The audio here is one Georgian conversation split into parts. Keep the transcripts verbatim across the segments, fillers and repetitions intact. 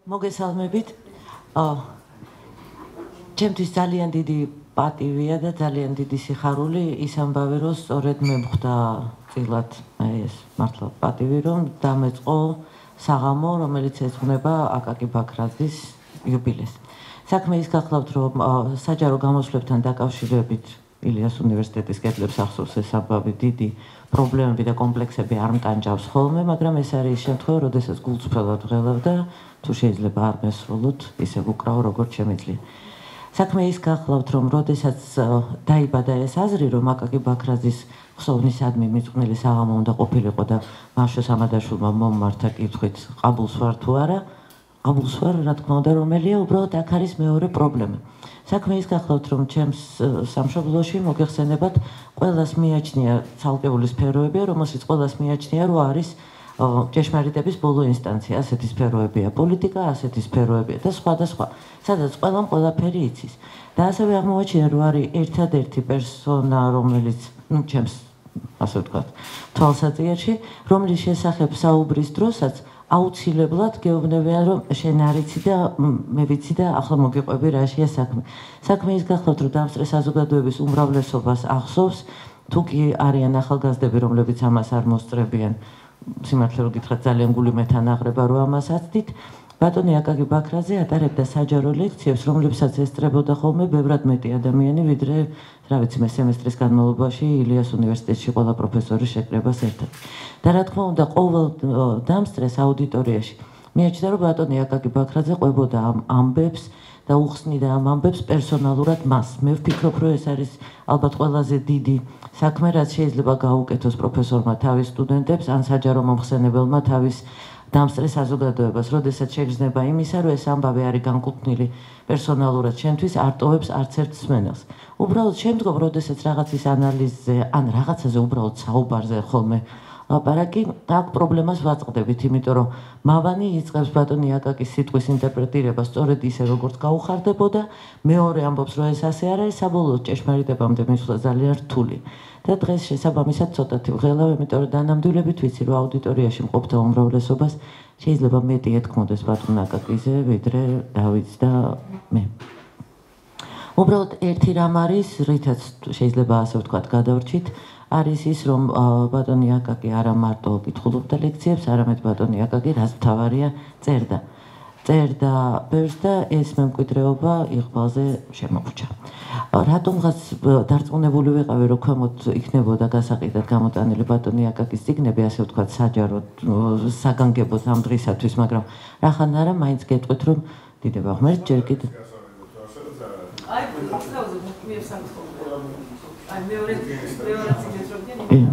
მოგესალმებით. ჩემთვის ძალიან დიდი პატივია და ძალიან დიდი სიხარული ის ამბავი, რომ სწორედ მე მხვდა წილად ეს მართლა პატივი, რომ დამეწყო საღამო, რომელიც ეძღვნება აკაკი ბაქრაძის იუბილეს. საქმე ის გახლავთ, რომ საჯარო გამოსვლებთან დაკავშირებით ილიას უნივერსიტეტის კედლებს ახსოვს ეს ამბავი დიდი პრობლემები და კომპლექსები არ მტანჯავს ხოლმე, მაგრამ ეს არის შემთხვევა, როდესაც გულწრფელად ვღელავ და თუ შეიძლება არ მესრულოთ, ისე ვუკრავ როგორც შემიძლია. საქმე ის გახლავთ, რომ როდესაც დაიბადა ეს აზრი, რომ აკაკი ბაქრაძის ხსოვნისადმი მიძღვნილი საღამო უნდა ყოფილიყო და მარშო სამადაშვილმა მომმართა კითხვით, ყაბულს ვარ თუ არა, ყაბულს ვარ, რა თქმა უნდა, რომელია, უბრალოდ აქ არის მეორე პრობლემა. საქმე ის გახლავთ, რომ ჩემს სამშობლოში მოგეხსენებათ, ყველას მიაჩნია ცალკეული სფეროებია, რომელშიც ყველას მიაჩნია, რომ არის ჭეშმარიტების ბოლო ინსტანცია, ასეთი სფეროებია პოლიტიკა, ასეთი სფეროებია და სხვა და სხვა, სადაც ყველამ ყველაფერი იცის. და ასევე აღმოაჩინა, რომ არის ერთადერთი პერსონა, რომელიც, ну, ჩემს, ასე ვთქვათ, თვალსაჩინში, რომლის შესახებ საუბრის დროსაც აუცილებლად გეუბნებიან, რომ შენ არ იცი და მე ვიცი და ახლა მოგიყვები რაშია საქმე. საქმე ის გახლავთ, რომ დამსწრე საზოგადოების უმრავლესობას ახსოვს, თუ კი არიან ახალგაზრდები, რომლებიც ამას არ მოსწრებიან. სიმართლე რომ გითხრათ, ძალიან გული მეთანაღრება, რომ ამას აცდით. ბატონი აკაკი ბაქრაძე ატარებდა საჯარო ლექციებს, რომლებსაც ესწრებოდა ხოლმე ბევრად მეტი ადამიანი, ვიდრე, რა ვიცი, მე სემესტრის განმავლობაში ილიას უნივერსიტეტში ყველა პროფესორის შეკრებას ერთად. და რა თქმა უნდა, ყოველ დამსწრეს აუდიტორიაში მიაჩნდა, რომ ბატონი აკაკი ბაქრაძე ყვებოდა ამ ამბებს და უხსნიდა ამ ამბებს პერსონალურად მას. მე ვფიქრობ, რომ ეს არის ალბათ ყველაზე დიდი საქმე, რაც შეიძლება გაუკეთოს პროფესორმა თავის სტუდენტებს, ან საჯარო მომხსენებელმა თავის დამსწრე საზოგადოებას, როდესაც შეგრძნება იმისა, რომ ეს ამბავი არის განკუთვნილი პერსონალურად შენთვის არ ტოვებს არც ერთ მსმენელს. უბრალოდ შემდგომ, როდესაც რაღაცის ანალიზზე, ან რაღაცაზე უბრალოდ საუბარზე ხოლმე ლაპარაკი, აქ პრობლემას ვაწყდებით, იმიტომ რომ მავანი იწყებს ბატონი აკაკის სიტყვის ინტერპრეტირებას სწორედ ისე, როგორც გაუხარდებოდა, მეორე ამბობს, რომ ეს ასე არ არის, საბოლოოდ ჭეშმარიტებამდე მისვლა ძალიან რთული. და დღეს შესაბამისად ცოტათი ვღელავ, იმიტომ რომ დანამდვილებით ვიცი, რომ აუდიტორიაში მყოფთა უმრავლესობას შეიძლება მეტი ეთქმოდეს ბატონ აკაკიზე, ვიდრე დავითს და მე. უბრალოდ ერთი რამ არის, რითაც შეიძლება ასე ვთქვათ, გადავრჩით, არის ის, რომ ბატონი აკაკი არა მარტო კითხულობდა ლექციებს, არამედ ბატონი აკაკი რაც მთავარია წერდა. წერდა ბევრს და ეს მემკვიდრეობა იqbalზე შემოგვჭა. რატომღაც დარწმუნებული ვიყავი, რომ ქვემოთ იქნებოდა გასაყიდად გამოტანილი ბატონი აკაკის წიგნები, ასე ვთქვათ, საჯაროდ, საგანგებოდ ამ დღისათვის, მაგრამ რახან არა, მაინც გეტყვით, რომ დიდება ღმერთ, ჯერ კიდევ. აი, ახლა მიესალმებით. აი, მეორე მეორე წიგნს რომ გენი.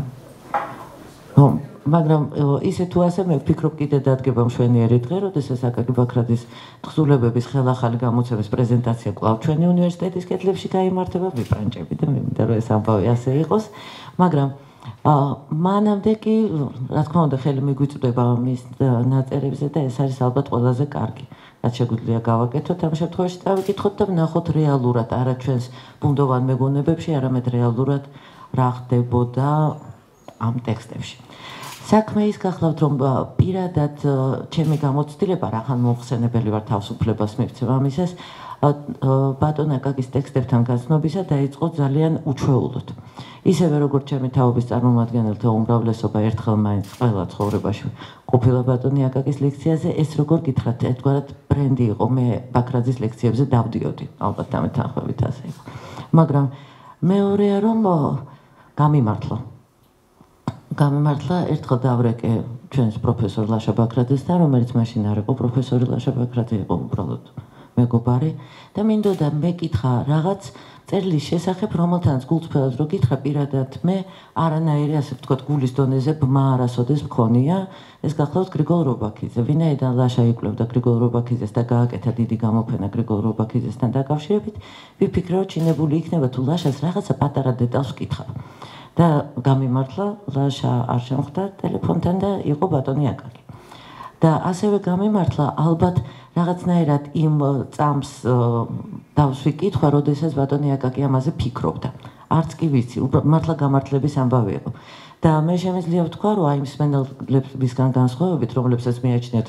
მაგრამ ისე თუ ასე მე ვფიქრობ, კიდე დადგება მშვენიერი დღე, როდესაც აკაკი ბაქრაძის თხზულებების ხელახალი გამოცემის პრეზენტაცია კვლავ ჩვენი უნივერსიტეტის კედლებში გაიმართება, ვიბრანჭები და მე მინდა რომ ეს ამბავი ასე იყოს, მაგრამ მანამდე კი, რა თქმა უნდა, ხელი მიგვიწვდება მის ნაწერებზე და ეს არის ალბათ ყველაზე კარგი, რაც შეგვიძლია გავაკეთოთ ამ შემთხვევაში და ვიკითხოთ და ვნახოთ რეალურად, არა ჩვენს ბუნდოვან მეგონებებში, არამედ რეალურად რა ხდებოდა ამ ტექსტებში. საქმე ის გახლავთ, რომ პირადად ჩემი გამოცდილება, რახან მომხსენებელი ვარ თავისუფლებას მივცემ ამისას, ბატონ აკაკის ტექსტებთან გაცნობისა დაიწყო ძალიან უჩვეულოდ. ისევე როგორც ჩემი თაობის წარმომადგენელთა უმრავლესობა ერთხელ მაინც ყველა ცხოვრებაში ყოფილა ბატონი აკაკის ლექციაზე, ეს როგორ გითხრათ, ერთგვარად ბრენდი იყო, მე ბაქრაძის ლექციებზე დავდიოდი, ალბათ დამეთანხმებით ასე იყო. მაგრამ მეორეა, რომ გამიმართლა. გამიმართლა, ერთხელ დავრეკე ჩვენს პროფესორ ლაშა ბაქრაძესთან, რომელიც მაშინ არ იყო პროფესორი ლაშა ბაქრაძე, იყო უბრალოდ მეგობარი და მინდოდა მეკითხა რაღაც წერილის შესახებ, რომელთანაც გულწრფელად რო გითხრა პირადად მე არანაირი, ასე ვთქვათ, გულის დონეზე ბმა არასოდეს მქონია, ეს გახლავთ გრიგოლ რობაქიძე. ვინაიდან ლაშა იკვლევდა გრიგოლ რობაქიძეს და გააკეთა დიდი გამოფენა გრიგოლ რობაქიძესთან დაკავშირებით, ვიფიქრე, რომ ჩინებული იქნება თუ ლაშას რაღაცა პატარა დეტალს ვკითხავ. და გამიმართლა, ლაშა არ შემხვდა ტელეფონთან და იყო ბატონი აკაკი. და ასევე გამიმართლა, ალბათ რაღაცნაირად იმ წამს დავს ვიკითხვა, როდესაც ბატონი აკაკი ამაზე ფიქრობდა. არც კი ვიცი, მართლა გამართლების ამბავი იყო. და მე შემიძლია ვთქვა, რომ აი მსმენელებისგან განსხვავებით, რომლებსაც მიაჩნიათ, რომ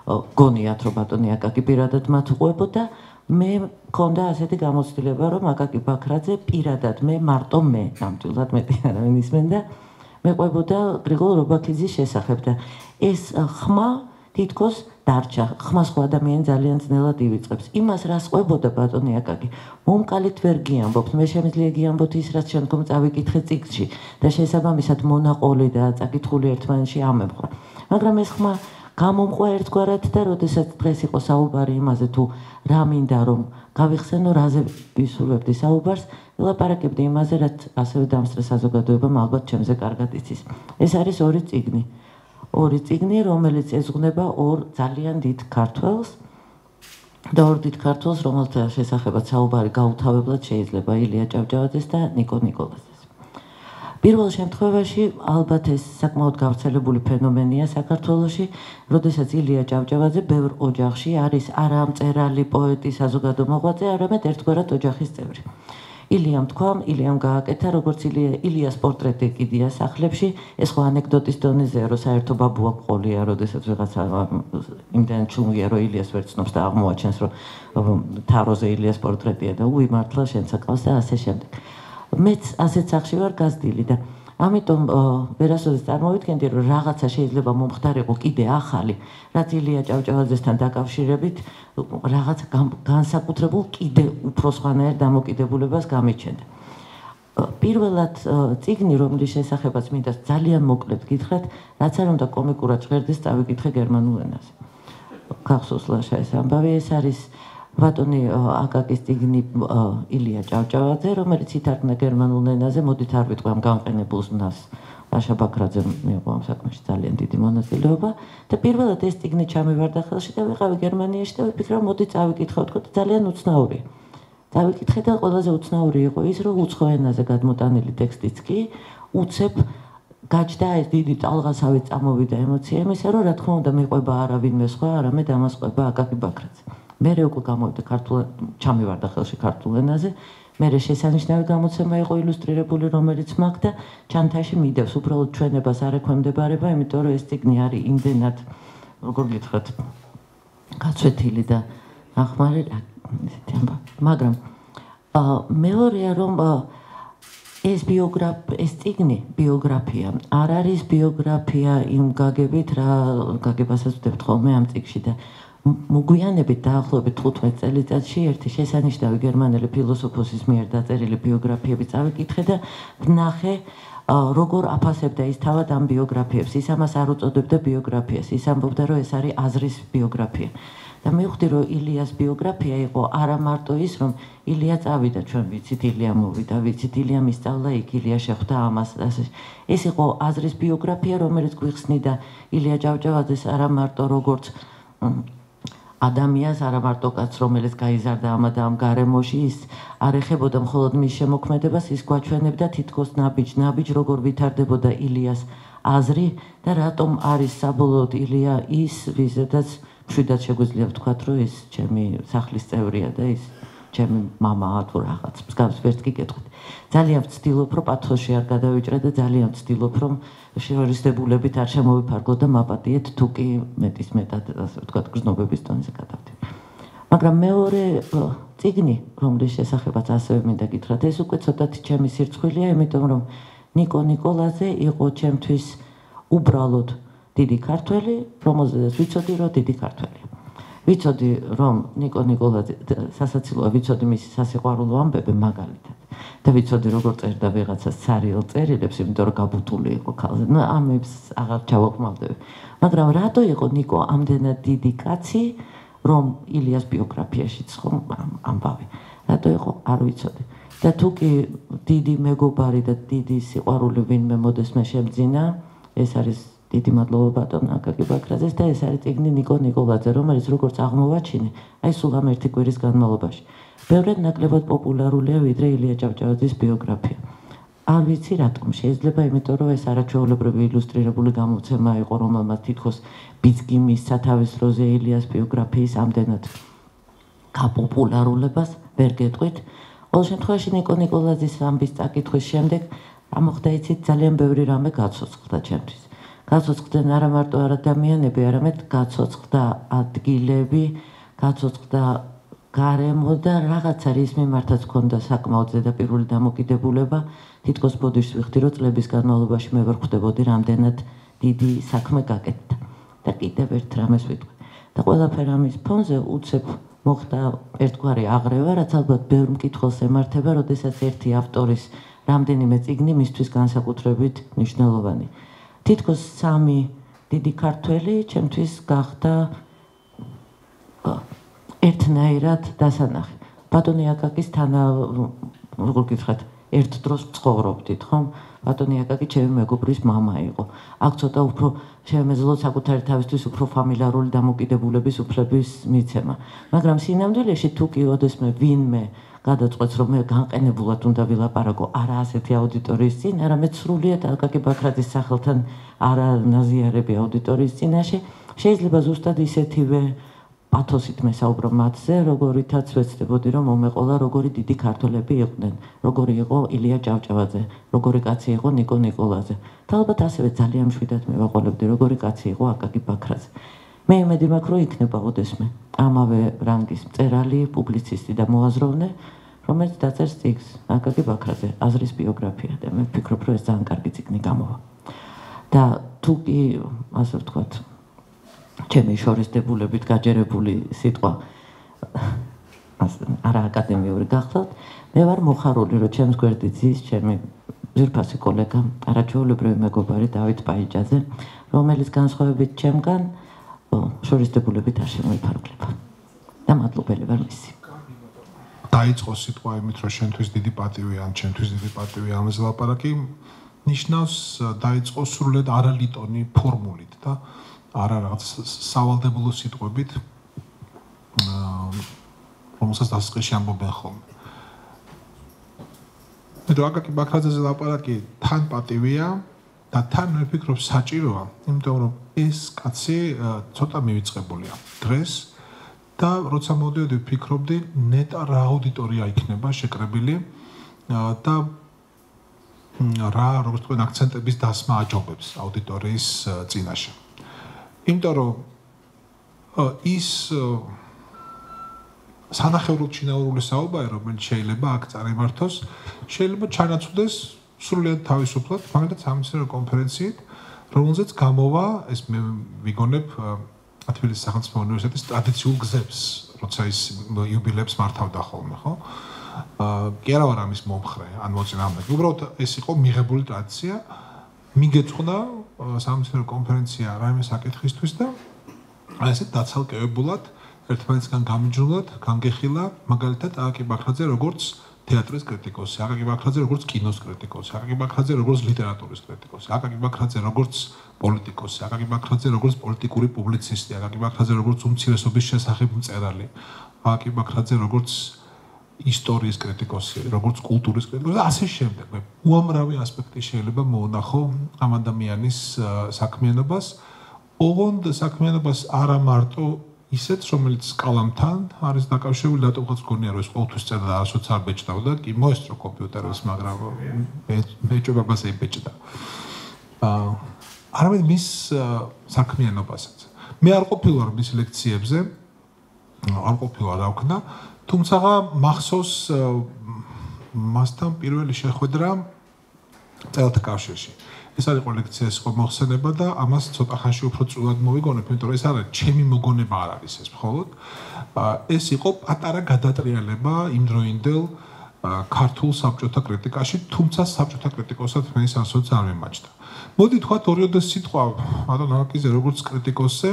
გონიათ რომ ბატონი აკაკი პირადად მათ უყვებოდა მე მქონდა ასეთი გამოცდილება რომ აკაკი ბაქრაძე პირადად მე მარტო მე ნამდვილად მეტი არავინ ისმენდა მეყვებოდა გრიგოლ რობაქიძის შესახებ და ეს ხმა თითქოს დარჩა ხმას ხო ადამიანი ძალიან ძნელად ივიწყებს იმას რას ყვებოდა ბატონი აკაკი მომკალით ვერ გიამბობთ მე შემიძლია გიამბოთ ის რაც შემდგომ წავიკითხე წიგნში და შესაბამისად მონაყოლი და წაკითხული ერთმანეთში ამებყვა მაგრამ ეს ხმა გამომყვა ერთგვარად და როდესაც დღეს იყო საუბარი იმაზე თუ რა მინდა რომ გავიხსენო რაზე ვისურვებდი საუბარს ელაპარაკებდი იმაზე რაც ასევე დამსწრე საზოგადოებამ ალბათ ჩემზე კარგად იცის ეს არის ორი წიგნი ორი წიგნი რომელიც ეძღვნება ორ ძალიან დიდ ქართველს და ორ დიდ ქართველს რომელთა შესახებაც საუბარი გაუთავებლად შეიძლება ილია ჭავჭავაძეს და ნიკო ნიკოლაძეს პირველ შემთხვევაში ალბათ ეს საკმაოდ გავრცელებული ფენომენია საქართველოში, როდესაც ილია ჭავჭავაძე ბევრ ოჯახში არის არა მწერალი, პოეტი, საზოგადო მოღვაწე, არამედ ერთგვარად ოჯახის წევრი. ილიამ თქვა, ილიამ გააკეთა, როგორც ილიას პორტრეტი კიდია სახლებში, ეს ხო ანეკდოტის დონეზეა, რომ საერთო ბაბუა ყოლია, როდესაც ვიღაცა იმდენ ჩუმია, რომ ილიას ვერ ცნობს და აღმოაჩენს, რომ თაროზე ილიას პორტრეტია და უი მართლა შენ საკავს და ასე შემდეგ. მეც ასეთ სახში ვარ გაზრდილი და ამიტომ ვერასოდეს წარმოვიდგენდი რომ რაღაცა შეიძლება მომხდარიყო კიდე ახალი რაც ილია ჭავჭავაძესთან დაკავშირებით რაღაცა განსაკუთრებულ კიდე უფრო სხვანაირ დამოკიდებულებას გამიჩენდა პირველად წიგნი რომლის შესახებაც მინდა ძალიან მოკლედ გითხრათ რაც არ უნდა კომიკურად ჟღერდეს წავიკითხე გერმანულ ენაზე გახსოვს ლაშა ეს ამბავი ეს არის ბატონი აკაკის წიგნი ილია ჭავჭავაძე, რომელიც ითარგმნა გერმანულ ენაზე, მოდით არ ვიტყვი ამ განყენებულს მას. ლაშა ბაქრაძემ მიიღო ამ საქმეში ძალიან დიდი მონაწილეობა და პირველად ეს წიგნი ჩამივარდა ხელში და ვიყავი გერმანიაში და ვიფიქრე, მოდი წავიკითხავ, თქო, ძალიან უცნაურია. წავიკითხე და ყველაზე უცნაური იყო ის, რომ უცხო ენაზე გადმოტანილი ტექსტიც კი უცებ გაჩნდა ეს დიდი ტალღასავე წამოვიდა ემოცია იმისა, რომ რა თქმა უნდა მეყვება არავინმე სხვა, არამედ ამას ყვება აკაკი ბაქრაძე. მერე უკვე გამოვიდა ქართულ ჩამივარდა ხელში ქართულ ენაზე მერე შესანიშნავი გამოცემა იყო ილუსტრირებული რომელიც მაგ და ჩანთაში მიდევს უბრალოდ ჩვენებას არ ექვემდებარება იმიტომ რომ ეს წიგნი არის იმდენად როგორ გითხრათ გაცვეთილი და ახმარი ესეთი ამბავი მაგრამ მეორეა რომ ეს ბიოგრაფ ეს წიგნი ბიოგრაფია არ არის ბიოგრაფია იმ გაგებით რა გაგებასაც ვდებთ ხოლმე ამ წიგნში და მოგვიანებით დაახლოებით თხუთმეტ წელიწადში ერთი შესანიშნავი გერმანელი ფილოსოფოსის მიერ დაწერილი ბიოგრაფიები წავიკითხე და ვნახე როგორ აფასებდა ის თავად ამ ბიოგრაფიებს ის ამას არ უწოდებდა ბიოგრაფიას ის ამბობდა რომ ეს არის აზრის ბიოგრაფია და მივხვდი რომ ილიას ბიოგრაფია იყო არა მარტო ის რომ ილია წავიდა ჩვენ ვიცით ილია მოვიდა ვიცით ილია მისწავლა იქ ილია შეხვდა ამას ეს იყო აზრის ბიოგრაფია რომელიც გვიხსნიდა ილია ჭავჭავაძეს არა მარტო როგორც ადამიანს არა მარტო კაცს რომელიც გაიზარდა ამა და ამ გარემოში ის არ ეხებოდა მხოლოდ მის შემოქმედებას ის გვაჩვენებდა თითქოს ნაბიჯ ნაბიჯ როგორ ვითარდებოდა ილიას აზრი და რატომ არის საბოლოოდ ილია ის ვიზედაც მშვიდად შეგვიძლია ვთქვათ რომ ის ჩემი სახლის წევრია და ის ჩემი მამაა თუ რაღაც მსგავს ვერც გიკეთოთ ძალიან ვცდილობ რომ პათოსში არ გადავიჭრე და ძალიან ვცდილობ რომ შორისდებულებით არ შემოვიფარგლო და მაპატიეთ თუ კი მეტის მეტად ასე ვთქვათ გრძნობების დონეზე გადავდივ მაგრამ მეორე წიგნი რომლის შესახებაც ასევე მინდა გითხრათ ეს უკვე ცოტათი ჩემი სირცხვილია იმიტომ რომ ნიკო ნიკოლაძე იყო ჩემთვის უბრალოდ დიდი ქართველი რომელზედაც ვიცოდი რომ დიდი ქართველია ვიცოდი რომ ნიკო ნიკოლაძე სასაცილოა ვიცოდი მისი სასიყვარულო ამბები მაგალითად და ვიცოდი როგორ წერდა ვიღაცას ცარიელ წერილებს იმიტომ რომ გაბუტული იყო ქალზე ნუ ამებს აღარ ჩავაყმავდები მაგრამ რატო იყო ნიკო ამდენად დიდი კაცი რომ ილიას ბიოგრაფიაშიც ხომ ამბავი რატო იყო არ ვიცოდი და თუ კი დიდი მეგობარი და დიდი სიყვარული ვინმე მოდესმე შემძინა ეს არის დიდი მადლობა ბატონ აკაკი ბაქრაძეს და ეს არის წიგნი ნიკო ნიკოლაძე რომელიც როგორც აღმოვაჩინე აი სულ ამ ერთი კვირის განმავლობაში ბევრად ნაკლებად პოპულარულია ვიდრე ილია ჭავჭავაძის ბიოგრაფია არ ვიცი რატომ შეიძლება იმიტომ რომ ეს არაჩვეულებრივი ილუსტრირებული გამოცემა იყო რომელმაც თითქოს ბიძგიმის სათავეს დროზე ილიას ბიოგრაფიის ამდენად გაპოპულარულებას ვერ გეტყვით ყოველ შემთხვევაში ნიკო ნიკოლაძის ამბის წაკითხვის შემდეგ რა მოხდა იცით ძალიან ბევრი რამე გაცოცხლდა ჩემთვის გაცოცხლდნენ არა მარტო არ ადამიანები, არამედ გაცოცხლდა ადგილები, გაცოცხლდა გარემო და რაღაცა რის მიმართაც ჰქონდა საკმაოდ ზედაპირული დამოკიდებულება, თითქოს ბოდიშს ვიხდი, რომ წლების განმავლობაში მე ვერ ხვდებოდი რამდენად დიდი საქმე გაკეთდა. და კიდევ ერთ რამეს ვიტყვი. და ყველაფერ ამის ფონზე უცებ მოხდა ერთგვარი აღრევა, რაც ალბათ ბევრ მკითხველს ემართება, როდესაც ერთი ავტორის რამდენიმე წიგნი მისთვის განსაკუთრებით მნიშვნელოვანი. თითქოს სამი დიდი ქართველი ჩემთვის გახდა ერთნაირად დასანახი. ბატონი აკაკის თანა, როგორ გითხრათ, ერთ დროს ცხოვრობდით, ხომ? ბატონი აკაკი ჩემი მეგობრის მამა იყო. აქ ცოტა უფრო შემეძლო საკუთარი თავისთვის უფრო ფამილიარული დამოკიდებულების უფლების მიცემა. მაგრამ სინამდვილეში თუ კი ოდესმე ვინმე გადაწყვეტს, რომ მე განყენებულად უნდა ვილაპარაკო არა ასეთი აუდიტორიის წინ, არამედ სრულიად აკაკი ბაქრაძის სახელთან არა ნაზიარები აუდიტორიის წინაშე, შეიძლება ზუსტად ისეთივე პათოსით მესაუბრო მათზე, როგორითაც ვეცდებოდი, რომ მომეყოლა როგორი დიდი ქართველები იყვნენ, როგორი იყო ილია ჭავჭავაძე, როგორი კაცი იყო ნიკო ნიკოლაძე. და ალბათ ასევე ძალიან მშვიდად მევაყოლებდი, როგორი კაცი იყო აკაკი ბაქრაძე. მე იმედი მაქვს, რომ იქნება ოდესმე ამავე რანგის მწერალი, პუბლიცისტი და მოაზროვნე, რომელიც დაწერს წიგნს აკაკი ბაქრაძე, აზრის ბიოგრაფია და მე ვფიქრობ, რომ ეს ძალიან კარგი წიგნი გამოვა. და თუ კი, ასე ვთქვათ, ჩემი შორისდებულებით გაჯერებული სიტყვა არა აკადემიური გახლავთ, მე ვარ მოხარული, რომ ჩემს გვერდით ზის ჩემი ძვირფასი კოლეგა, არაჩვეულებრივი მეგობარი დავით პაიჭაძე, რომელიც განსხვავებით ჩემგან შორისდებულებით არ შემოიფარგლება. და მადლობელი ვარ მისი. დაიწყო სიტყვა იმით, რომ შენთვის დიდი პატივი ან ჩემთვის დიდი პატივი ამაზე ლაპარაკი, ნიშნავს დაიწყო სრულიად არალიტონი ფორმულით და არა რაღაც სავალდებულო სიტყვებით, რომელსაც დასაწყისში ამბობენ ხოლმე. მე რო აკაკი ბაქრაძეზე ლაპარაკი თან პატივია და თან მე ვფიქრობ საჭიროა, იმიტომ რომ ეს კაცი ცოტა მივიწყებულია დღეს და როცა მოდიოდი ვფიქრობდი, ნეტა რა აუდიტორია იქნება შეკრებილი და რა, როგორც თქვენ, აქცენტების დასმა აჯობებს აუდიტორიის წინაშე. იმიტომ რომ ის სანახევროდ ჩინაურული საუბარი, რომელიც შეიძლება აქ წარიმართოს, შეიძლება ჩანაცვდეს სრულიად თავისუფლად, მაგალითად სამეცნიერო კონფერენციით, რომელზეც გამოვა, ეს მე ვიგონებ თბილისის სახელმწიფო უნივერსიტეტის ტრადიციულ გზებს, როცა ის იუბილეებს მართავდა ხოლმე, ხო? კი არა ვარ ამის მომხრე, ან მოწინააღმდეგე. უბრალოდ ეს იყო მიღებული ტრადიცია, მიგეწყდა სამეცნიერო კონფერენცია რაიმე საკითხისთვის და ასეთ დაცალკევებულად ერთმანეთსგან გამიჯნულად, განგეხილა, მაგალითად აკაკი ბაქრაძე როგორც თეატრის კრიტიკოსი, აკაკი ბაქრაძე როგორც კინოს კრიტიკოსი, აკაკი ბაქრაძე როგორც ლიტერატურის კრიტიკოსი, აკაკი ბაქრაძე როგორც პოლიტიკოსი, აკაკი ბაქრაძე როგორც პოლიტიკური პუბლიცისტი, აკაკი ბაქრაძე როგორც უმცირესობის შესახებ მწერალი, აკაკი ბაქრაძე როგორც ისტორიის კრიტიკოსი, როგორც კულტურის კრიტიკოსი და ასე შემდეგ. უამრავი ასპექტი შეიძლება მოუნახო ამ ადამიანის საქმიანობას, ოღონდ საქმიანობას არა მარტო ისეთ, რომელიც კალამთან არის დაკავშირებული, რატომღაც გქონია, რომ ეს ყოველთვის წერდა და არასოდეს არ ბეჭდავდა, კი მოესწრო კომპიუტერებს, მაგრამ ბეჭობა ებეჭდა. არამედ მის საქმიანობასაც. მე არ ყოფილვარ მის ლექციებზე, არ ყოფილვარ რა ვქნა, თუმცა მახსოვს მასთან პირველი შეხვედრა წელთა კავშირში. ეს არ იყო ლექცია, ეს იყო მოხსენება და ამას ცოტა ხანში უფრო წვრილად მოვიგონებ, იმიტომ რომ ეს არა ჩემი მოგონება არ არის ეს მხოლოდ. ეს იყო პატარა გადატრიალება იმდროინდელ ქართულ საბჭოთა კრიტიკაში, თუმცა საბჭოთა კრიტიკოსად მე ის ასოც არ მემაჭდა. მოდი თქვათ ორიოდე სიტყვა ბატონ აკაკიზე როგორც კრიტიკოსზე,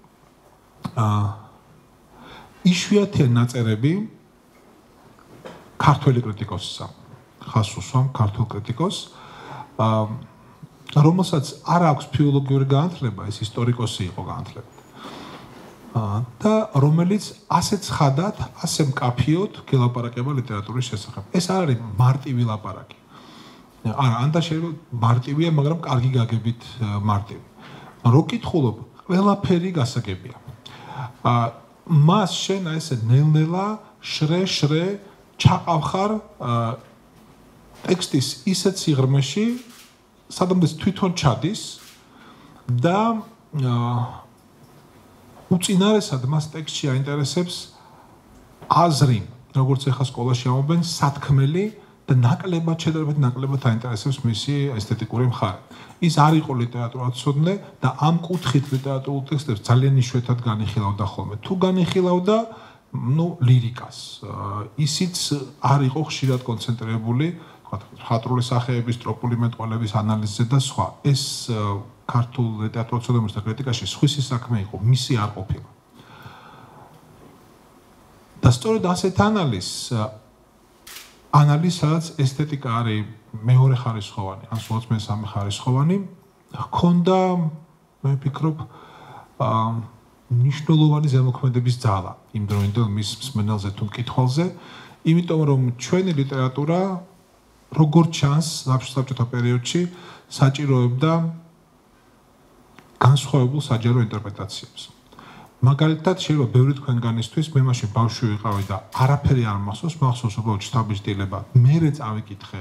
იშვიათია ნაწერები ქართველი კრიტიკოსისა. ხას უსვამ ქართულ კრიტიკოსს, რომელსაც არ აქვს ფილოლოგიური განათლება, ეს ისტორიკოსი იყო განათლებით. და რომელიც ასე ცხადად, ასე მკაფიოდ გელაპარაკება ლიტერატურის შესახებ. ეს არ არის მარტივი ლაპარაკი. არა, ანდა შეიძლება მარტივია, მაგრამ კარგი გაგებით მარტივი. რო კითხულობ, ყველაფერი გასაგებია. მას შენ ესე ნელ-ნელა შრე-შრე ჩაყავხარ ტექსტის ისეთ სიღრმეში, სადამდე თვითონ ჩადის და უწინარესად მას ტექსტში აინტერესებს აზრი, როგორც ეხლა სკოლაში ამობენ, სათქმელი და ნაკლებად შედარებით ნაკლებად აინტერესებს მისი ესთეტიკური მხარე. ის არ იყო ლიტერატურათმცოდნე და ამ კუთხით ლიტერატურულ ტექსტებს ძალიან იშვიათად განიხილავდა ხოლმე. თუ განიხილავდა, ну, ლირიკას. ისიც არ იყო ხშირად კონცენტრირებული, თქვა, მხატვრული სახეების, ტროპული მეტყველების ანალიზზე და სხვა. ეს ქართულ ლიტერატურათმცოდნეობასა და კრიტიკაში სხვისი საქმე იყო, მისი არ ყოფილა. და სწორედ ასეთ ანალიზს ანალიზს, სადაც ესთეტიკა არის მეორე ხარისხოვანი, ან სულაც მესამე ხარისხოვანი, ჰქონდა, მე ვფიქრობ, აა ნიშნულოვანი ზემოქმედების ძალა იმ დროინდელ მის მსმენელზე თუ მკითხველზე, იმიტომ რომ ჩვენი ლიტერატურა როგორც ჩანს საბჭოთა პერიოდში საჭიროებდა განსხვავებულ საჯარო ინტერპრეტაციებს. მაგალითად, შეიძლება ბევრი თქვენგანისთვის მე მაშინ ბავშვი ვიყავი და არაფერი არ მახსოვს, მახსოვს უბრალოდ შტაბის დილება. მერე წავიკითხე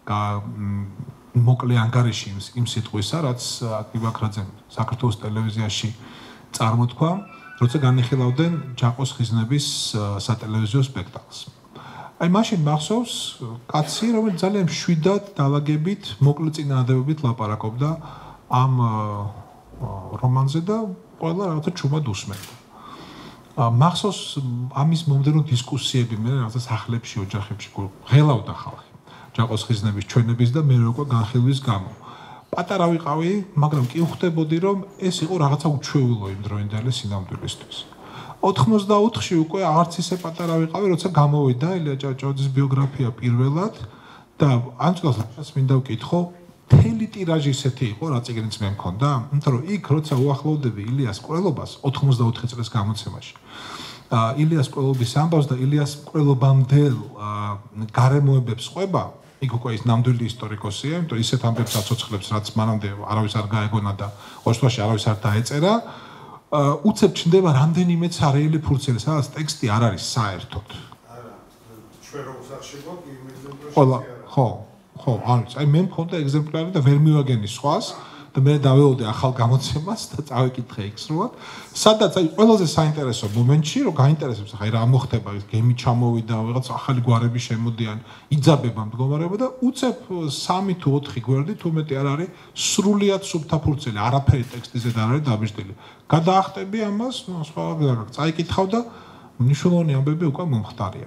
მოკლე ანგარიში იმ სიტყვისა, რაც აკი ბაქრაძემ საქართველოს ტელევიზიაში წარმოთქვა, როცა განიხილავდნენ ჯაყოს ხიზნების სატელევიზიო სპექტაკლს. აი მაშინ მახსოვს კაცი, რომელიც ძალიან მშვიდად დაალაგებით, მოკლე წინადადებებით ლაპარაკობდა ამ რომანზე და ყველა რაღაცა ჩუმად უსმენდა. მახსოვს ამის მომდევნო დისკუსიები მე რაღაცა სახლებში, ოჯახებში ღელავდა ხალხი. ჯაყოს ხიზნების ჩვენების და მე როგორ განხილვის გამო. პატარა ვიყავი, მაგრამ კი ვხვდებოდი, რომ ეს იყო რაღაცა უჩვეულო იმ დროინდელი სინამდვილისთვის. ოთხმოცდაოთხში უკვე არც ისე პატარა ვიყავი, როცა გამოვიდა ილია ჭავჭავაძის ბიოგრაფია პირველად და ამ წელს მინდა ვკითხო, მთელი ტირაჟი ისეთი იყო, რა წიგნიც მე მქონდა, იმიტომ რომ იქ როცა უახლოვდები ილიას მკვლელობას ოთხმოცდაოთხი წლის გამოცემაში. ილიას მკვლელობის ამბავს და ილიას მკვლელობამდელ გარემოებებს ყვება, იქ უკვე ის ნამდვილი ისტორიკოსია, იმიტომ ისეთ ამბებს აცოცხლებს, რაც მანამდე არავის არ გაეგონა და ოსტოში არავის არ დაეწერა. უცებ ჩნდება რამდენიმე ცარიელი ფურცელი, სადაც ტექსტი არ არის საერთოდ. არა, ჩვენ რო ვსახშებობ იმ ეგზემპლარში. ყველა, ხო, ხო, არის. აი მე მქონდა ეგზემპლარი და ვერ მივაგენი სხვას და მე დავეოდე ახალ გამოცემას და წავიკითხე იქ სრულად. სადაც აი ყველაზე საინტერესო მომენტში, რომ გაინტერესებს ახლა რა მოხდება, ის გემი ჩამოვიდა, რაღაც ახალი გვარები შემოდიან, იძაბება მდგომარეობა და უცებ სამი თუ ოთხი გვერდი თუ მეტი არ არის სრულიად სუბთაფურცელი, არაფერი ტექსტიზე არ არის დაბეჭდილი. გადაახტები ამას, ну, სხვა რა, წაიკითხავ და მნიშვნელოვანი ამბები უკვე მომხდარია.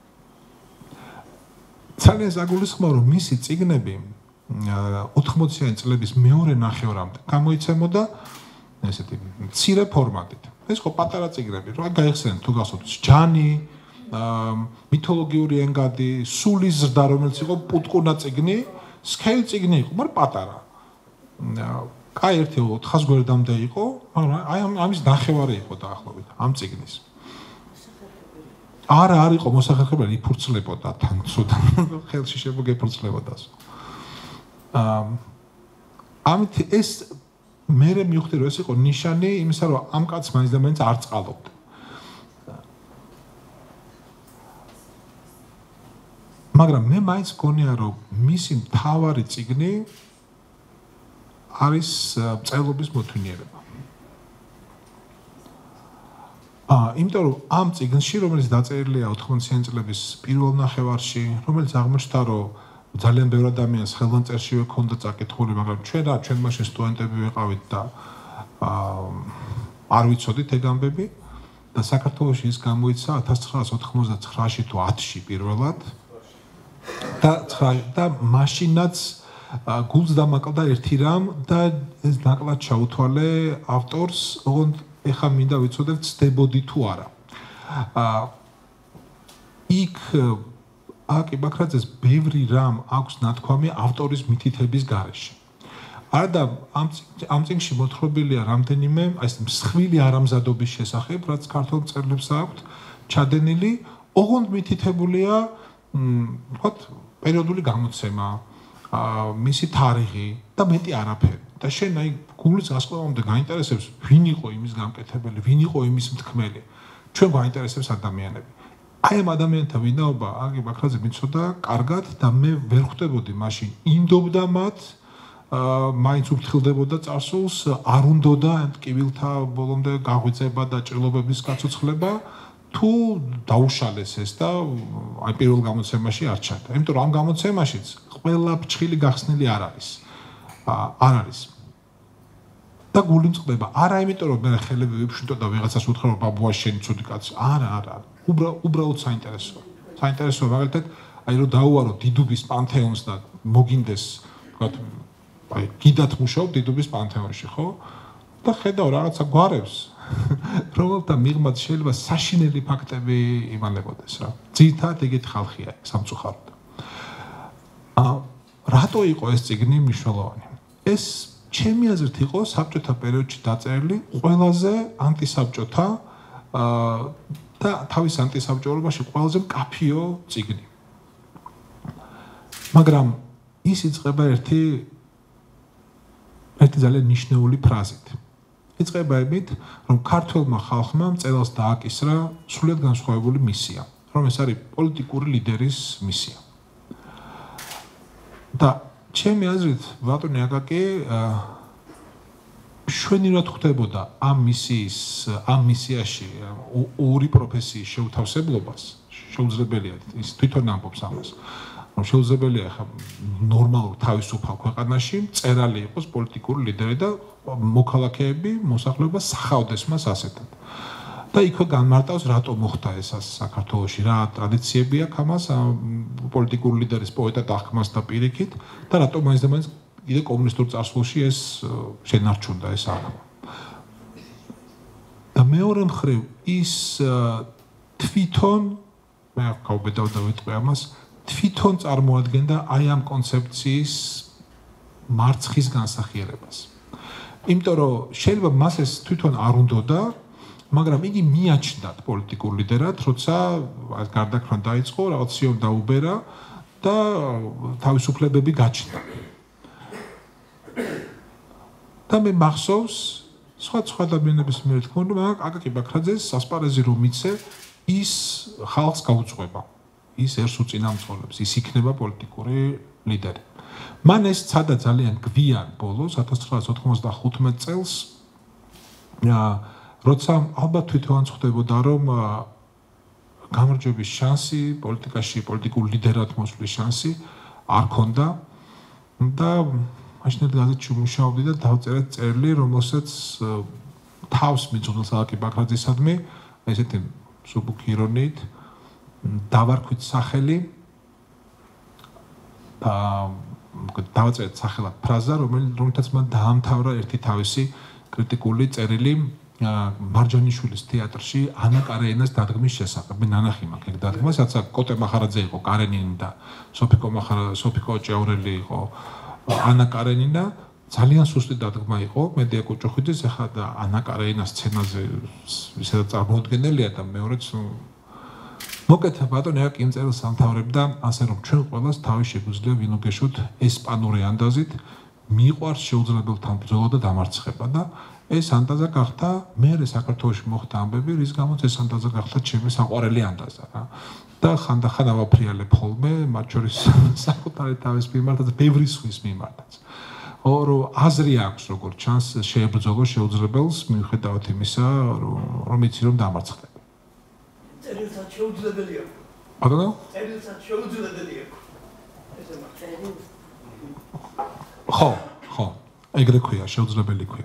ძალიან საგულისხმოა, რომ მისი წიგნები ოთხმოციანი წლების მეორე ნახევრამდე გამოიცემოდა ესეთი მცირე ფორმატით. ეს ხო პატარა წიგნები, რა გაიხსენენ თუ გახსოვთ, ჯანი, მითოლოგიური ენგადი, სულის ზრდა, რომელიც იყო პუტკუნა წიგნი, სქელი წიგნი იყო, მაგრამ პატარა. კაი ერთი ოთხას გვერდამდე იყო, მაგრამ აი ამის ნახევარი იყო დაახლოებით ამ წიგნის. არა, არ იყო მოსახერხებელი, იფურცლებოდა თან ცუდა, ხელში შემოგეფურცლებოდა. აა ამით ეს მე მივხვდი რომ ეს იყო ნიშანი იმისა რომ ამ კაცს მაინც და მაინც არ წყალობდა. მაგრამ მე მაინც მგონია რომ მისი მთავარი წიგნი არის მწერლობის მოთმინიერება. აა იმიტომ რომ ამ წიგნში რომელიც დაწერილია ოთხმოციანი წლების პირველ ნახევარში, რომელიც აღმოჩნდა რომ ძალიან ბევრი ადამიანს ხელნაწერშივე ქონდა წაკითხული, მაგრამ ჩვენ რა, ჩვენ მაშინ სტუდენტები ვიყავით და აა არ ვიცოდით ეგ ამბები და საქართველოში ის გამოიცა ათას ცხრაასი ოთხმოცდათოთხში თუ ათში პირველად და და მაშინაც გულს დამაკლდა ერთი რამ და ეს ნაკლად ჩაუთვალე ავტორს, ოღონდ ეხა მინდა ვიცოდეთ ცდებოდი თუ არა. აა იქ აკი ბაქრაძეს ბევრი რამ აქვს ნათქვამი ავტორის მითითების გარეშე. არა და ამ ამ წიგნში მოთხრობილია რამდენიმე აი ეს მსხვილი არამზადობის შესახებ, რაც ქართულ მწერლებს აქვთ ჩადენილი, ოღონდ მითითებულია, ვთქვათ, პერიოდული გამოცემა, აა მისი თარიღი და მეტი არაფერი. და შენ აი გულის გასწავლამდე გაინტერესებს, ვინ იყო იმის გამკეთებელი, ვინ იყო იმის მთქმელი. ჩვენ გაინტერესებს ადამიანები. აი ამ ადამიანთა ვინაობა აკი ბაქრაძე მიცოდა კარგად და მე ვერ ხვდებოდი მაშინ ინდობდა მათ მაინც უფრთხილდებოდა წარსულს, არ უნდოდა ტკივილთა ბოლომდე გაღვიძება და ჭრილობების გაცოცხლება, თუ დაუშალეს ეს და აი პირველ გამოცემაში არ ჩადა. იმიტომ რომ ამ გამოცემაშიც ყველა ფრჩხილი გახსნილი არ არის. არ არის. და გული მწყდება. არა იმიტომ რომ მე ხელები ვიფშუტო და ვიღაცას უთხრა რომ ბაბუა შენი ცუდი კაცი. არა, არა. უბრალოდ საინტერესოა. საინტერესოა მაგალითად აი რომ დაუარო დიდუბის პანთეონს და მოგინდეს ვთქვათ აი კიდათ მუშაობ დიდუბის პანთეონში, ხო? და ხედავ რაღაცა გვარებს, რომელთა მიღმაც შეიძლება საშინელი ფაქტები იმანებოდეს რა. ძირითადად ეგეთი ხალხია სამწუხაროდ. აა რატო იყო ეს წიგნი მნიშვნელოვანი? ეს ჩემი აზრით იყო საბჭოთა პერიოდში დაწერილი ყველაზე ანტისაბჭოთა აა და თავის ანტისაბჭოურობაში ყველაზე მკაფიო წიგნი. მაგრამ ის იწყება ერთი ერთი ძალიან ნიშნეული ფრაზით. იწყება იმით, რომ ქართველმა ხალხმა მწერალს დააკისრა სრულიად განსხვავებული მისია, რომ ეს არის პოლიტიკური ლიდერის მისია. და ჩემი აზრით, ბატონი აკაკი შვენივრად ხვდებოდა ამ მისიის, ამ მისიაში ორი პროფესიის შეუთავსებლობას, შეუძლებელია ის თვითონ ამბობს ამას. რომ შეუძლებელია ხა ნორმალურ თავისუფალ ქვეყანაში მწერალი იყოს პოლიტიკური ლიდერი და მოქალაქეები, მოსახლეობა სახავდეს მას ასეთად. და იქვე განმარტავს რატო მოხდა ეს საქართველოში, რა ტრადიციები აქვს ამას პოლიტიკური ლიდერის პოეტად აღქმას და პირიქით და რატო მაინც და მაინც კიდე კომუნისტურ წარსულში ეს შენარჩუნდა ეს აღქმა. და მეორე მხრივ ის თვითონ მე გავბედავ და ვიტყვი ამას თვითონ წარმოადგენდა აი ამ კონცეფციის მარცხის განსახიერებას. იმიტომ რომ შეიძლება მას ეს თვითონ არ უნდოდა, მაგრამ იგი მიაჩნდათ პოლიტიკურ ლიდერად, როცა გარდაქმნა დაიწყო, რაღაც სიომ დაუბერა და თავისუფლებები გაჩნდა. და მე მახსოვს სხვა სხვა ადამიანების მიერ თქმა უნდა, მაგრამ აკაკი ბაქრაძეს ასპარეზი რომ მიცე, ის ხალხს გაუძღვება. ის ერს უწინამძღოლებს, ის იქნება პოლიტიკური ლიდერი. მან ეს ცადა ძალიან გვიან ბოლოს ათას ცხრაასი ოთხმოცდახუთმეტ წელს, როცა ალბათ თვითონ ხვდებოდა რომ გამარჯვების შანსი, პოლიტიკაში პოლიტიკურ ლიდერად მოსვლის შანსი არ ქონდა და მაშინად გაზეთში მუშაობდი და დავწერეთ წერილი, რომელსაც თავს მიწვდოს აკაკი ბაქრაძისადმი, ესეთი მსუბუქი ირონიით დავარქვით სახელი და დავაწერეთ სახელად ფრაზა, რომელთაც მან დაამთავრა ერთი თავისი კრიტიკული წერილი მარჯანიშვილის თეატრში ანა კარენინის დადგმის შესახებ. მე ნანახი მაქვს ეგ დადგმა, სადაც კოტე მახარაძე იყო კარენინი და სოფიკო მახარა სოფიკო ჭეურელი იყო ანა კარენინა. ძალიან სუსტი დადგმა იყო მედია კუჭუხიძის, ეხლა და ანა კარენინის სცენაზე ისედაც წარმოუდგენელია და მეორეც მოკეთ ბატონი აკაკი იმ წერილს ამთავრებდა ასე რომ ჩვენ ყველას თავი შეგვიძლია ვინოგეშოთ ესპანური ანდაზით მიყვარს შეუძლებელთან ბრძოლა და დამარცხება და ეს ანდაზა გახდა მერე საქართველოში მოხდა ამბები, რის გამოც ეს ანდაზა გახდა ჩემი საყვარელი ანდაზა რა. და ხანდახან ავაფრიალებ ხოლმე, მათ შორის საკუთარი თავის მიმართაც, ბევრი სხვის მიმართაც. ორო აზრი აქვს როგორც ჩანს შეებრძოლო შეუძლებელს მიუხედავად იმისა, რომ იცი რომ დამარცხდება. წერილსაც შეუძლებელია. ბატონო? წერილსაც შეუძლებელია. ესე მაგ ხო, ხო. ეგრე ქვია, შეუძლებელი ქვია.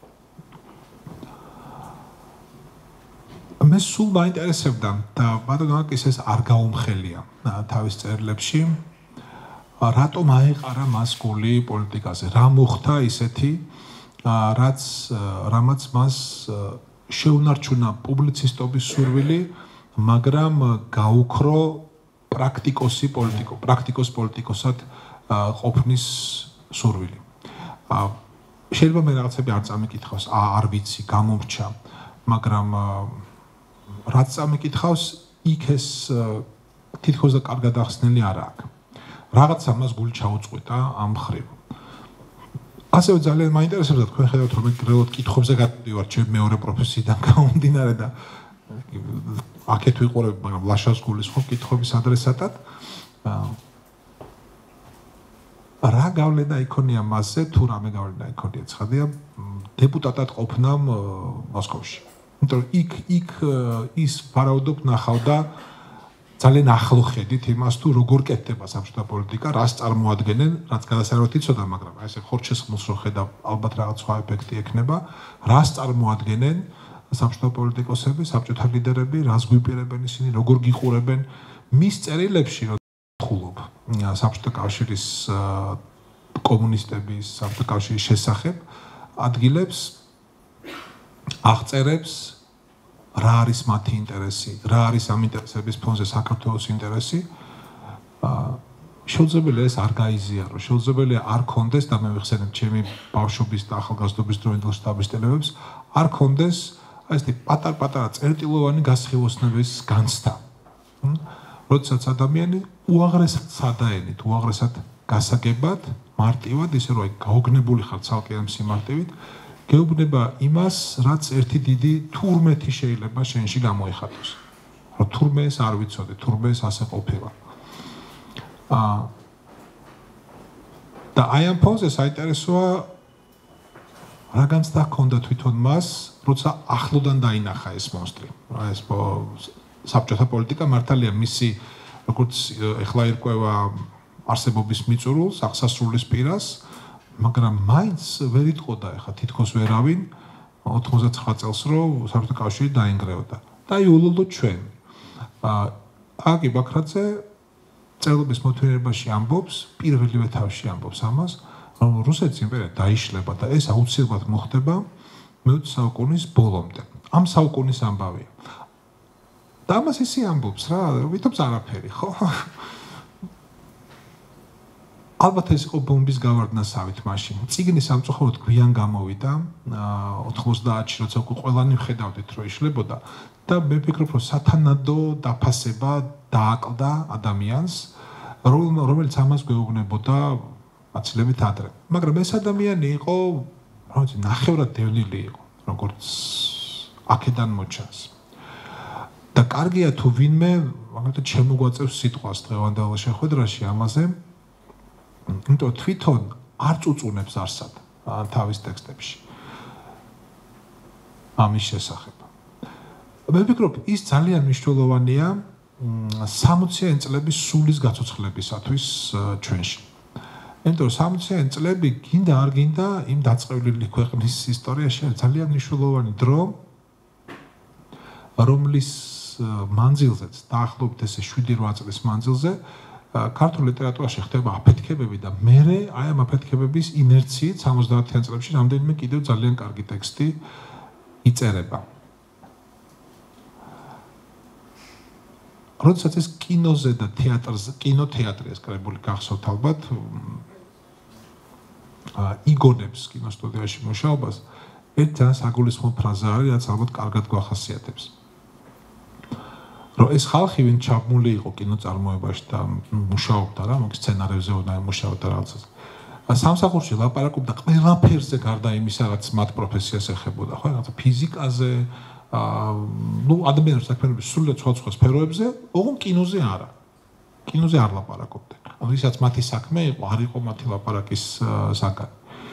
მე სულ მაინტერესებდა და ბატონო აკაკის ეს არ გაუმხელია თავის წერილებში. რატომ აეყარა მას გული პოლიტიკაზე? რა მოხდა ისეთი, რაც რამაც მას შეუნარჩუნა პუბლიცისტობის სურვილი, მაგრამ გაუქრო პრაქტიკოსი პოლიტიკო, პრაქტიკოს პოლიტიკოსად ყოფნის სურვილი. შეიძლება მე რაღაცები არ წამიკითხავს, არ ვიცი, გამომრჩა, მაგრამ რაც წამიკითხავს, იქ ეს თითქოს და კარგად ახსნილი არ აქვს. რაღაცა მას გული ჩაუწყვეტა ამ მხრივ. ასევე ძალიან მაინტერესებდა თქვენ ხედავთ რომ გრელოთ კითხვებზე გადმივარ ჩემ მეორე პროფესიიდან გამომდინარე და აქეთ ვიყურებ, მაგრამ ლაშას გულის ხო კითხვის ადრესატად. რა გავლენა იქონია მასზე, თუ რამე გავლენა იქონია, ცხადია, დეპუტატად ყოფნამ მოსკოვში. იმიტომ რომ იქ იქ ის ვარაუდობ ნახავდა ძალიან ახლო ხედით იმას, თუ როგორ კეთდება საბჭოთა პოლიტიკა, რას წარმოადგენენ, რაც გადასარევად იცოდა, მაგრამ აი ესე ხორჩესხმულს რო ხედავ, ალბათ რაღაც სხვა ეფექტი ექნება, რას წარმოადგენენ საბჭოთა პოლიტიკოსები, საბჭოთა ლიდერები, რას გვიპირებენ ისინი, როგორ გიყურებენ მის წერილებში, რომ ხულობ საბჭოთა კავშირის კომუნისტების საბჭოთა კავშირის შესახებ ადგილებს აღწერებს რა არის მათი ინტერესი, რა არის ამ ინტერესების ფონზე საქართველოს ინტერესი. Შეუძლებელია ეს არ გაიზიარო, შეუძლებელია არ კონდეს და მე ვიხსენებ ჩემი ბავშვობის და ახალგაზრდობის დროინდელ შტაბისტელებებს, არ კონდეს აი ესეთი პატარ-პატარა წერტილოვანი გასხივოსნების განცდა. როდესაც ადამიანი უაღრესად სადაენით, უაღრესად გასაგებად, მარტივად, ისე რომ აი გაოგნებული ხარ ცალკე ამ სიმარტივით, გეუბნება იმას, რაც ერთი დიდი თურმეთი შეიძლება შენში გამოიხატოს. რომ თურმე ეს არ ვიცოდი, თურმე ეს ასე ყოფილა. აა და აი ამ ფონზე საინტერესოა რა განცდა ჰქონდა თვითონ მას, როცა ახლოდან დაინახა ეს მონსტრი. ეს საბჭოთა პოლიტიკა მართალია მისი როგორც ეხლა ერკვევა არსებობის მიწურულს, აღსასრულის პირას, მაგრამ მაინც ვერ იტყოდა ეხლა თითქოს ვერავინ ოთხმოცდაცხრა წელს რომ საბჭოთა კავშირი დაინგრეოდა. და იულოდო ჩვენ. აგი ბაქრაძე წერილობის მოთმინებაში ამბობს, პირველივე თავში ამბობს ამას, რომ რუსეთის იმპერია დაიშლება და ეს აუცილებლად მოხდება მეოცე საუკუნის ბოლომდე. ამ საუკუნის ამბავია. და ამას ისე ამბობს რა, ვითომც არაფერი, ხო? ალბათ ეს იყო ბომბის გავარდნასავით მაშინ. წიგნი სამწუხაროდ გვიან გამოვიდა, ოთხმოცდაათში, როცა უკვე ყველანი ვხედავდით, რომ იშლებოდა და მე ვფიქრობ, რომ სათანადო დაფასება დააკლდა ადამიანს, რომელიც ამას გვეუბნებოდა აცილებით ადრე. მაგრამ ეს ადამიანი იყო, რა ვიცი, ნახევრად დევნილი იყო, როგორც აქედან მოჩანს. და კარგია თუ ვინმე, მაგალითად შემოგვაწევს სიტყვას დღევანდელ შეხვედრაში ამაზე, იმიტომ თვითონ არ წუწუნებს არსად თავის ტექსტებში ამის შესახებ. მე ვფიქრობ, ის ძალიან მნიშვნელოვანია სამოციანი წლების სულის გაცოცხლებისათვის ჩვენში. იმიტომ რომ სამოციანი წლები გინდა არ გინდა იმ დაწყევლილი ქვეყნის ისტორიაში ძალიან მნიშვნელოვანი დრო, რომლის მანძილზეც დაახლოებით ესე შვიდი რვა წლის მანძილზე ქართულ ლიტერატურაში ხდება აფეთქებები და მერე აი ამ აფეთქებების ინერციით სამოცდაათიან წლებში რამდენიმე კიდევ ძალიან კარგი ტექსტი იწერება. როდესაც ეს კინოზე და თეატრზე, კინოთეატრი ეს კრებული გახსოვთ ალბათ, იგონებს კინოსტუდიაში მუშაობას, ერთ ძალიან საგულისხმო ფრაზა არის, რაც ალბათ კარგად გვახასიათებს. რომ ეს ხალხი ვინ ჩაბმული იყო კინოწარმოებაში და მუშაობდა რა, მოკლედ სცენარებზე უნდა მუშაობდა რაღაცას. სამსახურში ლაპარაკობდა ყველაფერზე გარდა იმისა, რაც მათ პროფესიას ეხებოდა, ხო, რაღაცა ფიზიკაზე, აა, ნუ ადამიანის საქმიანობის სრულიად სხვადასხვა სფეროებზე, ოღონდ კინოზე არა. კინოზე არ ლაპარაკობდნენ. ანუ ისაც მათი საქმე იყო, არ იყო მათი ლაპარაკის საგანი.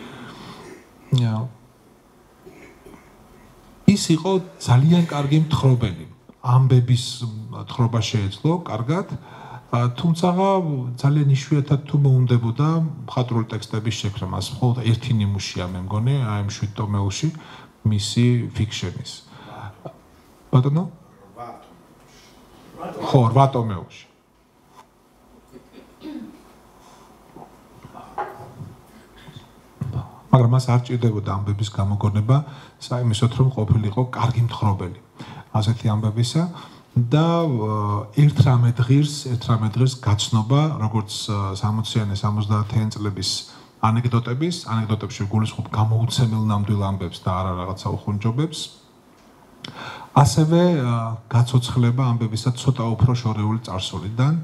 ის იყო ძალიან კარგი მთხრობელი. ამბების თხრობა შეეძლო კარგად, თუმცა ძალიან იშვიათად თუ მოუნდებოდა მხატვრული ტექსტების შექმნა. მას მხოლოდ ერთი ნიმუშია მე მგონი, აი ამ შვიდ ტომეულში მისი ფიქშენის. ბატონო? ხო, რვა ტომეულში. მაგრამ მას არ ჭირდებოდა ამბების გამოგონება, საიმისოთ რომ ყოფილიყო კარგი მთხრობელი. ასეთი ამბებისა და ერთ რამე დღირს, ერთ რამე დღირს გაცნობა, როგორც სამოციანი სამოცდაათიანი წლების ანეკდოტების, ანეკდოტებში გულისხმობ გამოუცემელ ნამდვილ ამბებს და არა რაღაცა უხუნჯობებს. ასევე გაცოცხლება ამბებისა ცოტა უფრო შორეული წარსულიდან,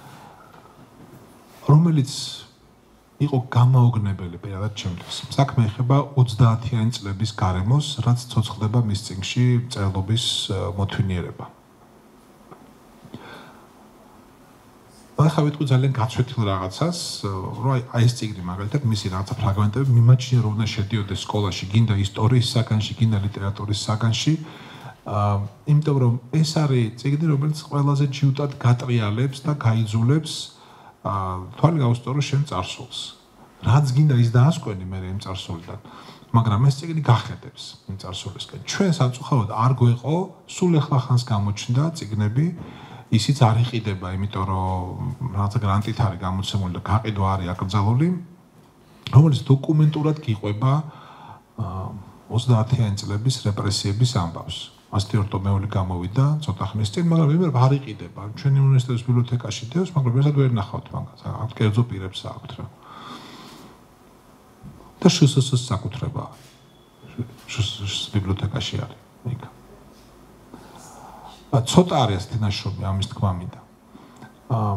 რომელიც იყო გამაოგნებელი პირადად ჩემთვის. საქმე ეხება ოცდაათიანი წლების გარემოს, რაც ცოცხლდება მის წიგნში წერილობის მოთვინიერება. ახლა ვიტყვი ძალიან გაცვეთილ რაღაცას, რომ აი ეს წიგნი მაგალითად მისი რაღაცა ფრაგმენტები მიმაჩნია რომ უნდა შედიოდეს სკოლაში, გინდა ისტორიის საგანში, გინდა ლიტერატურის საგანში. აა იმიტომ რომ ეს არის წიგნი, რომელიც ყველაზე ჯიუტად გატრიალებს და გაიძულებს აა თვალი გაუსწორო შენ წარსულს. რაც გინდა ის დაასკვენი მე იმ წარსულიდან. მაგრამ ეს წიგნი გახედებს იმ წარსულისკენ. ჩვენ სამწუხაროდ არ გვეყო, სულ ახლა ხანს გამოჩნდა წიგნები, ისიც არ იყიდება, იმიტომ რომ რაღაცა გრანტით არის გამოცემული და გაყიდვა არის აკრძალული, რომელიც დოკუმენტურად გიყვება ოცდაათიანი წლების რეპრესიების ამბავს. ასტიორტომეული გამოვიდა ცოტა ხნის წინ, მაგრამ ვიმერ არ იყიდება. ჩვენი უნივერსიტეტის ბიბლიოთეკაში დევს, მაგრამ ერთად ვერ ნახავთ მაგას. აქ კერძო პირებს აქვთ რა. და შსს საკუთრება. შსს ბიბლიოთეკაში არის იქ. ცოტა არის თინაშრომი ამის თქმა მინდა. აა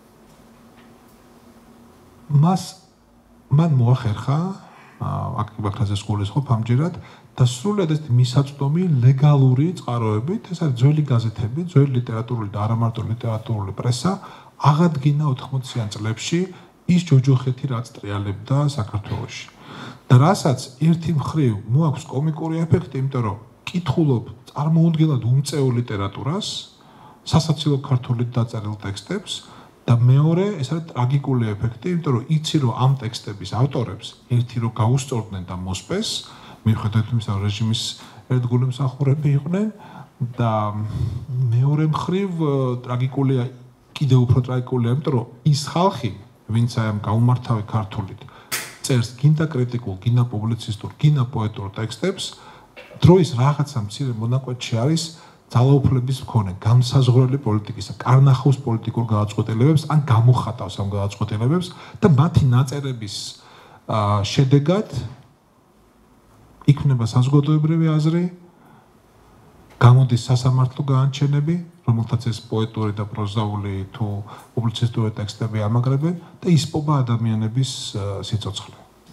მას მან მოახერხა აქ ბაქრაძე სკოლის ხო ამჯერად და სრულად ეს მისაწვდომი ლეგალური წყაროებით, ეს არის ძველი გაზეთები, ძველი ლიტერატურული და არა მარტო ლიტერატურული პრესა აღადგინა ოთხმოციან წლებში ის ჯოჯოხეთი რაც ტრიალებდა საქართველოში. და რასაც ერთი მხრივ მოაქვს კომიკური ეფექტი, იმიტომ რომ კითხულობ წარმოუდგენლად უმწეო ლიტერატურას, სასაცილო ქართულით დაწერილ ტექსტებს და მეორე ეს არის ტრაგიკული ეფექტი, იმიტომ რომ იცი რომ ამ ტექსტების ავტორებს ერთი რომ გაუსწორდნენ და მოსპეს, მიუხედავად იმისა რომ რეჟიმის ერთგული მსახურები იყვნენ და მეორე მხრივ ტრაგიკულია, კიდევ უფრო ტრაგიკულია, იმიტომ რომ ის ხალხი, ვინც აი ამ გაუმართავი ქართულით წერს გინდა კრიტიკულ, გინდა პუბლიცისტურ, გინდა პოეტურ ტექსტებს, დროის რაღაცა მცირე მონაკვეთში არის ძალაუფლების მქონე, განსაზღვრელი პოლიტიკისა, კარნახავს პოლიტიკურ გადაწყვეტილებებს, ან გამოხატავს ამ გადაწყვეტილებებს და მათი ნაწერების შედეგად იქნება საზოგადოებრივი აზრი, გამოდის სასამართლო განაჩენები, რომელთაც ეს პოეტური და პროზაული თუ პუბლიცისტური ტექსტები ამაგრებენ და ისპობა ადამიანების სიცოცხლე.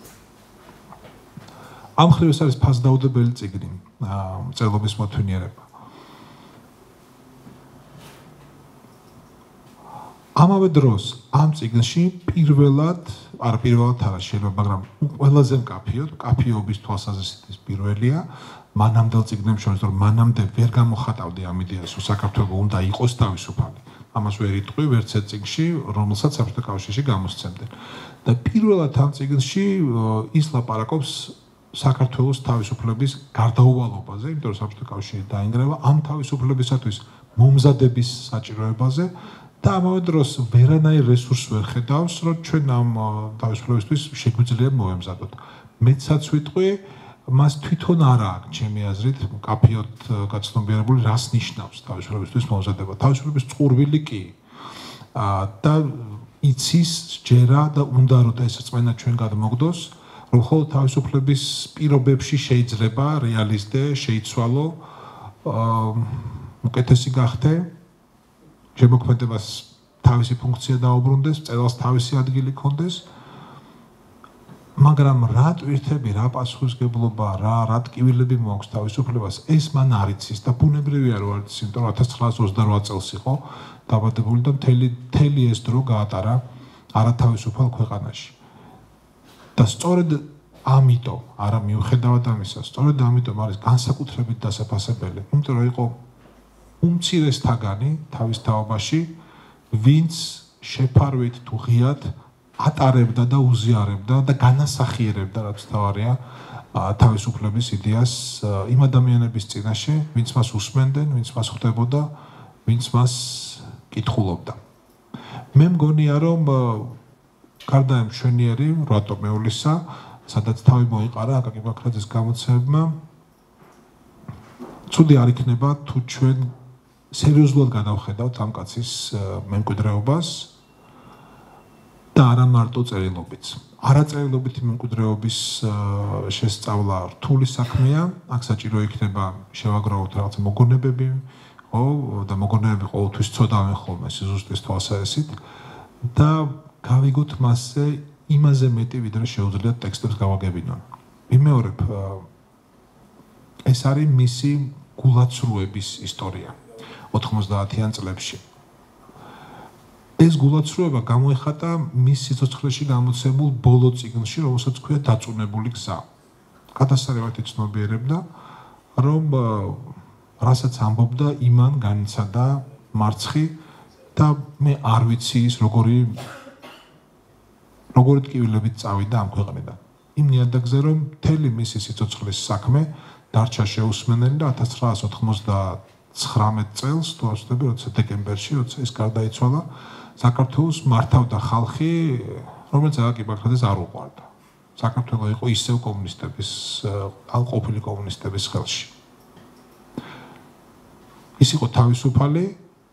ამ მხრივ ეს არის ფასდაუდებელი წიგნი, მწერლობის მოთვინიერება. ამავე დროს ამ წიგნში პირველად, არა პირველად არა შეიძლება, მაგრამ ყველაზე მკაფიოდ, მკაფიობის თვალსაზრისით პირველია, მანამდელ წიგნებს შორის, რომ მანამდე ვერ გამოხატავდი ამ იდეას, რომ საქართველო უნდა იყოს თავისუფალი. ამას ვერ იტყვი ვერც ერთ წიგნში, რომელსაც საბჭოთა კავშირში გამოსცემდნენ. და პირველად ამ წიგნში ის ლაპარაკობს საქართველოს თავისუფლების გარდაუვალობაზე, იმიტომ რომ საბჭოთა კავშირი დაინგრევა ამ თავისუფლებისათვის მომზადების საჭიროებაზე და ამავე დროს ვერანაირ რესურსს ვერ ხედავს, რომ ჩვენ ამ თავისუფლებისთვის შეგვიძლია მოემზადოთ. მეცაც ვიტყვი, მას თვითონ არა აქვს, ჩემი აზრით, მკაფიოდ გაცნობიერებული, რას ნიშნავს თავისუფლებისთვის მომზადება. თავისუფლების წყურვილი კი და იცის ჯერა და უნდა რომ ეს რწმენა ჩვენ გადმოგდოს, რომ ხოლმე თავისუფლების პირობებში შეიძლება რეალისტე შეიცვალო, უკეთესი გახდე, შემოქმედებას თავისი ფუნქცია დაუბრუნდეს, წელს თავისი ადგილი ქონდეს, მაგრამ რა ტვირთები, რა პასუხისგებლობა, რა რა ტკივილები მოაქვს თავისუფლებას, ეს მან არ იცის და ბუნებრივია რომ არ იცის, იმიტომ რომ ათას ცხრაასი ოცდარვა წელს იყო დაბადებული და მთელი მთელი ეს დრო გაატარა არათავისუფალ ქვეყანაში. და სწორედ ამიტომ, არა მიუხედავად ამისა, სწორედ ამიტომ არის განსაკუთრებით დასაფასებელი, იმიტომ რომ იყო უმცირესთაგანი თავის თაობაში, ვინც შეფარვით თუ ღიად ატარებდა და უზიარებდა და განასახიერებდა, რაც თავარია, თავისუფლების იდეას იმ ადამიანების წინაშე, ვინც მას უსმენდნენ, ვინც მას ხვდებოდა, ვინც მას კითხულობდა. მე მგონია, რომ გარდა ამ მშვენიერი რატო მეულისა, სადაც თავი მოიყარა აკაკი ბაქრაძის გამოცემებმა, ცუდი არ იქნება თუ ჩვენ სერიოზულად გადავხედავთ ამ კაცის მემკვიდრეობას და არა მარტო წერილობით. არაწერილობითი მემკვიდრეობის შესწავლა რთული საქმეა, აქ საჭირო იქნება შევაგროვოთ რაღაცა მოგონებები, ხო, და მოგონებები ყოველთვის ცოდავენ ხოლმე სიზუსტის თვალსაზრისით და გავიგოთ მასზე იმაზე მეტი, ვიდრე შეუძლიათ ტექსტებს გავაგებინონ. ვიმეორებ, ეს არის მისი გულაცრუების ისტორია ოთხმოცდაათიან წლებში. ეს გულაცრუება გამოიხატა მის სიცოცხლეში გამოცემულ ბოლო წიგნში, რომელსაც ქვია დაწუნებული გზა. გადასარევად იცნობიერებდა, რომ რასაც ამბობდა, იმან განიცადა მარცხი და მე არ ვიცი ის როგორი როგორი ტკივილებით წავიდა ამ ქვეყნიდან. იმ ნიადაგზე, რომ მთელი მისი სიცოცხლის საქმე დარჩა შეუსმენელი და ათას ცხრაას ოთხმოცდათხრამეტ წელს, თუ არ ვცდები, როცა დეკემბერში, როცა ის გარდაიცვალა, საქართველოს მართავდა ხალხი, რომელიც აკაკი ბაქრაძეს არ უყვარდა. საქართველო იყო ისევ კომუნისტების, ან ყოფილი კომუნისტების ხელში. ის იყო თავისუფალი,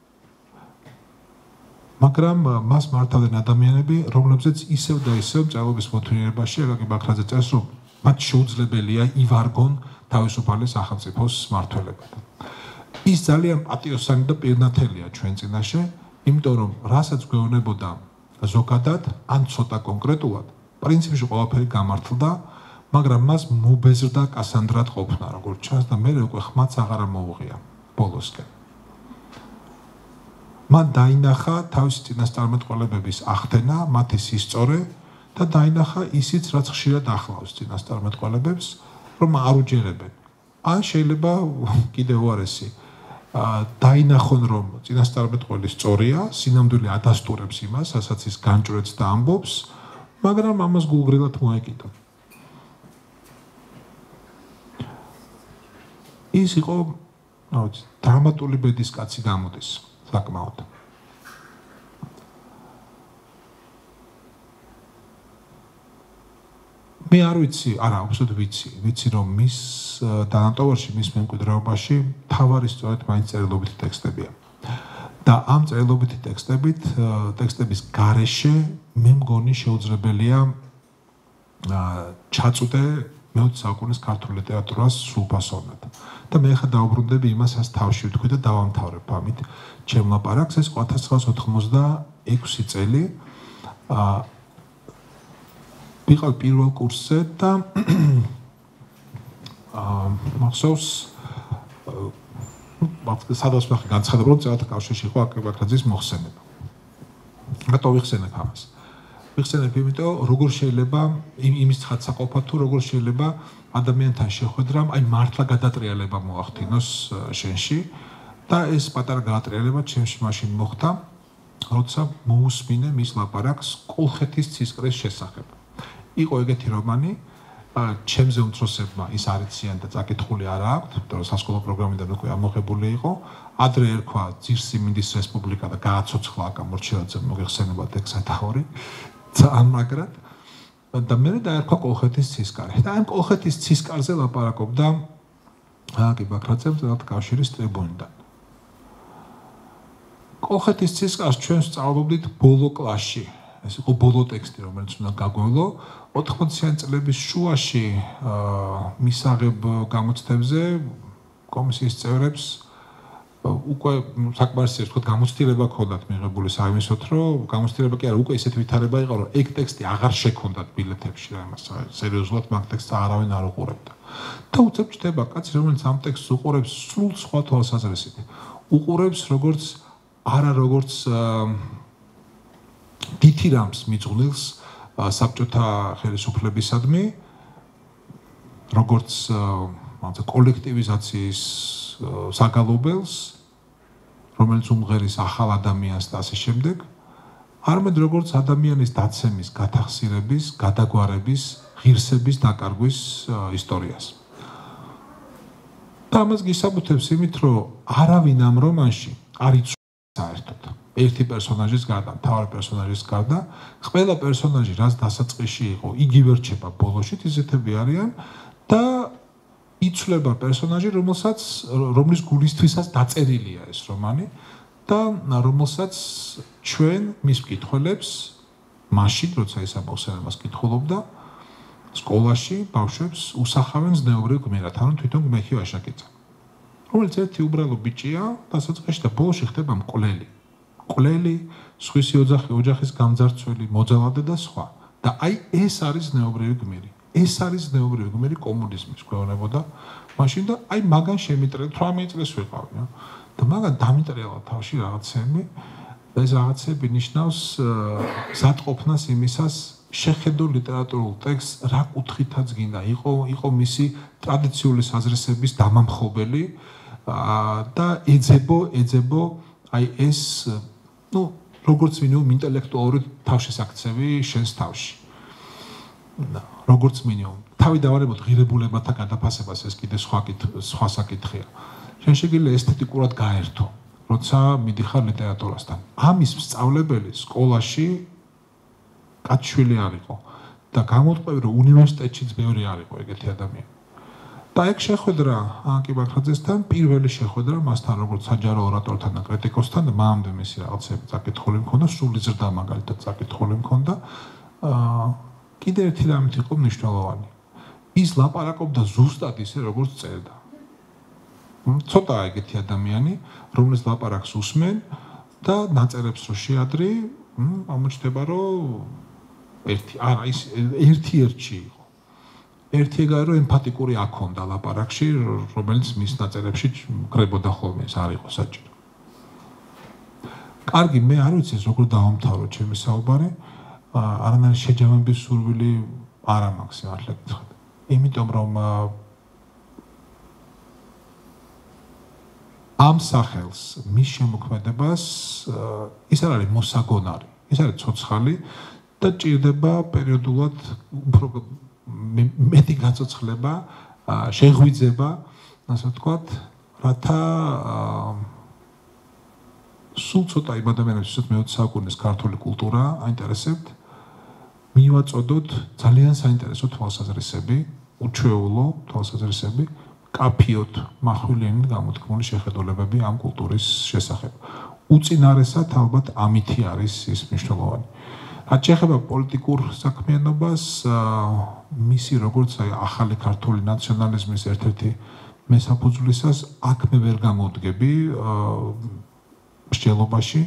მაგრამ მას მართავდნენ ადამიანები, რომლებზეც ისევ და ისევ წერილობის მოთმინებაში აკაკი ბაქრაძე წერს, რომ მათ შეუძლებელია ივარგონ თავისუფალი სახელმწიფოს მმართველებად. ის ძალიან პატიოსანი და პირნათელია ჩვენ წინაშე, იმიტომ რომ რასაც გვეუბნებოდა ზოგადად ან ცოტა კონკრეტულად, პრინციპში ყველაფერი გამართლდა, მაგრამ მას მობეზრდა კასანდრად ყოფნა, როგორც ჩანს და მე უკვე ხმაც აღარ მოუღია ბოლოსკენ. მან დაინახა თავისი წინასწარმეტყველებების ახდენა, მათი სისწორე და დაინახა ისიც, რაც ხშირად ახლავს წინასწარმეტყველებებს, რომ არ უჯერებენ. ან შეიძლება კიდევ უარესი დაინახონ, რომ წინასწარმეტყველი სწორია, სინამდვილე ადასტურებს იმას, რასაც ის განჭვრეტს და ამბობს, მაგრამ ამას გულგრილად მოეკიდა. ის იყო, რა ვიცი, დრამატული ბედის კაცი გამოდის, საკმაოდ. მე არ ვიცი, არა, უბრალოდ ვიცი, ვიცი რომ მის დანატოვარში, მის მემკვიდრეობაში თავარი სწორედ მაინც წერილობითი ტექსტებია. და ამ წერილობითი ტექსტებით, ტექსტების გარეშე მე მგონი შეუძლებელია ჩაწვდე მეოცე საუკუნის ქართულ ლიტერატურას სრულფასოვნად. და მე ხა დაუბრუნდები იმას, რაც თავში ვთქვი და დავამთავრებ ამით ჩემ ლაპარაკს, ეს ათას ცხრაას ოთხმოცდაექვსი წელი ვიყავ პირველ კურსზე და აა მახსოვს სადაც ვახი განცხადება, რომ წერილთა კავშირში იყო აკაკი ბაქრაძის მოხსენება. რატო ვიხსენებ ამას? ვიხსენებ იმიტომ, როგორ შეიძლება იმის ცხადსაყოფა თუ როგორ შეიძლება ადამიანთან შეხვედრამ აი მართლა გადატრიალება მოახდინოს შენში და ეს პატარა გადატრიალება ჩემში მაშინ მოხდა, როცა მოусმინე მის ლაპარაკს კოლხეთის ცისკრის შესახებ. იყო ეგეთი რომანი, ჩემზე უმცროსებმა ის არ იციან და წაკითხული არ აქვთ, იმიტომ რომ სასკოლო პროგრამიდან უკვე ამოღებული იყო. ადრე ერქვა ძირსიმინდის რესპუბლიკა და გააცოცხლა აკა მორჩილაძე მოგეხსენებათ ეგ სათაური. ძალიან მაგრად და მე დაერქვა კოლხეთის ცისკარი. და ამ კოლხეთის ცისკარზე ლაპარაკობდა აკაკი ბაქრაძე წერილთა კავშირის ტრიბუნიდან. კოლხეთის ცისკარს ჩვენ სწავლობდით ბოლო კლასში. ეს იყო ბოლო ტექსტი, რომელიც უნდა გაგვევლო. ოთხმოციანი წლების შუაში მისაღებ გამოცდებზე კომისიის წევრებს უკვე საკმარისი თქვა გამოცდილება ქონდათ მიღებული საიმისოთ, რომ გამოცდილება კი არა, უკვე ისეთ ვითარება იყო, რომ ეგ ტექსტი აღარ შექონდათ ბილეთებში, რა იმას სერიოზულად მაგ ტექსტს არავინ არ უყურებდა. და უცებ ჩდება კაცი, რომელიც ამ ტექსტს უყურებს სულ სხვა თვალსაზრისით. უყურებს როგორც არა როგორც დითირამს მიძღვნილს საბჭოთა ხელისუფლებისადმი, როგორც კოლექტივიზაციის საგალობელს, რომელიც უმღერის ახალ ადამიანს და ასე შემდეგ, არამედ როგორც ადამიანის დაცემის, გათახსირების, გადაგვარების, ღირსების დაკარგვის ისტორიას. და ამას გისაბუთებს იმით, რომ არავინ ამ რომანში არ იცვლის საერთოდ. ერთი პერსონაჟის გარდა, მთავარი პერსონაჟის გარდა, ყველა პერსონაჟი რაც დასაწყისში იყო, იგივე რჩება ბოლოში, ისეთები არიან და იცვლება პერსონაჟი, რომელსაც რომლის გულისთვისაც დაწერილია ეს რომანი და რომელსაც ჩვენ მის მკითხველებს მაშინ, როცა ეს ამოხსენებას კითხულობდა, სკოლაში ბავშვებს უსახავენ ზნეობრივ გმირად, ანუ თვითონ გმექი ვაშაკიცა. რომელიც ერთი უბრალო ბიჭია, დასაწყისში და ბოლოში ხდება მკვლელი. მკვლელი, სხვისი ოჯახი, ოჯახის გამძარცველი, მოძალადე და სხვა. და აი ეს არის ზნეობრივი გმირი. ეს არის ზნეობრივი გმირი კომუნიზმის გვეუბნებოდა მაშინ და აი მაგან შემიტრიალ თვრამეტ წელს ვიყავი და მაგან დამიტრიალა თავში რაღაცები ეს რაღაცები ნიშნავს ზატყოფნას იმისას, შეხედულ ლიტერატურულ ტექსტს რა კუთხითაც გინდა, იყო იყო მისი ტრადიციული საზრისების დამამხობელი და ეძებო ეძებო აი ეს ну როგორც მინიმუმ ინტელექტუალური თავშესაქცევი შენს თავში. როგორც მინიმუმ თავი დავარებოთ ღირებულებათა გადაფასებას ეს კიდე სხვა სხვა საკითხია. შენ შეგიძლია ესთეტიკურად გაერთო, როცა მიდიხარ ლიტერატურასთან. ამის სწავლებელი სკოლაში კაცშვილი არ იყო და გამოვტყვევი რომ უნივერსიტეტშიც ბევრი არ იყო ეგეთი ადამიანი. და ეგ შეხვედრა აკი ბაქრაძესთან პირველი შეხვედრა მასთან როგორც საჯარო ორატორთან და კრიტიკოსთან და მამამდე მისი რაღაცები წაკითხული მქონდა, სული ზრდა მაგალითად წაკითხული მქონდა. აა კიდე ერთი რამით იყო მნიშვნელოვანი. ის ლაპარაკობდა ზუსტად ისე როგორც წერდა. ცოტაა ეგეთი ადამიანი, რომელსაც ლაპარაკს უსმენ და ნაწერებს რო შეადრი, აღმოჩნდება რომ ერთი არა ის ერთი ერთში იყო. ერთი ეგაა რომ ემფათიკური აქონდა ლაპარაკში, რომელიც მის ნაწერებში კრებოდა ხოლმე, ეს არ იყო საჭირო. კარგი, მე არ ვიცი ეს როგორ დავამთავრო ჩემი საუბარი, არანაირი შეჯამების სურვილი არ მაქვს მართლა გითხრათ. იმიტომ რომ ამ სახელს მის შემოქმედებას ის არ არის მოსაგონარი, ის არის ცოცხალი და ჭირდება პერიოდულად უფრო მეტი გაცოცხლება, შეღვიძება, ასე ვთქვათ, რათა სულ ცოტა იმ ადამიანებს, ვისაც მეოცე საუკუნის ქართული კულტურა აინტერესებთ, მივაწოდოთ ძალიან საინტერესო თვალსაზრისები, უჩვეულო თვალსაზრისები, კაფიოთ מחვილიანი გამოთქმული შეხედულებები ამ კულტურის შესახებ. უწინარესად ალბათ ამითი არის ის მნიშვნელოვანი. რაც შეეხება პოლიტიკურ საქმიანობას, მისი როგორც აი ახალი ქართული ნაციონალიზმის ერთ-ერთი მესაფუძვლისას აქ მე ვერ გამოვდგები მსჯელობაში.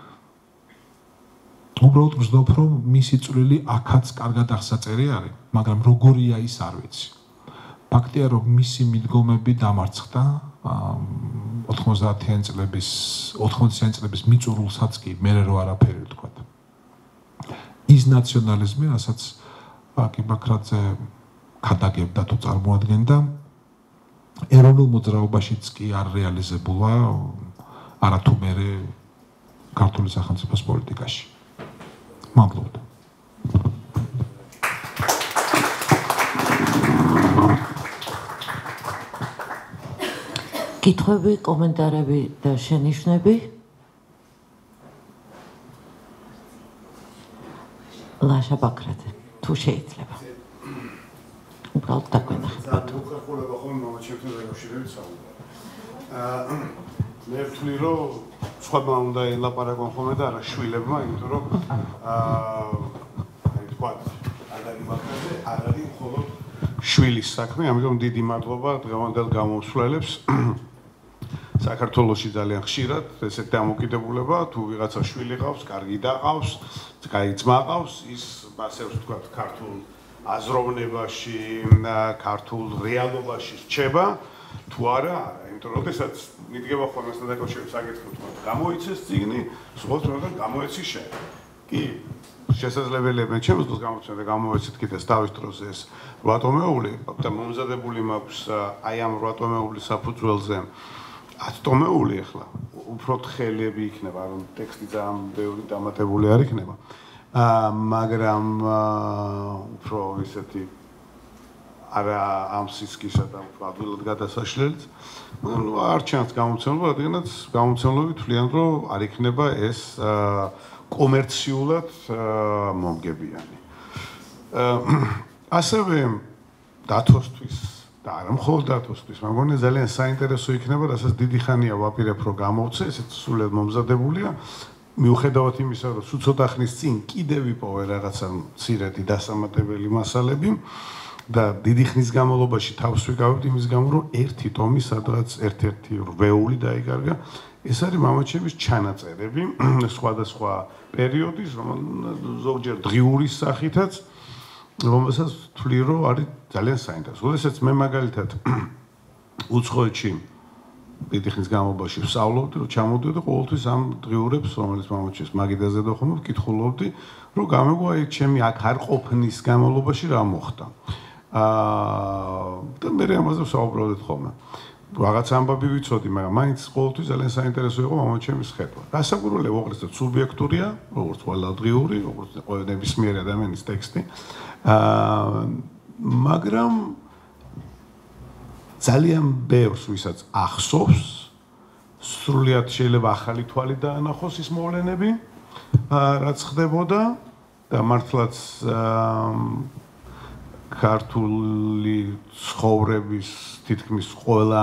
უბრალოდ ვზდობ, რომ მისი წვლილი აქაც კარგად აღსაწერი არის, მაგრამ როგორია ის არ ვიცი. ფაქტია, რომ მისი მიდგომები დამარცხდა ოთხმოცდაათიანი წლების ოთხმოცდაათიანი წლების მიწურულსაც კი მერე რო არაფერი ვთქვა. ის ნაციონალიზმი, რასაც აკი ბაქრაძე ქადაგებდა თუ წარმოადგენდა, ეროვნულ მოძრაობაშიც კი არ რეალიზებულა, არათუ მერე ქართული სახელმწიფოს პოლიტიკაში. მადლობა. კითხვები, კომენტარები და შენიშვნები? ლაშა ბაქრაძე, თუ შეიძლება. უბრალოდ დაგვენახებათ. უხერხულება ხოლმე მომაჩერთან დაკავშირებით საუბარი. აა მე ვთვლი, რომ სხვამა უნდა ელაპარაკონ ხოლმე და არა შვილებმა, იმიტომ რომ აა აი თქვა, ადამი ბაქრაძე არ არის მხოლოდ შვილის საქმე, ამიტომ დიდი მადლობა დღევანდელ გამომსვლელებს. საქართველოში ძალიან ხშირად ესეთ დამოკიდებულება, თუ ვიღაცა შვილი ყავს, კარგი და ყავს, კაი ძმა ყავს, ის ასე ვთქვათ, ქართულ აზროვნებაში, ქართულ რეალობაში რჩება, თუ არა, იმიტომ რომ შესაძ მიდგება ხოლმე ასთან დაკავშირებით საკითხი, თქვა, გამოიცეს წიგნი, სხვა თქმა გამოეცი შენ. კი, შესაძლებელია მე ჩემს დროს გამოცემ და გამოეცით კიდეს თავის დროს ეს რვატომეული და მომზადებული მაქვს აი ამ რვატომეულის საფუძველზე ათტომეული ახლა უფრო თხელები იქნება, რომ ტექსტი ძალიან ბევრი დამატებული არ იქნება. აა მაგრამ უფრო ისეთი არა ამ სისქისა და უფრო ადვილად გადასაშლელიც. მაგრამ არ ჩანს გამოცემობა, რადგანაც გამოცემლები თვლიან, რომ არ იქნება ეს კომერციულად მომგებიანი. ასევე დათოსთვის და არა მხოლოდ დათოსთვის, მაგრამ ძალიან საინტერესო იქნება, რასაც დიდი ხანია ვაპირებ, რომ გამოვცე, ესეც სულად მომზადებულია. მიუხედავად იმისა, რომ სულ ცოტა ხნის წინ კიდევ ვიპოვე რაღაცა მცირედი დასამატებელი მასალები და დიდი ხნის განმავლობაში თავს ვიკავებთ იმის გამო, რომ ერთი ტომი სადღაც ერთ-ერთი რვეული დაიკარგა. ეს არის მამაჩემის ჩანაწერები სხვადასხვა პერიოდის, ზოგჯერ დღიურის სახითაც, რომელსაც ვთვლი, რომ არის ძალიან საინტერესო. როდესაც მე მაგალითად უცხოეთში დიდი ხნის განმავლობაში ვსწავლობდი, რომ ჩამოდიოდი ყოველთვის ამ დღიურებს, რომელიც მამაჩემს მაგიდაზე და ხომ ვკითხულობდი, რომ გამეგო აი ჩემი აქ არ ყოფნის განმავლობაში რა მოხდა. აა და მე ამაზე ვსაუბრობდით ხოლმე. რაღაც ამბავი ვიცოდი, მაგრამ მაინც ყოველთვის ძალიან საინტერესო იყო მამაჩემის ხედვა. გასაგურებელი უღრეს და სუბიექტურია, როგორც ყველა დღიური, როგორც ყველა ნებისმიერი ადამიანის ტექსტი. აა მაგრამ ძალიან ბევრს ვისაც ახსოვს, სრულიად შეიძლება ახალი თვალი დაანახოს ის მოვლენები, რაც ხდებოდა და მართლაც ქართული ცხოვრების თითქმის ყველა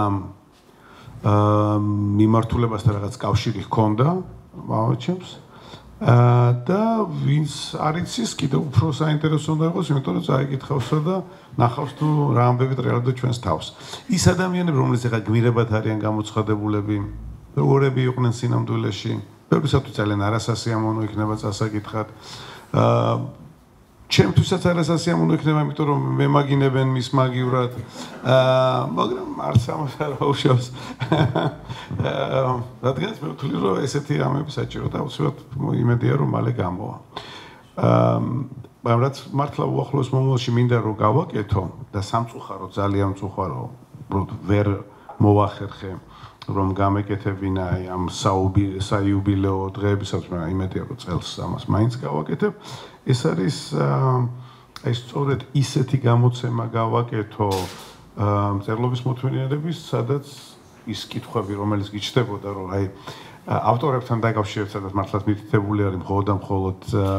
მიმართულებასთან რაღაც კავშირი ჰქონდა მამაჩემს და ვინც არ იცის კიდევ უფრო საინტერესო უნდა იყოს, იმიტომ რომ წაიკითხავსა და ნახავს თუ რა ამბები ტრიალდა ჩვენს თავს. ის ადამიანები, რომლებიც ახლა გმირებად არიან გამოცხადებულები, როგორები იყვნენ სინამდვილეში, ბევრისათვის ძალიან არასასიამოვნო იქნება წასაკითხად. აა ჩემთვისაც არასასიამოვნო იქნება, იმიტომ რომ მემაგინებენ მის მაგივრად. აა მაგრამ არც ამას არ აუშავს. აა რადგანაც მე ვთვლი რომ ესეთი ამები საჭიროა და უცბად იმედია რომ მალე გამოვა. აა მაგრამ რაც მართლა უახლოეს მომავალში მინდა რომ გავაკეთო და სამწუხარო ძალიან მწუხარო ვერ მოვახერხე რომ გამეკეთებინა აი ამ საიუბილეო დღეებისაც, მაგრამ იმედია რომ წელს ამას მაინც გავაკეთებ. ეს არის აი სწორედ ისეთი გამოცემა გავაკეთო მწერლობის მოთმინეების, სადაც ის კითხვები, რომელიც გიჩნდებოდა, რომ აი ავტორებთან დაკავშირებით, სადაც მართლაც მითითებული არის მხოლოდ და მხოლოდ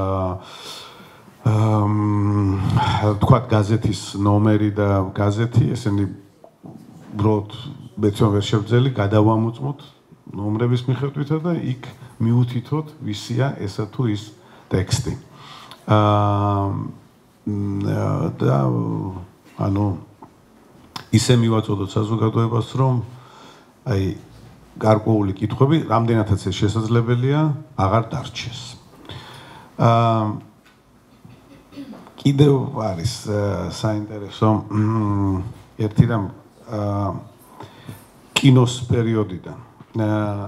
აა თქვათ გაზეთის ნომერი და გაზეთი, ესენი უბრალოდ მეც ვერ შევძელი, გადავამოწმოთ ნომრების მიხედვითა და იქ მიუთითოთ ვისია ესა თუ ის ტექსტი. აა და ანუ ისე მივაწოდოთ საზოგადოებას, რომ აი გარკვეული კითხვები, რამდენადაც ეს შესაძლებელია, აღარ დარჩეს. აა კიდევ არის საინტერესო ერთი რამ აა კინოს პერიოდიდან. აა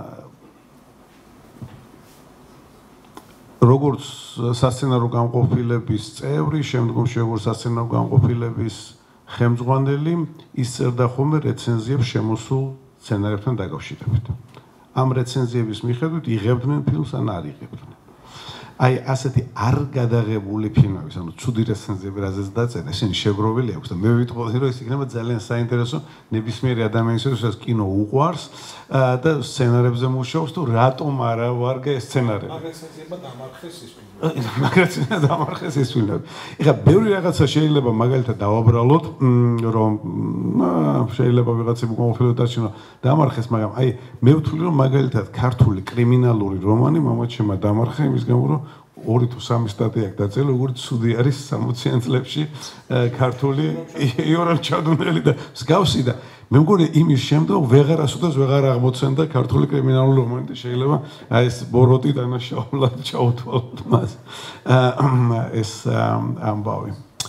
როგორც სასცენარო გამყოფილების წევრი, შემდგომში როგორც სასცენარო გამყოფილების ხელმძღვანელი, ის წერდა ხოლმე რეცენზიებს შემოსულ სცენარებთან დაკავშირებით. ამ რეცენზიების მიხედვით იღებდნენ ფილმს ან არ იღებდნენ. აი ასეთი არ გადაღებული ფილმების, ანუ ცუდი რეცენზიები რაზეც დაწერა, ისინი შეგროვილი აქვს და მე ვიტყოდი, რომ ეს იქნება ძალიან საინტერესო ნებისმიერი ადამიანისთვის, ვისაც კინო უყვარს და სცენარებზე მუშაობს, თუ რატომ არა ვარგა ეს სცენარები. მაგ რეცენზიებმა დამარხეს ის ფილმი. მაგ რეცენზიებმა დამარხეს ეს ფილმი. ეხლა ბევრი რაღაცა შეიძლება მაგალითად დავაბრალოთ, რომ შეიძლება ვიღაცები კონკრეტულად დაჩინო დამარხეს, მაგრამ აი მე ვთვლი, რომ მაგალითად ქართული კრიმინალური რომანი მამაჩემმა დამარხა იმის გამო, რომ ორი თუ სამი სტატია აქვს დაწერილი, როგორც ცუდი არის სამოციან წლებში ქართული იორამ ჩადუნელი და მსგავსი და მე მგონი იმის შემდგომ ვეღარასოდეს ვეღარ აღმოცენდა ქართული კრიმინალური რომანი და შეიძლება აი ეს ბოროტი დანაშაულად ჩაუთვალოთ მას ეს ამბავი.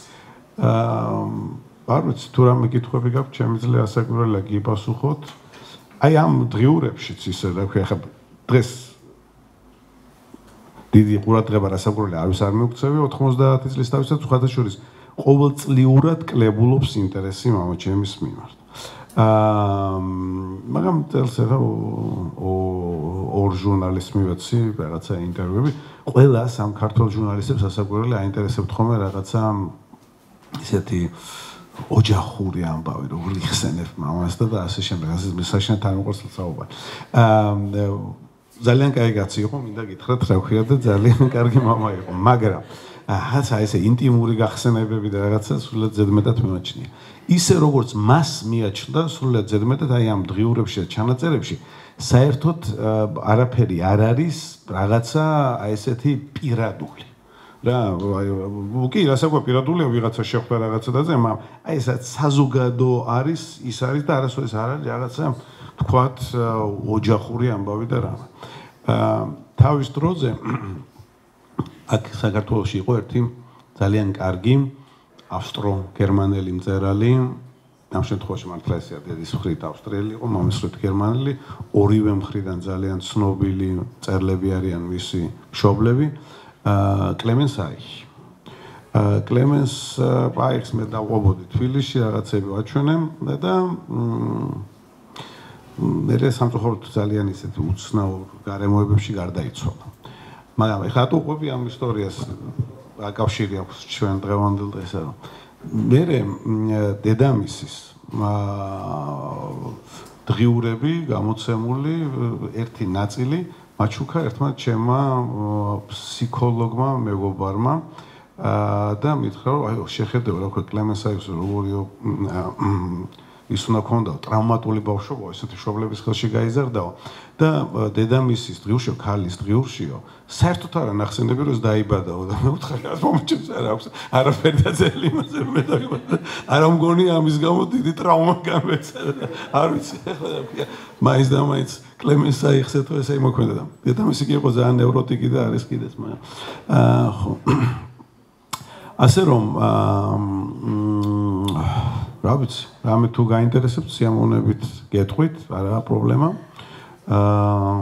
არ ვიცი თუ რამე კითხვები გაქვთ, შემიძლია ასაკურველია გიპასუხოთ. აი ამ დღიურებშიც ისე რა ქვია, ხა დღეს დიდი ყურადღება რასაკვირველია არავის არ მოგწევი ოთხმოცდაათი წლის თავისას ხათაშორის ყოველწლიურად კლებულობს ინტერესი მამაჩემის მიმართ. აა მაგრამ წელს ახლა ორ ჟურნალისტს მივეცი რაღაცა ინტერვიუები, ყველა სამ ქართულ ჟურნალისტებს რასაკვირველია აინტერესებთ ხოლმე რაღაცა ისეთი ოჯახური ამბავი, როგორ იხსენებ მამას და ასე შემდეგ, ასე საშინელ თანამოყრაცებს საუბარი. აა ძალიან კაი კაცი იყო, მინდა გითხრათ რა ქვია და ძალიან კარგი მამა იყო, მაგრამ აჰა, ესე ინტიმური გახსენებები და რაღაცა სულად ზედმეტად მიმაჩნია. ისე როგორც მას მიაჩნდა სულად ზედმეტად აი ამ დღიურებში და ჩანაწერებში, საერთოდ არაფერი არ არის რაღაცა აი ესეთი პირადული. რა, კი, რასაკვირველია პირადულია ვიღაცა შეხვდა რაღაცა და ზემ, აი ესაც საზოგადო არის, ის არის და არასოდეს არ არის რაღაცა თქვათ ოჯახური ამბავი და რამე. თავის დროზე აქ საქართველოში იყო ერთი ძალიან კარგი ავსტრო-გერმანელი მწერალი ამ შემთხვევაში მართლა ესეა დედის მხრით ავსტრიელი იყო, მამის მხრით გერმანელი, ორივე მხრიდან ძალიან ცნობილი წერლები არიან მისი მშობლები. კლემენს აიხი. კლემენს აიხს მე დავყვებოდი თბილისში, რაღაცები ვაჩვენე და მე სამწუხაროდ ძალიან ისეთ უცნაურ გარემოებებში გარდაიცვალა. მაგრამ ეხლა თუ ყვები ამ ისტორიას აკავშირი აქვს ჩვენ დღევანდელ დღესა რომ მე დედამისის დღიურები გამოცემული ერთი ნაწილი მაჩუქა ერთმა ჩემმა ფსიქოლოგმა მეგობარმა და მითხრა რომ აი შეხედე რა ქვია კლემენს აიხს როგორი ის უნდა ქონდა ტრავმატული ბავშვობა, ესეთი მშობლების ხელში გაიზარდაო და დედამისის დღიურშიო, ქალის დღიურშიო, საერთოდ არ ნახსენები რომ დაიბადაო და მე ვთხარი რა მომჩენს არ აქვს არაფერი დაძელი იმაზე მე დაიბადა. არა მგონი ამის გამო დიდი ტრავმა გამეცა. არ ვიცი ახლა რა მაინც და მაინც კლემენს აიხსე თუ ესე იმოქმედა და დედამისი კი იყო ძალიან ნევროტიკი და არის კიდეც მაგრამ აა ხო ასე რომ რა ვიცი, რამე თუ გაინტერესებთ სიამოვნებით გეტყვით, არაა პრობლემა. აა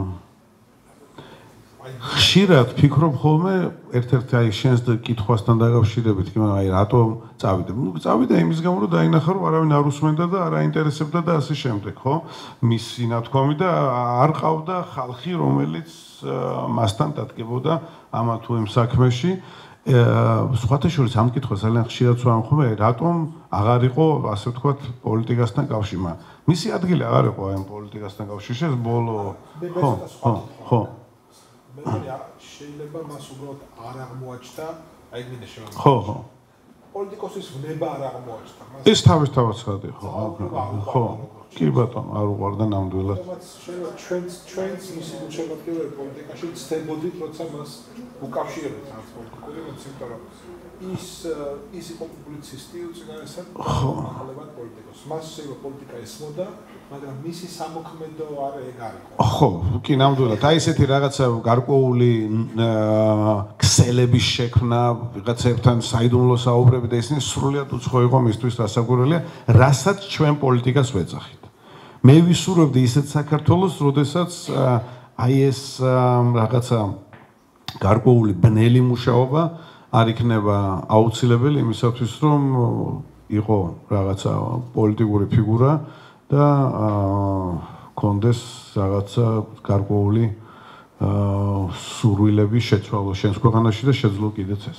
ხშირად ფიქრობ ხოლმე ერთ-ერთი აი შენს კითხვასთან დაკავშირებით, კი მაგრამ აი რატო წავიდე? ნუ წავიდე იმის გამო, რომ დაინახა, რომ არავინ არ უსმენდა და არ აინტერესებდა და ასე შემდეგ, ხო? მისი ნათქვამი და არ ყავდა ხალხი, რომელიც მასთან დადგებოდა ამა თუ იმ საქმეში. სხვათა შორის ამ კითხვას ძალიან ხშირად ვამბობ ხოლმე, რატომ აღარ იყო, ასე ვთქვათ, პოლიტიკასთან კავშირი, მაგრამ მისი ადგილი აღარ იყო ამ პოლიტიკასთან კავშირში, ეს ბოლო ხო, ხო, ხო. მე შეიძლება მას უბრალოდ არ აღმოაჩნდა, აი მინდა შევამბობ. ხო, ხო. პოლიტიკოსის ვნება არ აღმოაჩნდა. ეს თავისთავად ცხადი, ხო. ხო. კი ბატონო, არ უყარდა ნამდვილად. ჩვენს ჩვენს მისი შეფასებები პოლიტიკაში ცდებოდით, როცა მას უკავშირებთ ამ პოლიტიკური მოცემულობა. ის ის იყო პუბლიცისტი უცნაესად ახალებად პოლიტიკოს. მას შეიძლება პოლიტიკა ესმოდა, მაგრამ მისი სამოქმედო არ ეგ არ იყო. ხო, კი ნამდვილად. აი ესეთი რაღაცა გარკვეული ქსელების შექმნა, ვიღაცებთან საიდუმლო საუბრები და ისინი სრულიად უცხო იყო მისთვის დასაკვირველია, რასაც ჩვენ პოლიტიკას ვეძახით. მე ვისურვებდი ისეთ საქართველოს, როდესაც აი ეს რაღაცა გარკვეული ბნელი მუშაობა არ იქნება აუცილებელი იმისათვის, რომ იყო რაღაცა პოლიტიკური ფიგურა და კონდეს რაღაცა გარკვეული სურვილების შეცვალო შენს ქვეყანაში და შეძლო კიდეც ეს.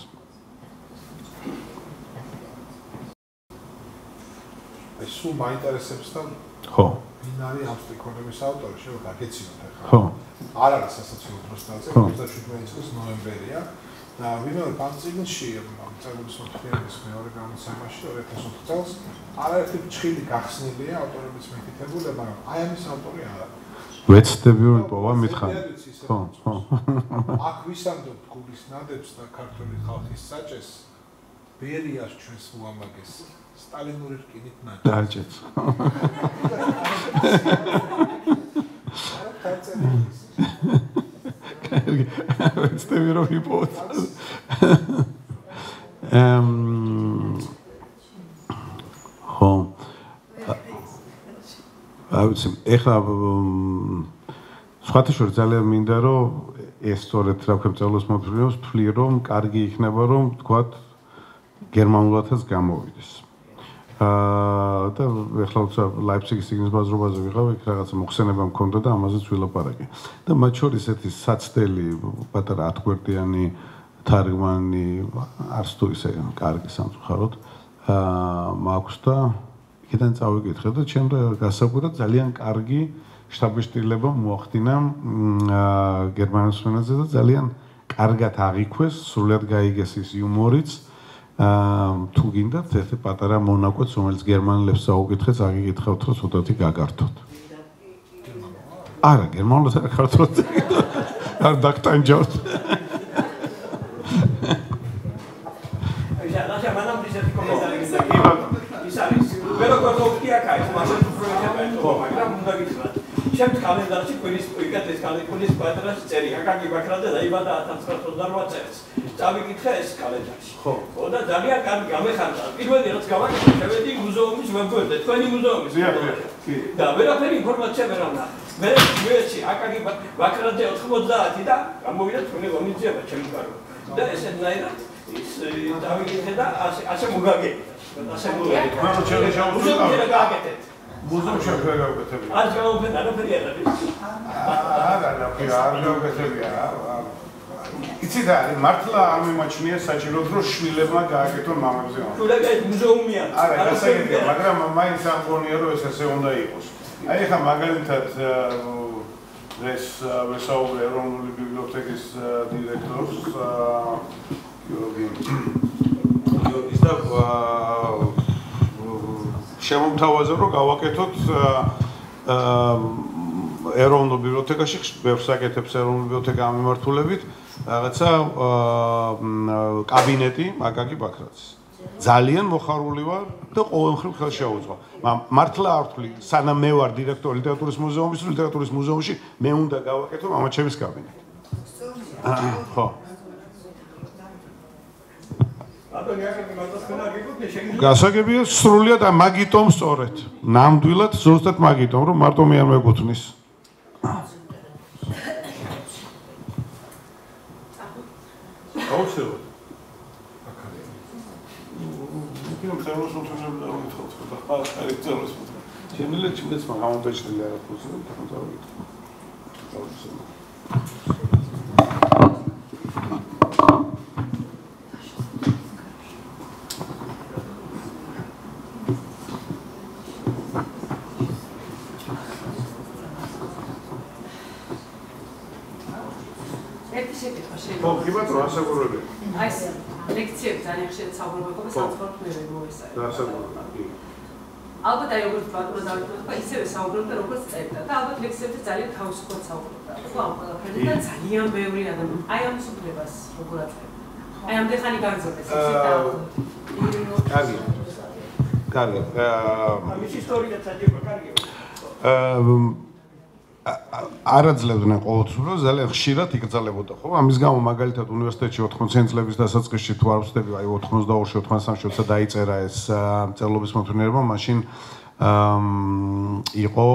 ეს სულ მაინტერესებს და ხო. ვინ არის ამ სტიქონების ავტორი, შეიძლება გაგეცინოთ ახლა. ხო. არ არის სასაცილო დროსტალზე, ოცდაშვიდმეტი წლის ნოემბერია. და ვიმეორებ ამ წიგნში, წერილობის მოთხოვნების მეორე გამოცემაში ორი ათას ოთხ წელს, არაერთი ფრჩხილი გახსნილია ავტორების მითითებული, მაგრამ აი ამის ავტორი არ არის. ვეცდები რომ პოვა მითხარ. ხო, ხო. აქ ვისამდობთ გულის ნადებს და ქართული ხალხის საჭეს, ბერიას ჩვენს უამაგეს სტალინური რკინით ნაჭს. დაჭეც. ვეცდები რომ იპოვოთ. ემ ხო. აი ვიცი, ეხლა სხვათა შორის ძალიან მინდა რომ ეს სწორედ რა ქვია წერილოს მოთხრობს, თვლი რომ კარგი იქნება რომ თქვათ გერმანულადაც გამოვიდეს. აა და ეხლა უცა ლაიფციგის სიგნის ბაზრობაზე ვიყავ, იქ რაღაც მოხსენება მქონდა და ამაზეც ვილაპარაკე. და მათ შორის ერთი საცდელი პატარა ათგვერდიანი თარგმანი არც თუ ისე კარგი სამწუხაროდ აა მაქვს და იქიდან წავიკითხე და ჩემ გასაკვირად ძალიან კარგი შტაბ-შტილება მოახდინა გერმანულ ენაზე და ძალიან კარგად აღიქვეს, სრულად გაიგეს ის იუმორიც. აა თუ გინდათ ერთი პატარა მონაკვეთს, რომელიც გერმანელებს წაუკითხეს, აგიკითხავთ, რომ ცოტათი გაგართოთ. არა, გერმანულად არ გართოთ. არ დაგტანჯავთ. Ja, das ja man diese Kommentare gesagt. Ist alles. Wer doch doch hier kein, was du für ein Problem, aber da gibt's was. ჩემს კალენდარში კვირის უკეთეს კალენდრის კვადრატს წერი. აკაკი ბაქრაძე დაიბადა ათას ცხრაასი ოცდაოთხ წელს. წავიკითხე ეს კალენდარში. ხო. და ძალიან კარგი გამეხარდა. პირველი რაც გავაკეთე, შევედი მუზეუმის ვებგვერდზე, თქვენი მუზეუმის. და ვერაფერი ინფორმაცია ვერ ავნახე. მე მეცი აკაკი ბაქრაძე ოთხმოცდაათი და გამოვიდა თქვენი ღონისძიება ჩემს გარკვევაში. და ესეთნაირად ის დავიკითხე და ასე ასე მოგაგე. ასე მოგაგე. მაგრამ ჩემი მუზეუმში რა გააკეთეთ? მუზეუმში ვერ გავაკეთებია. არ გავაკეთე, არაფერი არ არის. არა, არაფერი არ გავაკეთებია. იცი და მართლა არ მიმაჩნია საჭიროდ რომ შვილებმა გააკეთონ მამებზე. შვილები მუზეუმია. არა, გასაგებია, მაგრამ მაინც არ მგონია რომ ეს ესე უნდა იყოს. აი ხა მაგალითად ეს ვესაუბრე ეროვნული ბიბლიოთეკის დირექტორს გიორგი გიორგის და შემომთავაზე რომ გავაკეთოთ ეროვნულ ბიბლიოთეკაში ბევრს აკეთებს ეროვნული ბიბლიოთეკა ამ მიმართულებით რაღაცა კაბინეტი აკაკი ბაქრაძის ძალიან მოხარული ვარ და ყოველმხრივ ხელს შეუძღვა. მართლა არ ვთვლი, სანამ მე ვარ დირექტორი ლიტერატურის მუზეუმის, ლიტერატურის მუზეუმში მე უნდა გავაკეთო მამაჩემის კაბინეტი. ხო. გასაგებია სრულიად მაგიტომ სწორედ. ნამდვილად ზუსტად მაგიტომ, რომ მარტო მე არ მეკუთვნის. აუცილებლად.ខ្ញុំθέλω να σου πω ότι δεν θα πάω στα ελευθερία. Και μην λέτε ότι δεν θα κάνω το έτσι τελεία. ერთი შეკითხვა შეიძლება. ხო, გიბათ რა ასაგურებელი. აი ეს ლექციები ძალიან ხშირად საუბრობენ და საცხოვრებლები მოესწრება. დასაგურებელი. ალბათ აი როგორც ბატონო დავით ისევე საუბრობდა როგორც წერდა და ალბათ ლექციებზე ძალიან თავისუფლად საუბრობდა. ხო ამ ყველაფერზე და ძალიან ბევრი ადამიანი აი ამ სუფლებას როგორ აწევდა. აი ამდენ ხანი გაგზავნეს ეს და კარგი. კარგი. ამის ისტორია საჭირო კარგია. აა არაძლებდნენ ყოველთვის ძალიან ხშირად იკრძალებოდა ხო ამის გამო მაგალითად უნივერსიტეტში ოთხმოციანი წლების დასაწყისში თუ არ ვცდები აი ოთხმოცდაორში ოთხმოცდამში როცა დაიწერა ეს წერლობის მოთმინეება მაშინ იყო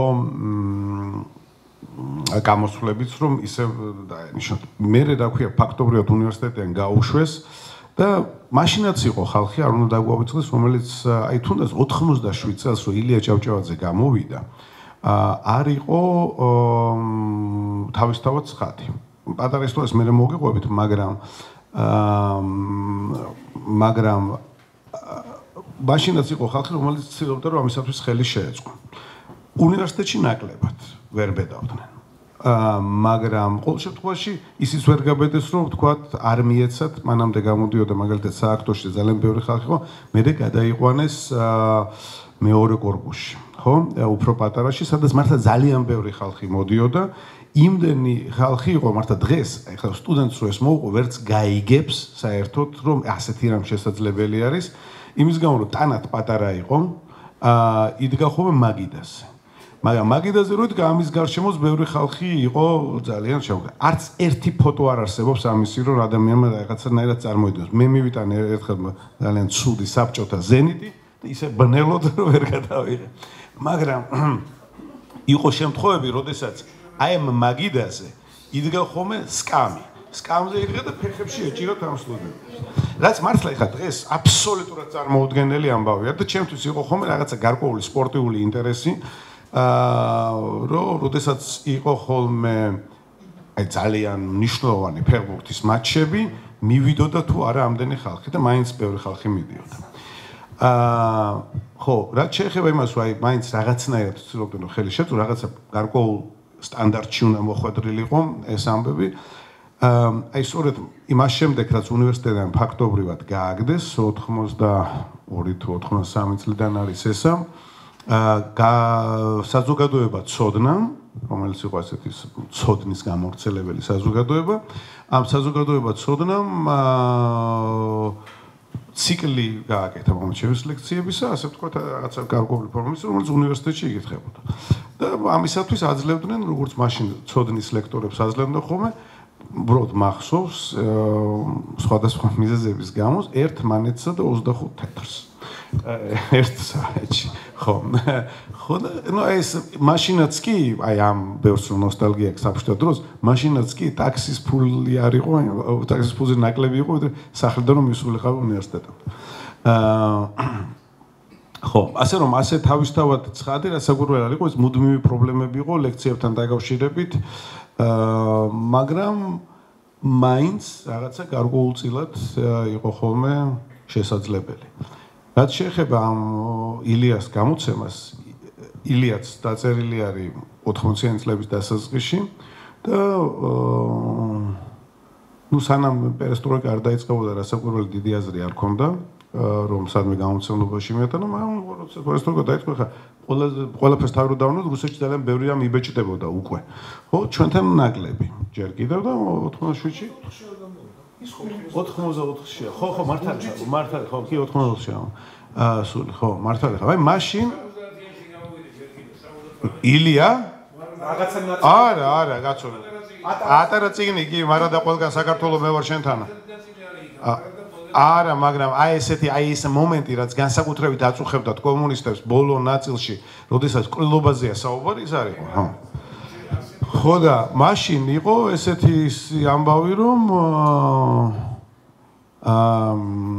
გამოსვლებიც რომ ისე დაენიშნოთ მე რა ქვია ფაქტობრივად უნივერსიტეტიდან გაუშვეს და მაშინაც იყო ხალხი არ უნდა დაგვაუწყდეს რომელიც აი თუნდაც ოთხმოცდაშვიდ წელს რო ილია ჭავჭავაძე გამოვიდა არ იყო თავისთავად ცხადი. პატარა ისტორიას მე მოგიყვებით, მაგრამ მაგრამ მაშინაც იყო ხალხი, რომელიც ცდილობდა რომ ამისათვის ხელი შეეწყო. უნივერსიტეტში ნაკლებად ვერ ბედავდნენ. მაგრამ ყოველ შემთხვევაში ისიც ვერ გაბედეს რომ თქვათ არ მიეცათ, მანამდე გამოდიოდა მაგალითად სააქტოში ძალიან ბევრი ხალხი იყო, მე გადაიყვანეს მეორე კორპუსში. ხო, უფრო პატარაში, სადაც მართლა ძალიან ბევრი ხალხი მოდიოდა. იმდენი ხალხი იყო მართლა დღეს, ეხლა სტუდენტს რო ეს მოუყო, ვერც გაიგებს საერთოდ, რომ ასეთი რამ შესაძლებელი არის. იმის გამო რომ ტანად პატარა იყო, აა იდგა ხოლმე მაგიდაზე. მაგრამ მაგიდაზე რო იდგა ამის გარშემოც ბევრი ხალხი იყო ძალიან შეუგა. არც ერთი ფოტო არ არსებობს ამისი, რომ ადამიანმა რაღაცნაირად წარმოიდგინოს. მე მივიტანე ერთხელ ძალიან ცუდი საბჭოთა ზენიტი, ისე ბნელოდ რომ ვერ გადავიღე. მაგრამ იყო შემთხვევები, როდესაც აი ამ მაგიდაზე იდგა ხოლმე სკამი. სკამზე იდგა და ფეხებში ეჭირა ამ სტუდენტებს. რაც მართლა ეხა დღეს აბსოლუტურად წარმოუდგენელი ამბავია და ჩემთვის იყო ხოლმე რაღაცა გარკვეული სპორტიული ინტერესი, აა რომ როდესაც იყო ხოლმე აი ძალიან მნიშვნელოვანი ფეხბურთის მატჩები, მივიდოდა თუ არა ამდენი ხალხი და მაინც ბევრი ხალხი მიდიოდა. აა ხო, რაც შეეხება იმას, რომ აი მაინც რაღაცნაირად ვცდილობდნენ რომ ხელი შეწვრო, რაღაცა გარკვეულ სტანდარტში უნდა მოხვედრილიყო ეს ამბები. აა აი სწორედ იმას შემდეგ, რაც უნივერსიტეტიდან ფაქტობრივად გააგდეს ოთხმოცდაორი თუ ოთხმოცდასამი წლიდან არის ესა. აა საზოგადოება ცოდნა, რომელიც იყო ასეთი ცოდნის გამავრცელებელი საზოგადოება. ამ საზოგადოება ცოდნამ აა ციკლი გააკეთა მომჩევის ლექციებისა, ასე ვთქვათ, რაღაცა გარკვეული ფორმის, რომელიც უნივერსიტეტში იკითხებოდა. და ამისათვის აძლევდნენ როგორც მაშინ ცოდნის ლექტორებს აძლევდნენ ხოლმე უბრალოდ მახსოვს სხვადასხვა მიზეზების გამო ერთმანეთსა და ოცდახუთ თეთრს ერთ საათში ხო ხო ნუ ეს მაშინაც კი აი ამ ბევრს ნოსტალგია აქვს საბჭოთა დროს მაშინაც კი ტაქსის ფული არ იყო ტაქსის ფულზე ნაკლები იყო და სახლიდან რომ მისულიყავი უნივერსიტეტამდე აა ხო, ასე რომ ასე თავისთავად ცხადი, რასაკვირველი არ იყო, ეს მუდმივი პრობლემები იყო ლექციებთან დაკავშირებით, აა მაგრამ მაინც რაღაცა გარკვეულწილად იყო ხოლმე შესაძლებელი. რაც შეეხება ამ ილიას გამოცემას, ილიაც დაწერილი არის ოთხმოციანი წლების დასაწყისში და ნუ სანამ პერესტროიკა არ დაიწყებოდა, რასაკვირველი დიდი აზრი არ ქონდა. რომ სადმე გამოცემლობაში მიატანა, მაგრამ პერესტროიკა დაიწყო ხა ყველაზე ყველაფერს თავი რო დავნოთ, რუსეთში ძალიან ბევრი რამ იბეჭდებოდა უკვე. ხო, ჩვენთან ნაკლები. ჯერ კიდევ და ოთხმოცდაშვიდში ოთხმოცდაოთხშია. ხო, ხო, მართალია, მართალია, ხო, კი ოთხმოცდაოთხშია. აა, სული, ხო, მართალია. აი, მაშინ ილია რაღაცა არა, არა, გაცოლა. ატარა წიგნი კი, მაგრამ და ყველგან საქართველოს მე ვარ შენთან. აა არა, მაგრამ აი ესეთი აი ეს მომენტი, რაც განსაკუთრებით აწუხებდათ კომუნისტებს ბოლო ნაწილში, როდესაც ყრილობაზეა საუბარი, ის არის, ხო? ხო და მაშინ იყო ესეთი ამბავი, რომ აა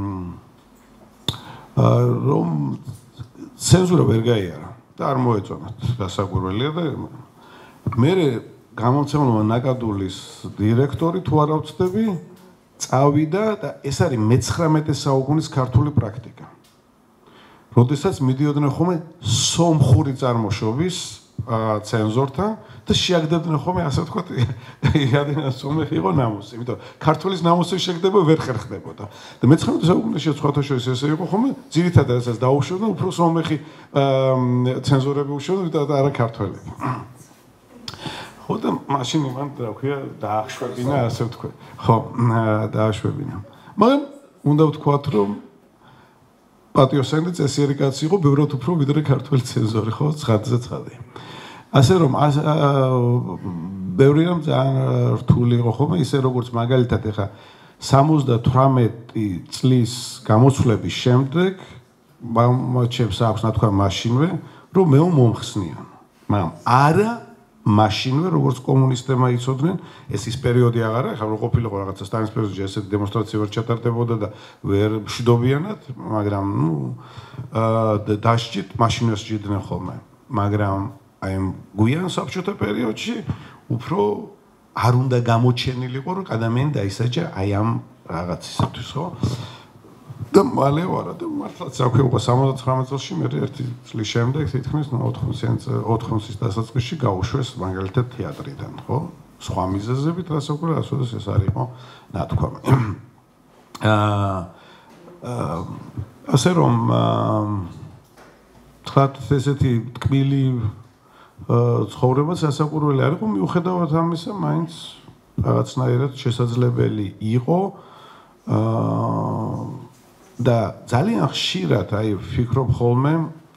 რომ ცენზურა ვერ გაიარა და არ მოეწონათ, დასაკვირველია და მე გამომცემლობა ნაკადულის დირექტორი თუ არ ავწდები წავიდა და ეს არის მეცხრამეტე საუკუნის ქართული პრაქტიკა. როდესაც მიდიოდნენ ხოლმე სომხური წარმოშობის ცენზორთან და შეაგდებდნენ ხოლმე ასე ვთქვათ, იადენა სომეხი იყო ნამუსი, იმიტომ ქართულის ნამუსი შეგდება ვერ ხერხდებოდა. და მეცხრამეტე საუკუნეში სხვათა შორის ესე იყო ხოლმე, ძირითადად ესაც დაუშვებდნენ უფრო სომეხი ცენზორები უშვებდნენ და არა ქართველები. ხო და მაშინ იმან რა ქვია დააშვებინა ასე ვთქვათ. ხო, დააშვებინა. მაგრამ უნდა ვთქვათ, რომ პატიოსანი წესიერი კაცი იყო, ბევრად უფრო ვიდრე ქართველი ცენზორი, ხო, ცხადზე ცხადია. ასე რომ ბევრი რამ ძალიან რთული იყო ხოლმე, ისე როგორც მაგალითად ეხა სამოცდათვრამეტი წლის გამოცვლების შემდეგ ჩემს აქვს ნათქვა მაშინვე, რომ მე მომხსნიან. მაგრამ არა მაშინვე როგორც კომუნისტებმა იცოდნენ, ეს ის პერიოდი აღარა, ხა რო ყოფილიყო რაღაცა სტალინის პერიოდში ესეთი დემონსტრაცია ვერ ჩატარდებოდა და ვერ მშვიდობიანად, მაგრამ ნუ აა დასჭით მაშინვე სჭიდნენ ხოლმე. მაგრამ აი ამ გვიან საბჭოთა პერიოდში უფრო არ უნდა გამოჩენილიყო, რომ ადამიანი დაისაჯა აი ამ რაღაცისათვის, ხო? და მალე ვარა და მართლაც აქვე უკვე სამოცდათვრამეტ წელში მე ერთი წლის შემდეგ თითქმის ოთხმოცის დასაწყისში გაუშვეს მაგალითად თეატრიდან, ხო? სხვა მიზეზებით, რასაკვირველია, ასოდეს ეს არ იყო ნათქვამი. აა ასე რომ თქვათ ესეთი ტკბილი ცხოვრება სასაკვირველი არ იყო, მიუხედავად ამისა, მაინც რაღაცნაირად შესაძლებელი იყო აა და ძალიან ხშირად აი ვფიქრობ ხოლმე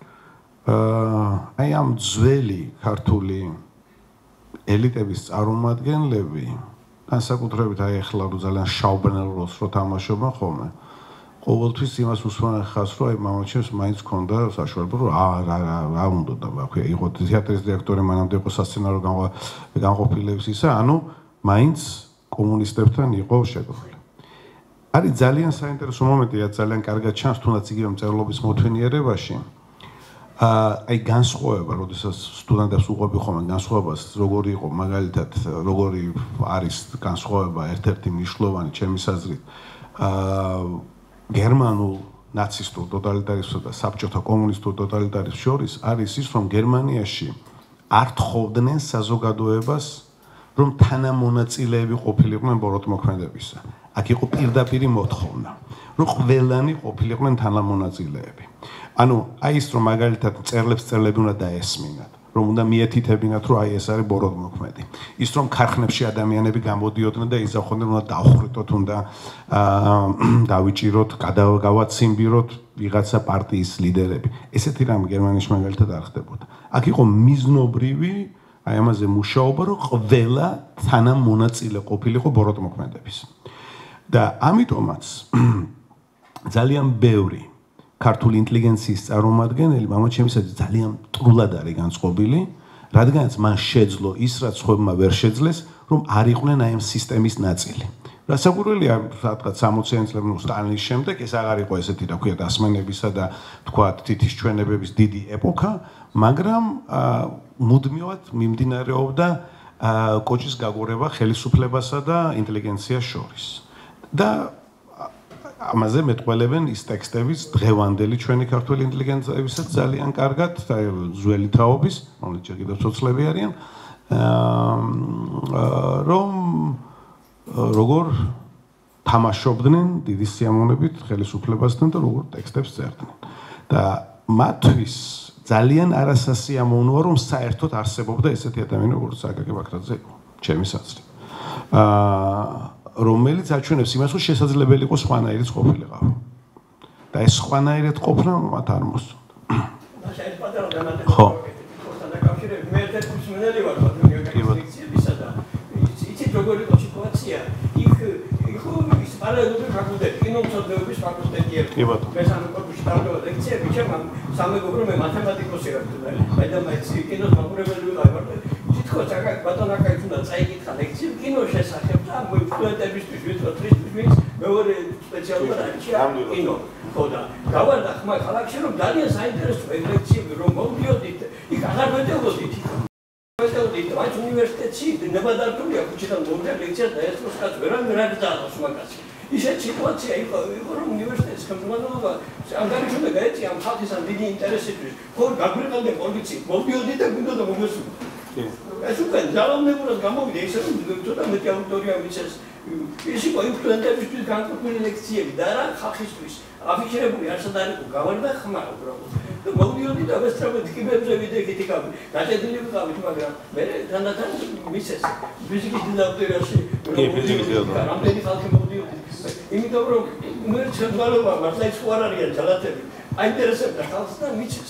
აი ამ ძველი ქართული ელიტების წარმომადგენლები განსაკუთრებით აი ახლა რო ძალიან შაუბნელ როლს რო თამაშობენ ხოლმე ყოველთვის იმას უსვენახავს რომ აი მამაჩემს მაინც ქონდა საშუალება რომ რა რა რა უნდა და აქვე იყო თეატრის დირექტორი მანამდე იყო სასცენარო განყოფილების ისა ანუ მაინც კომუნისტებთან იყო შეგროვილი არის ძალიან საინტერესო მომენტი, რაც ძალიან კარგად ჩანს თუნდაც იგივე მწერლობის მოთვენიერებაში. აი განსხვავება, როდესაც სტუდენტებს უყვები ხოლმე განსხვავებას, როგორი იყო მაგალითად, როგორი არის განსხვავება ერთ-ერთი მნიშვნელოვანი ჩემი აზრით, გერმანულ ნაცისტურ ტოტალიტარიზმსა და საბჭოთა კომუნისტურ ტოტალიტარიზმს შორის არის ის, რომ გერმანიაში არ თხოვდნენ საზოგადოებას, რომ თანამონაწილეები ყოფილიყვნენ ბოროტმოქმედებისა. აქ იყო პირდაპირი მოთხოვნა, რომ ყველანი ყოფილიყვნენ თანამონაწილეები. ანუ აი ის რომ მაგალითად წერლებს წერლები უნდა დაესმინათ. რომ უნდა მიეთითებინათ, რომ აი ეს არის ბოროტმოქმედი. ის რომ ქარხნებში ადამიანები გამოდიოდნენ და იზახოდნენ, უნდა დავხრიტოთ, უნდა დავიჭიროთ, გავაციმბიროთ ვიღაცა პარტიის ლიდერები. ესეთი რამე გერმანიაში მაგალითად არ ხდებოდა. აქ იყო მიზნობრივი აი ამაზე მუშაობა, რომ ყველა თანამონაწილე ყოფილიყო ბოროტმოქმედების. და ამიტომაც ძალიან ბევრი ქართული ინტელიგენციის წარმომადგენელი მამაჩემისათვის ძალიან მტრულად არის განწყობილი, რადგანაც მან შეძლო ის, რაც სხვებმა ვერ შეძლეს, რომ არ იყვნენ აი ამ სისტემის ნაწილი. რასაკვირველია, სადღაც სამოციანი წლები ნუ სტალინის შემდეგ ეს აღარ იყო ესეთი რა ქვია დასმენებისა და თქვა თითის ჩვენებების დიდი ეპოქა, მაგრამ მუდმივად მიმდინარეობდა კოჭის გაგორება ხელისუფლებასა და ინტელიგენციას შორის. და ამაზე მეტყველებენ ის ტექსტებიც დღევანდელი ჩვენი ქართული ინტელიგენციებისაც ძალიან კარგად, ძველი თაობის, რომელიც ჯერ კიდევ ცოცხლები არიან, რომ როგორ თამაშობდნენ დიდი სიამოვნებით ხელისუფლებასთან და როგორ ტექსტებს წერდნენ. და მათთვის ძალიან არასასიამოვნოა, რომ საერთოდ არსებობდა ესეთი ადამიანი, როგორც აკაკი ბაქრაძე იყო, ჩემი საზრით. აა რომელიც აჩვენებს იმას, რომ შესაძლებელი იყო სხვანაირიც ყოფილიყავი. და ეს სხვანაირად ყოფნა მათ არ მოსწონდა. ხო. მე ერთ-ერთი მსმენელი ვარ ლექციებისა და იცით როგორი იყო სიტუაცია? იქ იყო ის პარალელური ფაკულტეტი, კინომცოდნეობის ფაკულტეტი იყო. მე სამი კორპუსში დავდევა ლექციები, ჩემ სამეგობრო მე მათემატიკოსი ვარ და მე და მე კინოს მაყურებელი ვიყავ. თითქოს აკაკი ბატონ აკაკი უნდა წაიკითხა ლექციები კინოს შესახებ და სტუდენტებისთვის ვიტყოდ ტრისტისთვის მეორე სპეციალურად არჩია კინო. ხო და გავარდა ხმა ქალაქში რომ ძალიან საინტერესოა ლექციები რომ მოვდიოდით, იქ აღარ ვეტევლოდით. ვეტევლოდით მათ უნივერსიტეტში ნებადართულია ქუჩიდან მოვიდა ლექცია და ეს როს კაც ვერან ვერ აგზავნოს მაგაში. ისეთ სიტუაცია იყო, რომ უნივერსიტეტის ხელმძღვანელობა ანგარიშობდა გაეწია ამ ხალხის ამ დიდი ინტერესისთვის. ხო გაგვიყენდა პოლიცია, მოვდიოდით და გვინდოდა მოგესურვო. ეს უკვე ძალაუნებურად გამოვიდა ისე რომ ცოტა მეტი აუდიტორია მიცეს. ის იყო იმ სტუდენტებისთვის განკუთვნილი ლექციები და რა ხალხისთვის აფიქსირებული არსად არ იყო გავარდა ხმა უბრალოდ. და მოვდიოდი და ვესწრაფეთ კიბებზე ვიდექით იქავი. დაჭედილი ვიყავით, მაგრამ მე თანდათან მიცეს ფიზიკის დინამიკაში. კი, ფიზიკის დინამიკა. რამდენი ხალხი მოვდიოდი. იმიტომ რომ უნივერსიტეტის ხელმძღვანელობა მართლა ის ხო არ არიან ძალათები. აინტერესებდა ხალხს და მიცეს.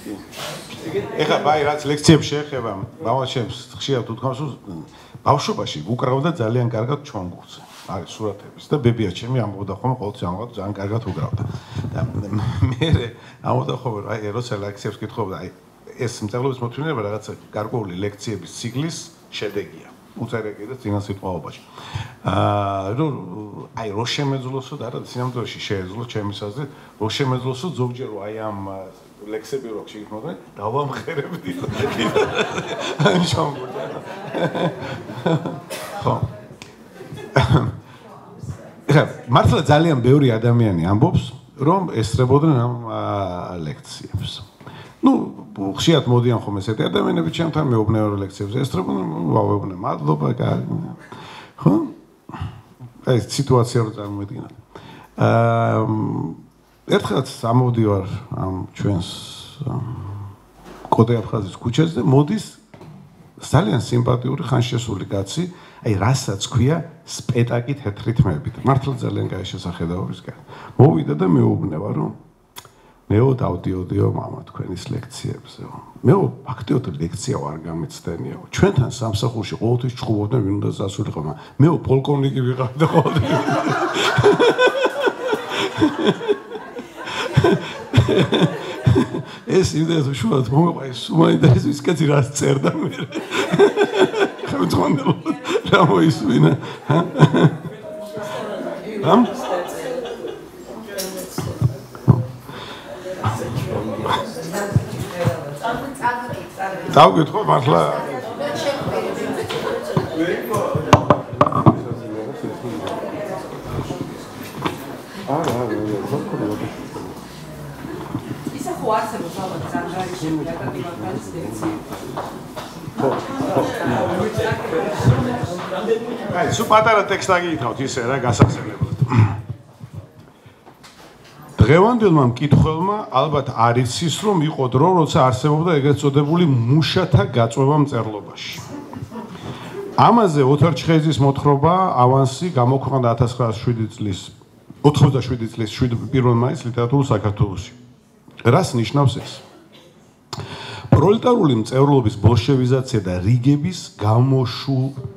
ეხლა ბაი რაც ლექციებს შეეხება, მამაჩემს ხშირად უთქვამს, რომ ბავშვობაში უკრავდა ძალიან კარგად ჩონგურზე. არის სურათების და ბებია ჩემი ამბობდა ხომ ყოველთვის ამბობდა ძალიან კარგად უკრავდა. და მე ამბობდა ხომ აი როცა ლექციებს კითხობდა, აი ეს მწერლობის მოთმინება რაღაცა გარკვეული ლექციების ციკლის შედეგია. უწერეკი და წინა სიტყვაობაში. აა რომ აი რო შემეძლოსო და არა სინამდვილეში შეეძლო ჩემი საზრით, რო შემეძლოსო ზოგჯერ აი ამ ლექსები რო შეიქმნა, დავამხერებდი. აი შამბურდა. ხო. ეხლა მართლა ძალიან ბევრი ადამიანი ამბობს, რომ ესწრებოდნენ ამ ლექციებს. ну, ხშირად მოდიან ხომ ესეთი ადამიანები ჩემთან მეუბნეო რომ ლექციებს ესწრებოდნენ, ვავეუბნე, მადლობა, კარგი. ხო? აი სიტუაცია რო წარმოვიდგინოთ. აა ერთხელ ამოვდივარ ამ ჩვენს კოდე აფხაზის ქუჩაზე და მოდის ძალიან სიმპათიური ხანშესული კაცი, აი რასაც ქვია სპეტაკი თეთრი თმებით. მართლა ძალიან კაი შესახედაობის კაცი. მოვიდა და მეუბნება რომ მეო დავდიოდიო მამა თქვენის ლექციებზე. მეო ფაქტიოდ ლექცია არ გამეცდენიაო. ჩვენთან სამსახურში ყოველთვის ჩხუბობდნენ ვინ უნდა სასულიყო, მაგრამ მეო პოლკოვნიკი ვიყავ და ყოველთვის ეს იდეა თუ შუათ მომიყვა ის უმანი და ეს ის კაცი რას წერდა მე. ხმწონდა რა მოისმინა. ამ დავკითხო მართლა არა არა ისა ხო არსებობს ალბათ ანგარიში აკაკი ბაქრაძის ლექციები. ხო ხო აი სულ პატარა ტექსტი აგითავთ ისე რა გასახსენებლად. დღევანდელმა მკითხველმა ალბათ არ იცის, რომ იყო დრო, როცა არსებობდა ეგრეთ წოდებული მუშათა გაწვევა მწერლობაში. ამაზე ოთარ ჩხეიძის მოთხრობა ავანსი გამოქვეყნდა ათას ცხრაას შვიდი წლის ოცდაშვიდი წლის პირველ მაისს ლიტერატურულ საქართველოში. რას ნიშნავს ეს? პროლეტარული მწერლობის ბოლშევიზაცია და რიგების გამოშუ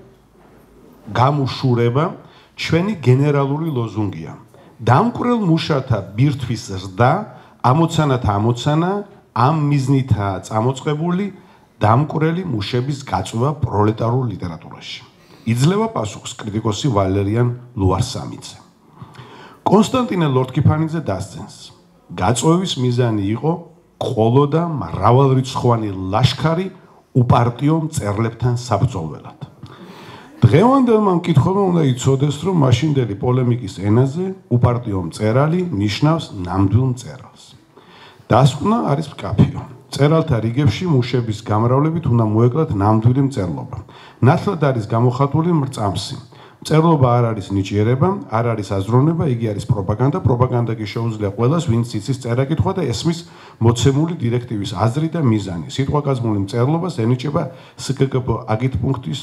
გამუშურება ჩვენი გენერალური ლოზუნგია. დამკვრელ მუშათა ბირთვის ზრდა, ამოცანათა ამოცანა, ამ მიზნითაა წამოწყებული დამკვრელი მუშების გაწვევა პროლეტარულ ლიტერატურაში. იძლევა პასუხს კრიტიკოსი ვალერიან ლუარსამიძე. კონსტანტინე ლორთქიფანიძე დასძენს. გაწვევის მიზანი იყო ყოლო და მრავალრიცხოვანი ლაშქარი უპარტიო მწერლებთან საბრძოლველად. დღევანდელმა მკითხველმა უნდა იცოდეს, რომ მაშინდელი პოლემიკის ენაზე უპარტიო მწერალი ნიშნავს ნამდვილ მწერალს. დასკვნა არის მკაფიო. მწერალთა რიგებში მუშების გამრავლებით უნდა მოეკლათ ნამდვილი მწერლობა. ნათლად არის გამოხატული მრწამსი. მწერლობა არ არის ნიჭიერება, არ არის აზროვნება, იგი არის პროპაგანდა. პროპაგანდა კი შეუძლია ყველას, ვინც იცის წერა-კითხვა და ესმის მოცემული დირექტივის აზრი და მიზანი. სიტყვაკაზმული მწერლობას ენიჭება სგგბ აგიტპუნქტის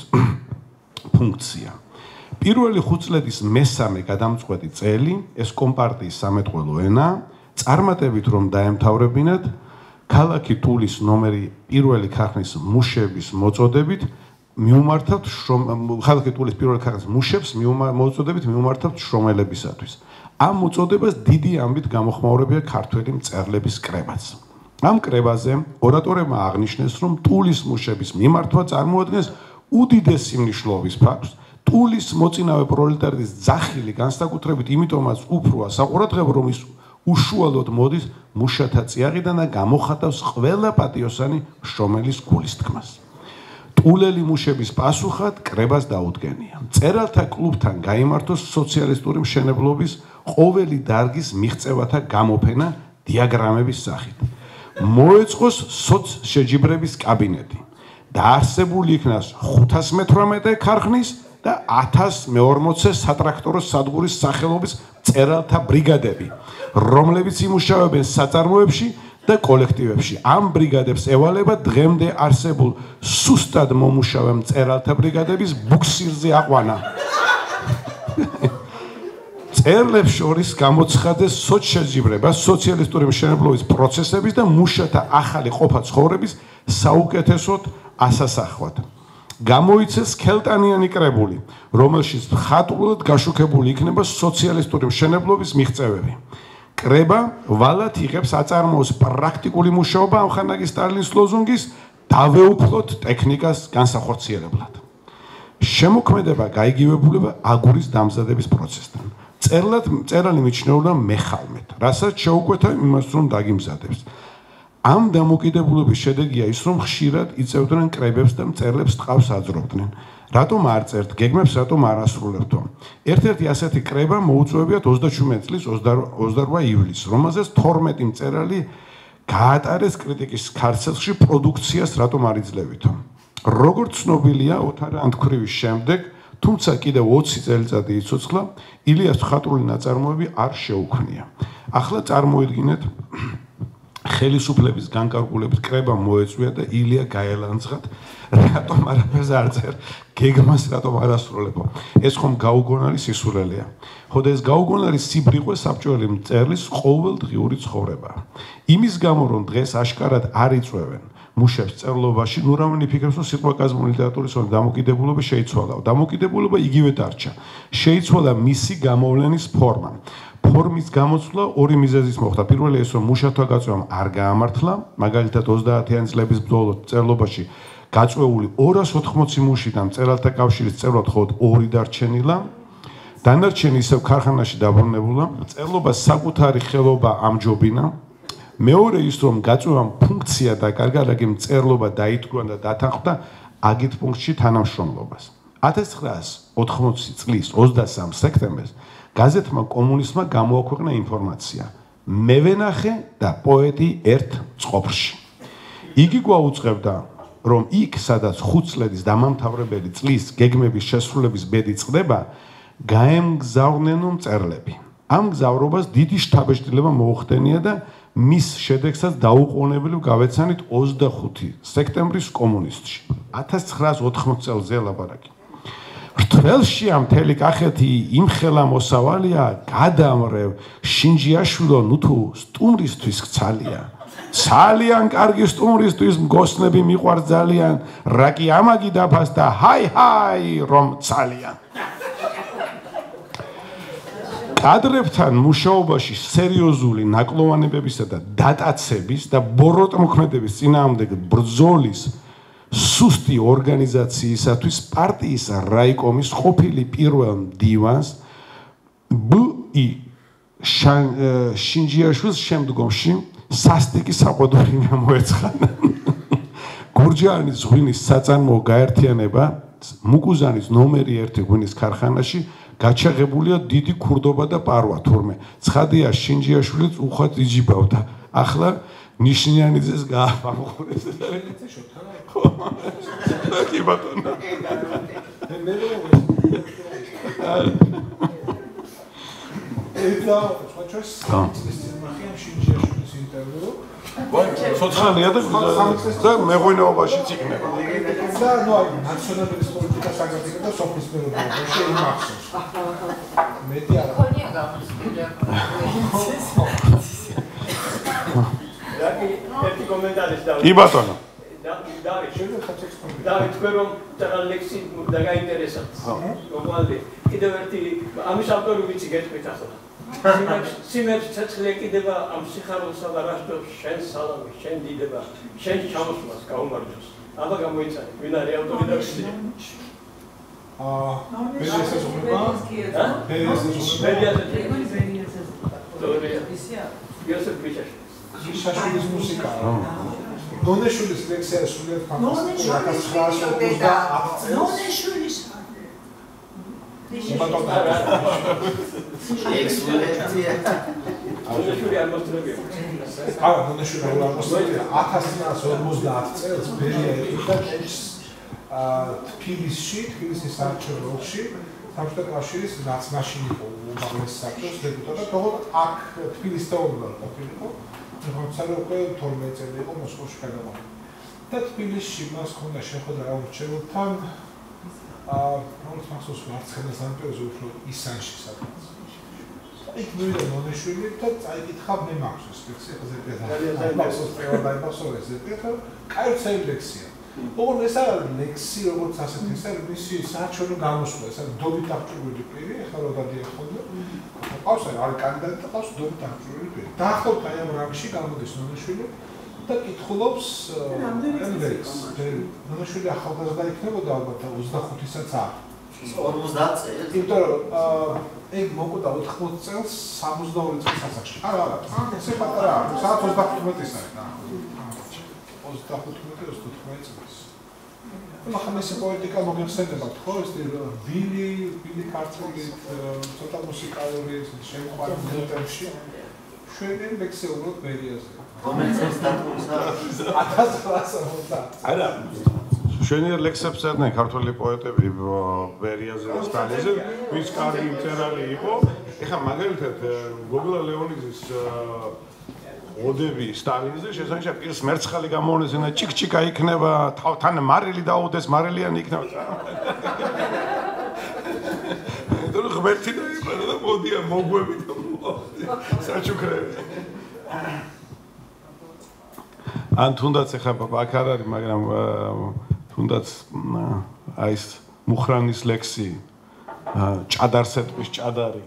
ფუნქცია. პირველი ხუთწლედის მესამე გადამწყვეტი წელი ეს კომპარტიის სამეთყველო ენაა, წარმატებით რომ დაემთავრებინათ ქალაქი თულის ნომერი პირველი ქარხნის მუშების მოწოდებით მიუმართავთ ქალაქი თულის პირველი ქარხნის მუშებს მოწოდებით მიუმართავთ შრომელებისათვის. ამ მოწოდებას დიდი ამბით გამოხმაურებია ქართველი მწერლების კრებაც. ამ კრებაზე ორატორებმა აღნიშნეს, რომ თულის მუშების მიმართვა წარმოადგენს უდიდესი მნიშვნელობის ფაქტს. თულის მოწინავე პროლეტარიის ძახილი განსაკუთრებით იმიტომაც უფროა საყურადღებო, რომ ის უშუალოდ მოდის მუშათა წიაღიდან და გამოხატავს ყველა პატიოსანი შრომელის გულის თქმას. ტულელი მუშების პასუხად კრებას დაუდგენია. მწერალთა კლუბთან გაიმართოს სოციალისტური მშენებლობის ყოველი დარგის მიღწევათა გამოფენა დიაგრამების სახით. მოეწყოს სოცშეჯიბრების კაბინეტი. დაარსებული იქნას ხუთას მეთვრამეტე ქარხნის და ათას მეორმოცე სატრაქტორო სადგურის სახელობის მწერალთა ბრიგადები, რომლებიც იმუშავებენ საწარმოებში და კოლექტივებში. ამ ბრიგადებს ევალება დღემდე არსებულ სუსტად მომუშავე მწერალთა ბრიგადების ბუქსირზე აყვანა. მწერლებს შორის გამოცხადეს სოცშეჯიბრება სოციალისტური მშენებლობის პროცესების და მუშათა ახალი ყოფა ცხოვრების საუკეთესოდ ასასახვად. გამოიცეს ქელტანიანი კრებული, რომელშიც მხატვრულად გაშუქებული იქნება სოციალისტური მშენებლობის მიღწევები. კრება ვალად იღებს აწარმოოს პრაქტიკული მუშაობა ამხანაგი სტალინის ლოზუნგის დავეუფლოთ ტექნიკას განსახორციელებლად. შემოქმედება გაიგივებულება აგურის დამზადების პროცესთან. წერლად მწერალი მიჩნეულდა მეხალმეთ, რასაც შეუკვეთა იმას, რომ დაგიმზადებს. ამ დამოკიდებულების შედეგია ის, რომ ხშირად იწევდნენ კრებებს და მწერლებს ტყავს აძრობდნენ. რატომ არ წერთ გეგმებს, რატომ არ ასრულებთო? ერთ-ერთი ასეთი კრება მოუწევებიათ ოცდაშვიდ წლის ოცდარვა ივლისს, რომელზეც თორმეტი მწერალი გაატარეს კრიტიკის ქარცელში პროდუქციას, რატომ არ იძლევითო? როგორც ცნობილია, ოთარ ანთქვრივის შემდეგ, თუმცა კიდევ ოცი წელიწადი იცოცხლა, ილიას მხატვრული ნაწარმოები არ შეუქმნია. ახლა წარმოიდგინეთ ხელისუფლების განკარგულებით კრება მოეწვია და ილია გაელანძღათ, რატომ არაფერს არ წერს, გეგმას რატომ არ ასრულებო. ეს ხომ გაუგონარი სისულელეა. ხოდა ეს გაუგონარი სიბრიყვე საბჭოელი მწერლის ყოველდღიური ცხოვრებაა. იმის გამო, რომ დღეს აშკარად არ იწვევენ მუშებს წერლობაში, ნუ რამდენი ფიქრობს, რომ სიტყვაკაზმული ლიტერატურის დამოკიდებულება შეიცვალა. დამოკიდებულება იგივე დარჩა. შეიცვალა მისი გამოვლენის ფორმა. ფორმის გამოცვლა ორი მიზეზის მოხდა. პირველი ეს, რომ მუშათა გაწვევამ არ გაამართლა, მაგალითად ოცდაათიანი წლების ბოლოს წერლობაში გაწვეული ორას ოთხმოცი მუშიდან მწერალთა კავშირის წევრად მხოლოდ ორი დარჩენილა. დანარჩენი ისევ ქარხანაში დაბრუნებულა. წერლობას საკუთარი ხელობა ამჯობინა. მეორე ის, რომ გაწვევამ ფუნქცია დაკარგა, რადგან მწერლობა დაითქვა და დათანხმდა აგიტპუნქტში თანამშრომლობას. ათას ცხრაას ოთხმოცი წლის ოცდასამ სექტემბერს გაზეთმა კომუნისტმა გამოაქვეყნა ინფორმაცია. მე ვენახე და პოეტი ერთ წყობრში. იგი გვაუწყებდა, რომ იქ, სადაც ხუთ წლების დამამთავრებელი წლის გეგმების შესრულების ბედი წყდება, გაემგზავრნენო მწერლები. ამ გზავრობას დიდი შთაბეჭდილება მოუხდენია და მის შედეგსაც დაუყოვნებელი გავეცანით ოცდახუთი სექტემბრის კომუნისტში. ათას ცხრაას ოთხმოცი წელზე ლაპარაკი. რთველში ამ მთელი კახეთი იმხელა მოსავალია, გადამრევ შინჯიაშვილო, ნუ თუ სტუმრისთვის ქცალია. ძალიან კარგი სტუმრისთვის მგოსნები მიყვარს ძალიან, რა კი ამაგი დაფასდა, ჰაი ჰაი რომ ძალიან. კადრებთან მუშაობაში სერიოზული ნაკლოვანებებისა და დატაცების და ბოროტმოქმედების წინააღმდეგ ბრძოლის სუსტი ორგანიზაციისათვის პარტიის რაიკომის ყოფილი პირველ მდივანს ბ.ი. შინჯიაშვილს შემდგომში სასტიკი საყოდარი გამოეცხადა. გურჯაანის ღვინის საწარმოო გაერთიანება მუკუზანის ნომერი ერთი ღვინის ქარხანაში გაჩაღებულია დიდი ქურდობა და პარვა თურმე. ცხადია შინჯიაშვილიც უხვად იჯიბავდა. ახლა ნიშნიანიძეს გააფამხურეს. კი ბატონო. ეცა ჩვენს მახიამ შინჯიაშვილის ინტერვიუ. სოციალია და და მეღვინეობაშიც იქნება. და ნუ აი ნაციონალური პოლიტიკა საგაზეთო და სოფლის მეურნეობაში იმახსოვს. მეტი არა. ხონია გამოსული აქ. ერთი კომენტარის და კი ბატონო. დავით დავით თქვენ რომ წერალ ლექსი და გაინტერესებთ. მოგვალდი. კიდევ ერთი ამის ავტორი ვიცი გეტყვით ახლა. სიმებს ცეცხლი ეკიდება ამ სიხარულსა და რაშტოს შენ სალამი, შენ დიდება, შენ ჩამოსვლას გაუმარჯოს. აბა გამოიცანე, ვინ არის ავტორი და ვიცი. აა ბერიასეს უბრალოდ ა? ბერიასეს ბერიასეს. იოსებ ბიჭაში. შაშვილის მუსიკა. ნონეშვილის ლექსია სულიად ფანტასტიკური ათას ცხრაას ოცდაათი წელს. ნონეშვილის ნონეშვილი არ მოსწრებია. არა, ნონეშვილი არ მოსწრებია. ათას ცხრაას ორმოცდაათი წელს ბერია ეკიდა ჭურს თბილისში, თბილისის საარჩევნო ოლქში, საბჭოთა კავშირის მაშინ იყო უმაღლესი საბჭოს დეპუტატი, თუმცა აქ თბილისთან უნდა ყოფილიყო. თუმცა უკვე თორმეტ წელი იყო მოსკოვში გადამოყალიბდა. და თბილისში მას ჰქონდა შეხვედრა არჩევნებთან აა როგორც მახსოვს მარცხენა სამეფოზე უფრო ისანში სადღაც. იქ მივიდა ნონეშვილი და წაიკითხა მე მახსოვს ლექსია ზედმეტად. მახსოვს პრევადა იმასოდეს ზედმეტად. კაი ლექსია. ოღონდ ეს არის ლექსი როგორც ასეთი, ეს არის მისი საჩვენო გამოსვლა, ეს არის დობით აღჭურვილი პირი, ახლა რა გადიახონდა. ყავს არის კანდიდატი და ყავს დობით აღჭურვილი პირი. დაახლოებით აი ამ რანგში გამოდის ნონეშვილი და კითხულობს ლექს. ნონეშვილი ახალგაზრდა იქნებოდა ალბათ ოცდახუთისაც არ. ორმოცდაათი წელი. იმიტომ რომ ეგ მოკვდა ოთხმოცი წელს სამოცდაორი წლის ასაკში. არა, არა. ესე პატარა არის. საათ ოცდახუთმეტის არის და. ოცდახუთმეტი ოცდათხმეტი წლის. ახლა ეს პოლიტიკა მოგეხსენებათ, ხო? ეს ბილი, ბილი ქართულით, ცოტა მუსიკალური შემოყვანი მოდელში. შვენი ლექსი უბრალოდ ბერიაზე. რომელიც სტატუსა ათას ცხრაას ოცდაათი. არა. შვენი ლექსებს წერდნენ ქართული პოეტები ბერიაზე და სტალინზე, ვინც კარგი მწერალი იყო. ეხლა მაგალითად გოგლა ლეონიძის ოდები სტალინზე შესანიშნავ პირს მერცხალი გამოუნესენა ჭიკჭიკა იქნება თან მარილი დაუდეს მარილიანი იქნება და ღმერთი დაიბადა და მოდია მოგვები და საჩუქრები ან თუნდაც ეხლა აქ არ არის მაგრამ თუნდაც აი ეს მუხრანის ლექსი ჭადარსეტყვის ჭადარი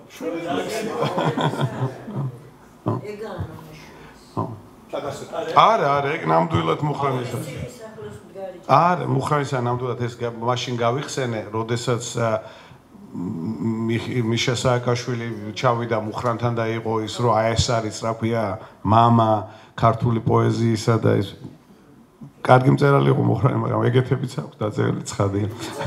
ეგაა არა, არა, ეგ ნამდვილად მუხრანისა. არა, მუხრანისა ნამდვილად ეს მაშინ გავიხსენე, როდესაც მიშა სააკაშვილი ჩავიდა მუხრანთან და იყო ის რომ აი ეს არის რა ქვია, мама ქართული პოეზიისა და ეს კარგი მწერალი იყო მუხრანი, მაგრამ ეგეთებიც აქვს დაწერილი ცხადია.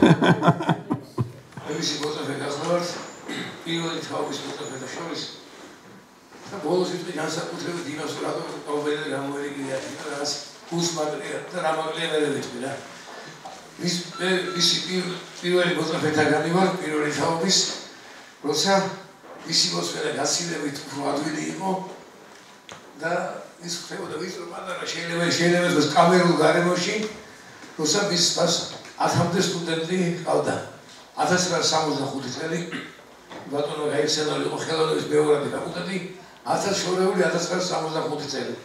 ისი ბოთაფე გახლავართ პირველი თავის ბოთაფეთა შორის და ბოლოს ის განსაკუთრებით დინოსავრად ყოველი გამოერიგია რას უსმატრია და რამაგლიანელებით და ის ისი პირველი ბოთაფეთაგანი ვარ პირველი თაობის როცა მისი მოსვენა გაცილებით უფრო ადვილი იყო და ის ხდებოდა ვიწრო პატარა შეიძლება შეიძლება ეს კამერულ გარემოში როცა მის მას ათამდე სტუდენტი ყავდა ათას რვაასი სამოცდახუთი წელი ბატონო გაიხსენა იყო ხელოვნების მეურნეობის ფაკულტეტი ათას შორეული ათას რვაასი სამოცდახუთი წელი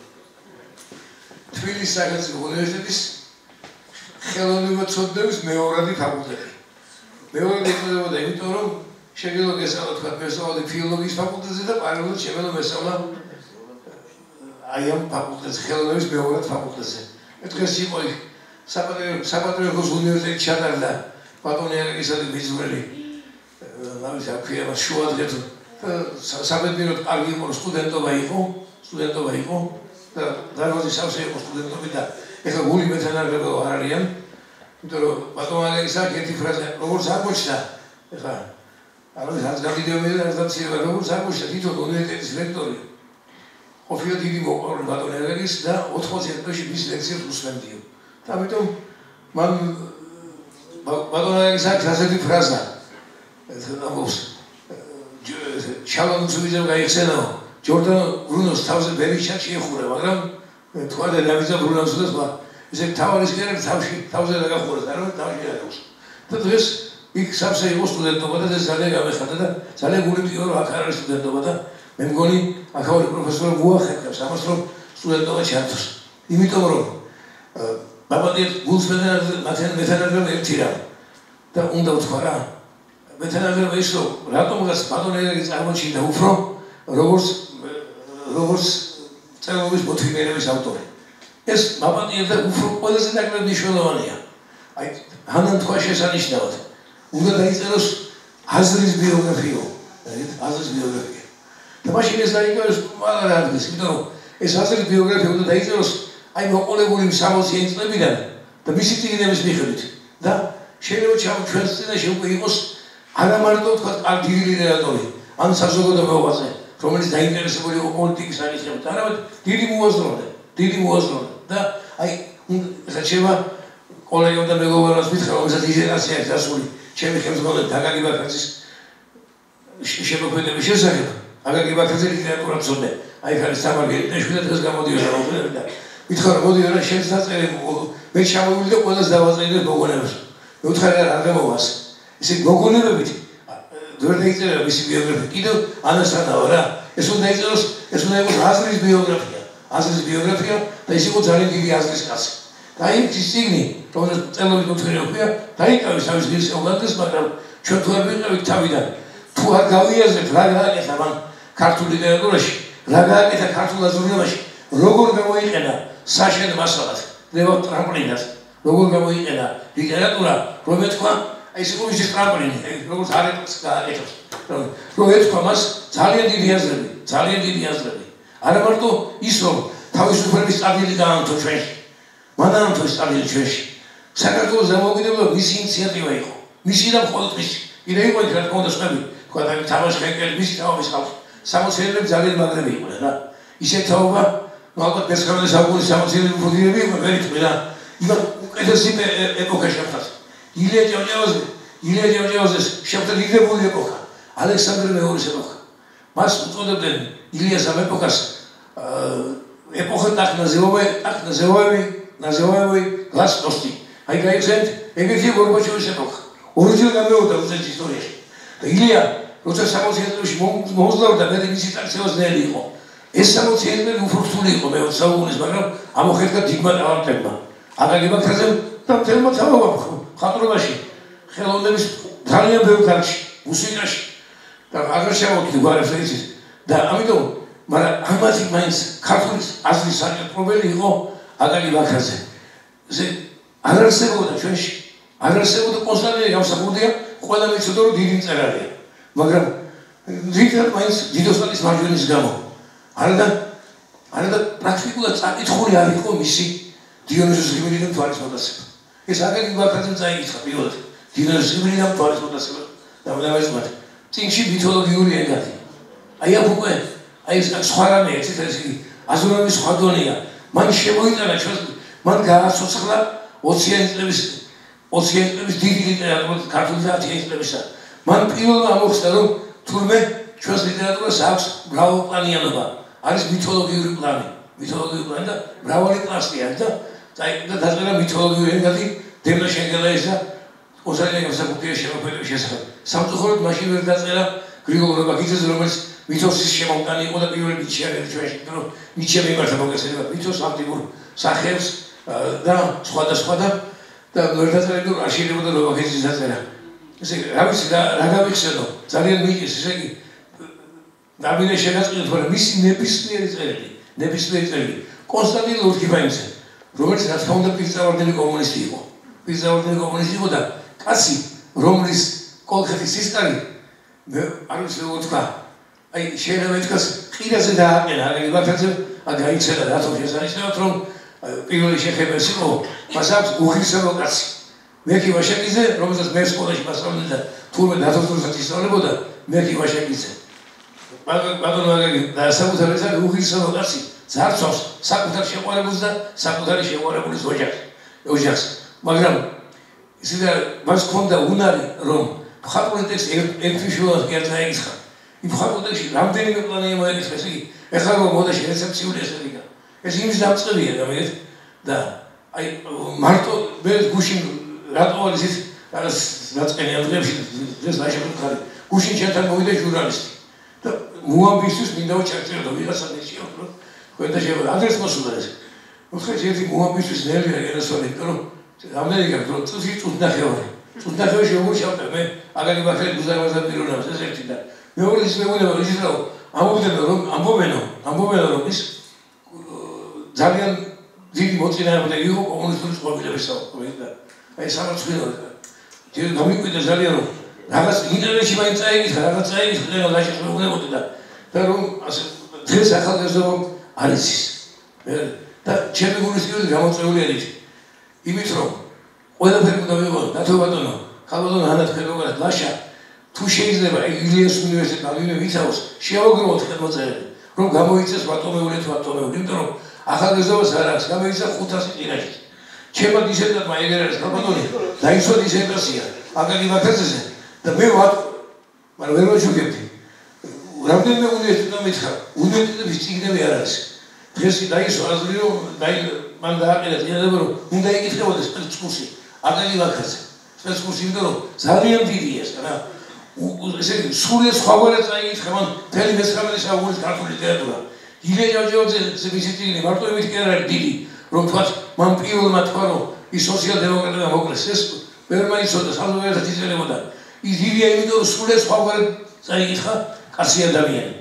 თბილისის სახელმწიფო უნივერსიტეტის ხელოვნებაცოდნეობის მეურნეობის ფაკულტეტი მეორე ეწოდებოდა იმიტომ რომ შეგიძლია გესწავლოთ თქვა მესწავლე ფილოლოგიის ფაკულტეტზე და პარალელურად შემეძლო მესწავლა აი ამ ფაკულტეტზე ხელოვნების მეურნეობის ფაკულტეტზე ეს იყო საპატრიარქოს უნივერსიტეტში ჩატარდა ბატონი ერგისადი მიზვრელი ნავის აქვია შუადღეთ საბედნიეროდ კარგი იყო სტუდენტობა იყო სტუდენტობა იყო და დარბაზის სავსე იყო სტუდენტები და ეხლა გული მეთანარგებო არ არიან იმიტომ რომ ბატონ ერგისადი ერთი ფრაზა როგორც აღმოჩნდა ეხლა არის რაც გამიდიოდი და რაც შეიძლება როგორც აღმოჩნდა თვითონ უნივერსიტეტის რექტორი ყოფილა დიდი მოყვარული ბატონ ერგის და ოთხმოცი წელში მის ლექციებს უსმენდიო და ამიტომ მან ბატონ ერგისადი ასეთი ფრაზა ამბობს ჩალონს ვიძებ გაიხსენაო ჯორდან ბრუნოს თავზე ბერიჩა შეეხურა მაგრამ თქვა და დავიძა ბრუნოს და ესე თავის კერებ თავში თავზე დაგახურა და რომ თავში დაგახურა და დღეს იქ საფსე იყო სტუდენტობა და ეს ძალიან გამეხადა და ძალიან გულივიო რომ აქ არის სტუდენტობა და მე მგონი აქაური პროფესორი მოახერხებს ამას რომ სტუდენტობა ჩართოს იმიტომ რომ ბაბადიეთ გულს მეთანადრები ერთი რა და უნდა ვთქვა რა მეთანადრება ის რომ რატომღაც ბატონ ერგის აღმოჩნდა უფრო როგორც როგორც წერილობის მოთმინეების ავტორი ეს ბაბადიეთ და უფრო ყველაზე ნაკლებ მნიშვნელოვანია აი ჰანან თქვა შესანიშნავად უნდა დაიწეროს აზრის ბიოგრაფიო აზრის ბიოგრაფია და მაშინ ეს დაიწეროს მაგარ ადგილს იმიტომ რომ ეს აზრის ბიოგრაფია უნდა დაიწეროს აი მოყოლებული სამოციანი წლებიდან და მისი წიგნების მიხედვით და შეიძლება ჩვენს წინაშე უკვე იყოს არა მარტო თქვა კარგი ლიტერატორი ან საზოგადო მოღვაწე რომელიც დაინტერესებული იყო პოლიტიკის საკითხებით არამედ დიდი მოაზროვნე დიდი მოაზროვნე და აი შეიძლება კოლეგებთან და მეგობრებს მითხრა რომელსაც იზერაცია აქვს დასული ჩემი ხელმძღვანელი აკაკი ბაქრაძის შემოქმედების შესახებ აკაკი ბაქრაძე ლიტერატურას ცოდნე აი ხარ სამარ გერიტაშვილი დღეს გამოდიოდა მოხდები და მითხრა მოდი რა შენს დაწერე მე ჩამოვიდი და ყველას დავაწერე მოგონებას მე ვთხარი არ გამოვას ესე მოგონებებით ვერ დაიწერა მისი ბიოგრაფია კიდევ ანასანაო რა ეს უნდა დაიწეროს ეს უნდა იყოს აზრის ბიოგრაფია აზრის ბიოგრაფია და ის იყო ძალიან დიდი აზრის კაცი და აი ის წიგნი რომელსაც წელობით მოთხრეობია დაიკავეს თავის ღირს ეულანდეს მაგრამ ჩვენ თუ არ ვიყავით თავიდან თუ არ გავიაზრეთ რა გააკეთა მან ქართულ ლიტერატურაში რა გააკეთა ქართულ აზროვნებაში როგორ გამოიყენა საშენ მასალად ნება ტრამპლინად როგორ გამოიყენა ლიტერატურა რომ ეთქვა აი ეს იყო ის ტრამპლინი როგორც არეთს გააკეთებს რომ ეთქვა მას ძალიან დიდი აზრები ძალიან დიდი აზრები არა მარტო ის რომ თავისუფლების სტადიელი დაამტო ჩვენში მან დაამტო სტადიელი ჩვენში საქართველოს დამოუკიდებლობა მისი ინიციატივა იყო მისი და მხოლოდ მისი კიდე იყო რა თქმა უნდა სხვები თქვა და თამაშ ხენკელი მისი თაობის ხალხი სამოციანები ძალიან მაგრები იყვნენ რა ისეთ თაობა ну ალბათ მესამე საუკუნის სამოციანები ფუძირები იყვნენ ვერ იტყვი რა იგივე უკეთესი ეპოქა შეფთათ ილია ჭავჭავაძე ილია ჭავჭავაძეს შეფთა დიდებული ეპოქა ალექსანდრე მეორის ეპოქა მას უწოდებდნენ ილიას ამ ეპოქას ეპოქა так называемый так называемый называемый гласности აი გაიხსენეთ ეგეთი გორბაჩოვის ეპოქა ორიჯერ გამეორდა რუსეთის ისტორიაში და ილია როცა სამოციანი წლებში მოუძლავდა მე მისი ტაქციოს ნელი იყო ეს სამოციანი წლები უფრო რთული იყო მე საუკუნის მაგრამ ამოხერხდა დიდმა ტალანტებმა აკაკი ბაქრაძემ და მთელმა თავობა მხატვრობაში ხელოვნების ძალიან ბევრ დარგში მუსიკაში და აღარ შემოვიდი გვარებს ეცის და ამიტომ მაგრამ ამათი მაინც ქართულის აზრის საკითხობელი იყო აკაკი ბაქრაძე ესე არ არსებობდა ჩვენში არ არსებობდა კონსტანტინე გამსახურდია ყველა მეცოდა რომ დიდი მწერალია მაგრამ ძირითადად მაინც დიდოსტატის მარჯვენის გამო არადა არადა პრაქტიკულად საკითხული არ იყო მისი დიონისოს ღიმილიდან თვალის მოტაცება ეს აკაკი ბაქრაძემ წაიკითხა პირველად დიონისოს ღიმილიდან თვალის მოტაცება და მოდავეზმათ წინში მითოლოგიური ეგეთი აი ამ უკვე აი ეს სხვა რამე ეცით ეს იგი აზროვნების სხვა დონეა მან შემოიტანა ჩვენს მან გააცოცხლა ოციანი წლების ოციანი წლების დიდი ლიტერატურა ქართული და ათიანი წლებისა მან პირველად ამოხსნა რომ თურმე ჩვენს ლიტერატურას აქვს მრავალპლანიანობა. არის მითოლოგიური პლანი. მითოლოგიური პლანი და მრავალი კლასი არის და და დაწერა მითოლოგიური ენადი დემნა შენგელაის და ოზარიანი გასაკუთრების შემოქმედების შესახებ. სამწუხაროდ მაშინ ვერ დაწერა გრიგოლ რობაქიძეს, რომელიც მითოსის შემოქმედი იყო და პირველი ნიჩე არის ჩვენში, რომ ნიჩე მიმართა მოგესწრება მითოს ანტიკურ სახეებს და სხვა და სხვა და და ვერ დაწერა რომ არ შეიძლება რობაქიძის დაწერა. ესე რა ვიცი რა რა გავიხსენო ძალიან მიიღეს ესე იგი დავინე შეგაწყინოთ მაგრამ მისი ნებისმიერი წერილი ნებისმიერი წერილი კონსტანტინ ლურჯიბაიძე რომელიც რა თქმა უნდა პირდაპირ კომუნისტი იყო პირდაპირ კომუნისტი იყო და კაცი რომლის კოლხეთის სისტარი მე არ ვიცი როგორ თქვა აი შეიძლება ეთქას ყირაზე დააყენა აგენი ბაქაძე ა გაიცედა რატომ შესანიშნავად რომ პირველი შეხებაც იყო მას აქვს უხილსებო კაცი მეკი ვაშაკიძე, რომელსაც მე სკოლაში მასწავლე და თურმე დათოსტურსაც ისწავლებოდა, მეკი ვაშაკიძე. ბატონო მაგარი და საკუთარ ესა უხილსებო კაცი, ძარცავს საკუთარ შეყვარებულს და საკუთარი შეყვარებულის ოჯახს. ოჯახს. მაგრამ ისე მას ჰქონდა უნარი, რომ მხატვრული ტექსტი ერთთვისშუალად კი არ დაეკითხა. იმ მხატვრულ ტექსტში რამდენიმე პლანი მოეკითხა, ესე იგი, ეხლა რომ მოდაში რეცეპციული ესე იგი. ეს იმის დამწყებია, გამიგეთ? და აი მარტო მე გუშინ რატო არის ის რაღაც ნაწყენი ადგილებში ეს ლაშაკარი გუშინ ჩემთან მოვიდა ჟურნალისტი და მოამბისთვის მინდა ვაჭერდო და ვიღაცა მეშიო რომ ყველა შეიძლება ადრეს მოსულა ეს მოხდა ერთი მოამბისთვის ნელი ერასვალი რომ ამერიკა რომ წუთი წუთი ნახევარი წუთი ნახევარი შემოშავდა მე აგარი ბაქრე გუზარვაზა პიროვნავს ეს ერთი და მეორე ის მეუბნება ის რა ამბობდნენ რომ ამბობენო ამბობენო რომ ის ძალიან დიდი მოწინააღმდეგე იყო კომუნისტური წყობილების საქმეში და აი სამართლიანად ჯერ გამიკვირდა ძალიან რომ რაღაც ინტერნეტში მაინც წაიკითხა რაღაც წაიკითხა და ლაშას მეუბნებოდი და და რომ ასე დღეს ახალგაზრდობამ არ იცის და ჩემი გულისკენ გამოწეული არის იმით რომ ყველაფერი უნდა ვიყო დათო ბატონო ხალბატონო ანათ ქებოგად ლაშა თუ შეიძლება ილიას უნივერსიტეტი ავინე ვიცავს შეავგროვოთ ხელმოწერები რომ გამოიწეს ბატონეული თუ ბატონეული იმიტომ რომ ახალგაზრდობას არ აქვს გამოიცა ხუთასი ტირაჟი ჩემო დისერტატმა ეგერ არის ხალბატონი დაიცვა დისერტაცია აგარი ვაკაცზე და მე ვარ მაგრამ ვერ ვაჩუქებდი რამდენიმე უნივერსიტეტი მითხრა უნივერსიტეტის წიგნები არ არის დღეს დაისვა აზრი რომ დაი მან დააყენა ძინება რომ უნდა იკითხებოდეს სპეცკურსი აგარი ვაკაცზე სპეცკურსი იმიტომ რომ ძალიან დიდია ეს რა ესე იგი სულ სხვაგვარად წაიკითხა მან მთელი მესამე საუკუნის ქართული ლიტერატურა ილია ჯავჯავაძე მისი წიგნი მარტო იმით კი არ არის დიდი რომ თქვა მან პირველმა თქვა რომ ის სოციალ-დემოკრატია მოკლეს ეს ვერ მაიცოდა საზოგადოებას იწელებოდა ის ილია იმიტომ რომ სულ სხვაგვარად წაიკითხა კაცი ადამიანი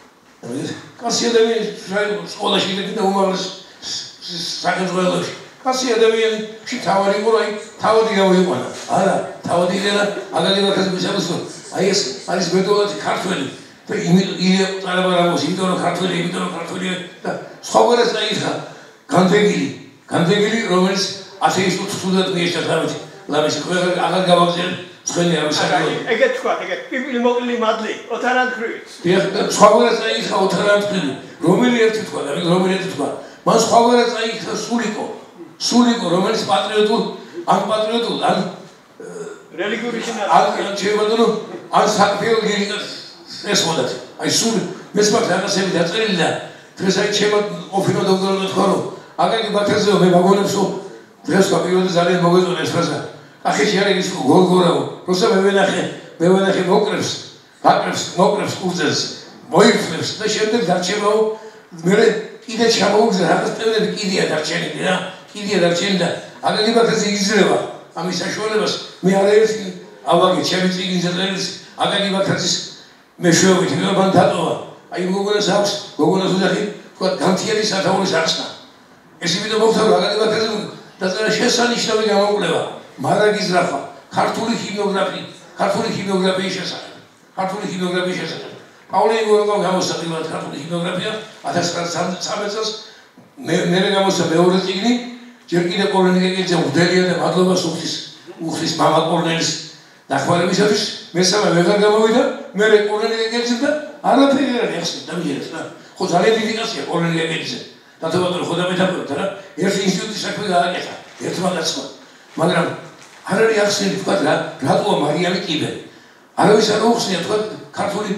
კაცი ადამიანი სკოლაში და უმაღლეს სახელმწიფოში კაცი ადამიანი თავი იყო აი თავი გამოიყვანა არა თავი და აგალი ვაკაცების ამასო აი ეს არის მეტოდად ქართველი და ილია წარაბარავს იმიტომ რომ ქართველი იმიტომ რომ ქართველი და სხვაგვარად წაიკითხა განდეგილი განდეგილი რომელიც ათეისტურ თუდად მიეშა თავით ლამის ყველა აღარ გავაგზავნე ცხენი არის საკუთარი ეგეთ თქვა ეგეთ პიპილი მოკლი მადლი ოთარან ხრით დიახ სხვაგვარად წაიკითხა ოთარან ხრით რომელი ერთი თქვა და რომელი ერთი თქვა მან სხვაგვარად წაიკითხა სულიკო სულიკო რომელიც პატრიოტულ ან პატრიოტულ ან რელიგიური შინაარსი ან შეიძლება ან საკფეო გიგას ეს მოდათ აი სულ მესმაკ რაღაცები დაწერილი და დღეს აი ჩემო ოფინო დოქტორმა თქვა რომ აგარი ბაქრაზეო მე ვაგონებსო დღეს კაპიტანი ძალიან მოგეწონა ეს ფრაზა ახეში არის გოლგორავო როცა მე ვენახე მე ვენახე მოკრებს ბაქრებს მოკრებს კურსებს მოიფლებს და შემდეგ დარჩებაო მე კიდე ჩამოუგზა რაღაც ტევნები კიდეა დარჩენილი რა კიდეა დარჩენილი და აგარი ბაქრაზე იზრდება ამის საშუალებას მე არაერთი ავაგე ჩემი წიგნის წერილს აგარი ბაქრაზის მეშვეობით მე მან დატოვა აი გოგონას აქვს გოგონას უძახი თქვა განთიადის სათაურის აღსნა ეს იმით მოგთავრა აგარი ბაქრაზე დაწერა შესანიშნავი გამოკვლევა მარაგის რაფა ქართული ჰიმნოგრაფია ქართული ჰიმნოგრაფიის შესახებ ქართული ჰიმნოგრაფიის შესახებ პავლე იგოროვმა გამოსცა პირველად ქართული ჰიმნოგრაფია ათას ცხრაასი წელს მე მე გამოსცა მეორე წიგნი ჯერ კიდევ კორნელია უძელია და მადლობა სუფთის უხლის მამა კორნელის დახმარებისათვის მესამე ვეღარ გამოვიდა მე კორნელია გეძი და არაფერი არ ახსენე დამიჯერეს რა ხო ძალიან დიდი კაცია კორნელია გეძი დათოვადრო ხო დამეთაკვებდა რა ერთი ინსტიტუტის საქმე გააკეთა ერთმა კაცმა მაგრამ არ არის ახსენე თქვა რა რატოა მარიამი კიბე არავის არ უხსნია თქვა ქართული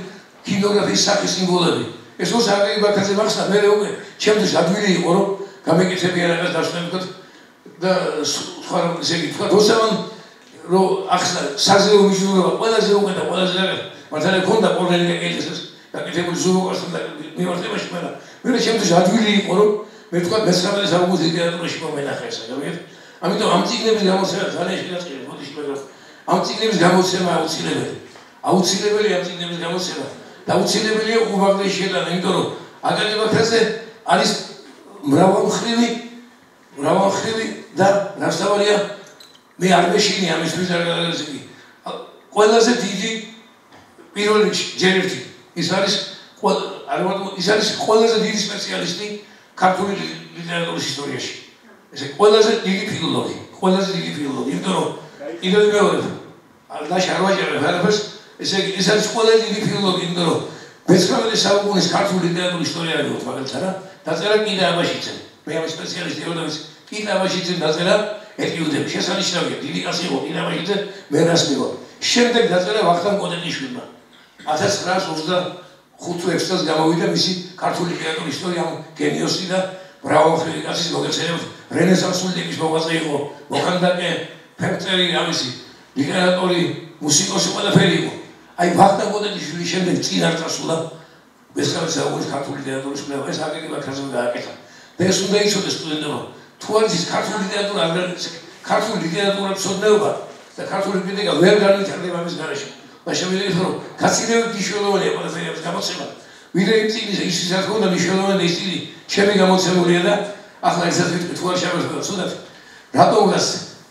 კინოგრაფიის სახის სიმბოლოები. ეს ოს აკაკი ბაქრაძე მახსნა მე უკვე ჩემთვის ადვილი იყო რომ გამეკითხებიან რაღაც დასვენებად და სხვა ისე თქვა დოსამან რომ ახლა საზეო მიჯნურობა ყველაზე უკვე და ყველაზე რაღაც მართალი ქონდა პოლონელი კეთილს გაკეთებული ზუროყასთან და მიმართებაში მაგრამ მე ჩემთვის ადვილი იყო რომ მე თქვა მესამე საუკუნის ლიტერატურაში მომენახე ეს გამიგეთ ამიტომ ამ წიგნების გამოცემა ძალიან შეიძლება მოდი მაგრამ ამ წიგნების გამოცემა აუცილებელი აუცილებელი ამ წიგნების გამოცემა და აუცილებელია უვაგდე შეტანა იმიტომ რომ აკაკი ბაქრაძე არის მრავალმხრივი მრავალმხრივი და ნასტავარია მე არ მეშინი ამისთვის არ გადაგზები ყველაზე დიდი პირველ რიგში ჯერ ერთი ის არის არ ვარ ის არის ყველაზე დიდი სპეციალისტი ქართული ლიტერატურის ისტორიაში ესე ყველაზე დიდი ფილოლოგი ყველაზე დიდი ფილოლოგი იმიტომ რომ კიდევ მეორე დაშ არ ვაჭერებ არაფერს ესე იგი ეს არის ყველაზე დიდი ფილოლოგი იმიტომ რომ მეცხრამეტე საუკუნის ქართული ლიტერატურის ისტორია არის მაგალითად რა დაწერა კიდე აბაშიძემ მე ამ სპეციალისტი ევროდავის კიდე აბაშიძემ დაწერა ეტიუდები შესანიშნავია დიდი კაცი იყო კიდე აბაშიძე მე რას მიყო შემდეგ დაწერა ვახტანგ კოტეტიშვილმა ათას ცხრაას ოცდახუთ ექვს წელს გამოვიდა მისი ქართული ლიტერატურის ისტორია ამ გენიოსი და მრავალმხრივი კაცის მოგეცემთ რენესანსული ტიპის მოღვაწე იყო მოქანდაკე ფერწერი ამისი ლიტერატორი მუსიკოსი ყველაფერი იყო აი ვახტანგ კოტეტიშვილის შემდეგ წინ არ წასულა მესამე საუკუნის ქართული ლიტერატურის კვლევა ეს აკაკი ბაქრაძემ გააკეთა და ეს უნდა იცოდეს სტუდენტებმა თუ არის ის ქართული ლიტერატურა ქართული ლიტერატურა მცოდნეობა და ქართული კრიტიკა ვერ განვითარდება ამის გარეშე და შემიძლია რომ გაცილებით მნიშვნელოვანია ყველაფერი ამის გამოცემა ვიდრე იმ წიგნის ის ის რა თქმა უნდა მნიშვნელოვანია ის წიგნი ჩემი გამოცემულია და ახლა ესაც ვიტყვი თუ არ შემიძლია ცუდად რატომ გას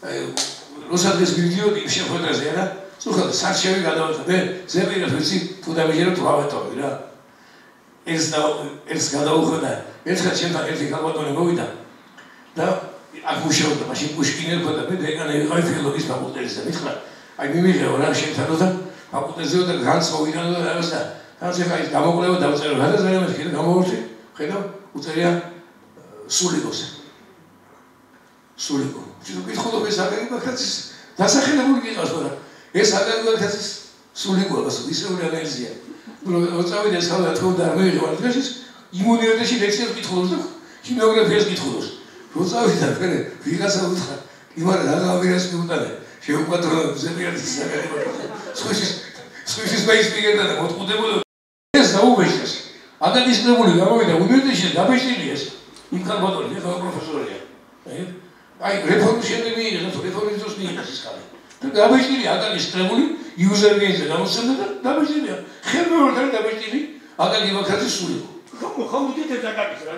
რუსეთის ვიდეოდი შეხვედრაზე არა წუხად სარჩევი გადავაცა მე ზეპირად ვიცი თუ დამიჯერებთ ვავეტოვი რა ეს და ეს გადაუხედა ერთხელ ჩემთან ერთი ქალბატონი მოვიდა და აქ მუშაობდა მაშინ პუშკინი ერქვა და მე დეკანი ვიყავი ფილოლოგიის ფაკულტეტზე მითხრა აი მიმიღეო რა შენთანო და ფაკულტეტზე და გრანტს მოვიგანო და რაღაც და თავს ეხა ის გამოკვლევა დავწერო რა და ძალიან მეთქი და გამოვორჩი ხედავ უწერია სულიკოზე სულიკო ჩვენ ვკითხულობ ეს აკაკი ბაქრაძის დასახელებული გიყავს რა ეს აკაკი ბაქრაძის სულიკოა ისეული ანალიზია როწავიდა ეს ხალხი თქო და მეიღო დღესაც იმუნიტეტში ლექციას ვკითხულობს და ჰიმნოგრაფიას ვკითხულობს როწავიდა მე ვიღაცა უთხრა იმარა რა გავირას მიუტანე შეუპატრონა ზებიარის საკაკი ბაქრაძე სხვის სხვის მეისპიგერდა და მოტყუდებოდა ეს დაუბეჭდეს აკაკის კრებული გამოვიდა უნივერსიტეტში დაბეჭდილი ეს იმ ქალბატონი ახლა პროფესორია აი რეფორმის შემდეგ მიიღეს თუ რეფორმის დროს მიიღეს ეს ხალხი და დაბეჭდილი აკაკის კრებული იუზერგეინზე გამოსცემდა და დაბეჭდილია ხელმეორდარი დაბეჭდილი აკაკი ბაქრაძის სულიკო ხომ ხომ უთითებს აკაკის რა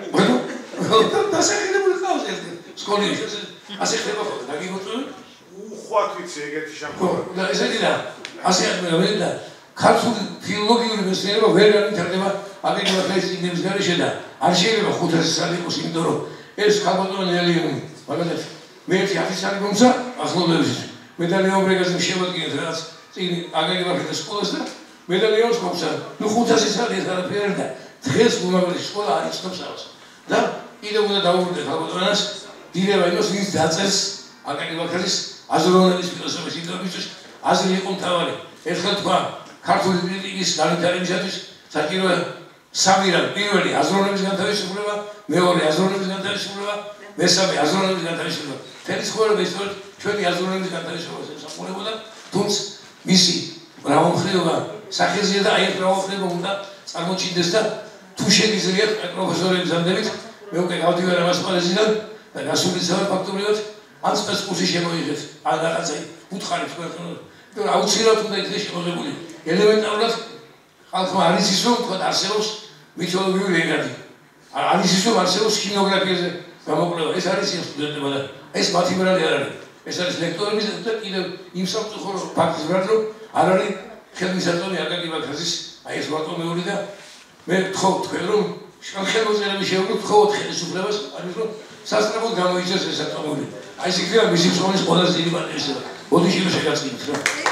ნი დასახელებული ყავს ეს სკოლაში ასე ხდება ხო დაგიგოწევი უხვად ვიცი ეგეთი შემთხვევა და ესეთი რა ასე ამბობენ და ქართული ფილოლოგიური მეცნიერება ვერ განვითარდება აკაკი ბაქრაძის წიგნების გარეშე და არ შეიძლება ხუთასი წელი იყოს იმიტომ რომ ეს ქალბატონი ელიონი მაგალითად მე ერთი აფიცარი მომცა ახლობლების მე და ლეონ ბრეგაზი შევადგინეთ რაღაც წიგნი აკაკი ბაქრაძის სკოლას და მე და ლეონს მომცა ნუ ხუთასი წელი ეს არაფერი და დღეს უმაღლესი სკოლა არ იცნობს ამას და კიდევ უნდა დავუბრუნდეთ ქალბატონას დიდება იმას ვინც დაწერს აკაკი ბაქრაძის აზროვნების ფილოსოფიის ინტროდუქციის აზრი იყო მთავარი ერთხელ თქვა ქართული კრიტიკის განვითარებისათვის საჭიროა სამი რამ პირველი აზროვნების განთავისუფლება მეორე აზროვნების განთავისუფლება მესამე აზროვნების განთავისუფლება თელი ცხოვრება ისტორიით ჩვენი აზროვნების განთავისუფლებას ემსახურებოდა თუმცა მისი მრავალმხრივობა სახეზია და აი ეს მრავალმხრივობა უნდა წარმოჩინდეს და თუ შეგიძლიათ პროფესორების ამდებით მე უკვე გავდივარ ამას პალესიდან და გასულიცავად ფაქტობრივად ან სპეცკურსი შემოიღეთ ან რაღაცა უთხარით თქვენ რომ აუცილებლად უნდა იქნეს შემოღებული ელემენტარულად ხალხმა არის ის რომ თქვა არსებობს მითოლოგიური ეგრადი არის ის რომ არსებობს ჰიმნოგრაფიაზე გამოკვლევა ეს არის ის სტუდენტებმა და ეს მათი ბრალი არ არის ეს არის ლექტორების და კიდევ იმ სამწუხარო ფაქტის ბრალი რომ არ არის ხელმისაწვდომი აკაკი ბაქრაძის აი ეს ვატომეული და მე ვთხოვ თქვენ რომ ხელმოწერების შეუძლოთ ვთხოვოთ ხელისუფლებას არის რომ სასწრაფოდ გამოიწეს ეს ატომური აი ეს იქნება მისი ცხოვრების ყველაზე დიდი პატივისცემა მოდი შეგაცინოთ რა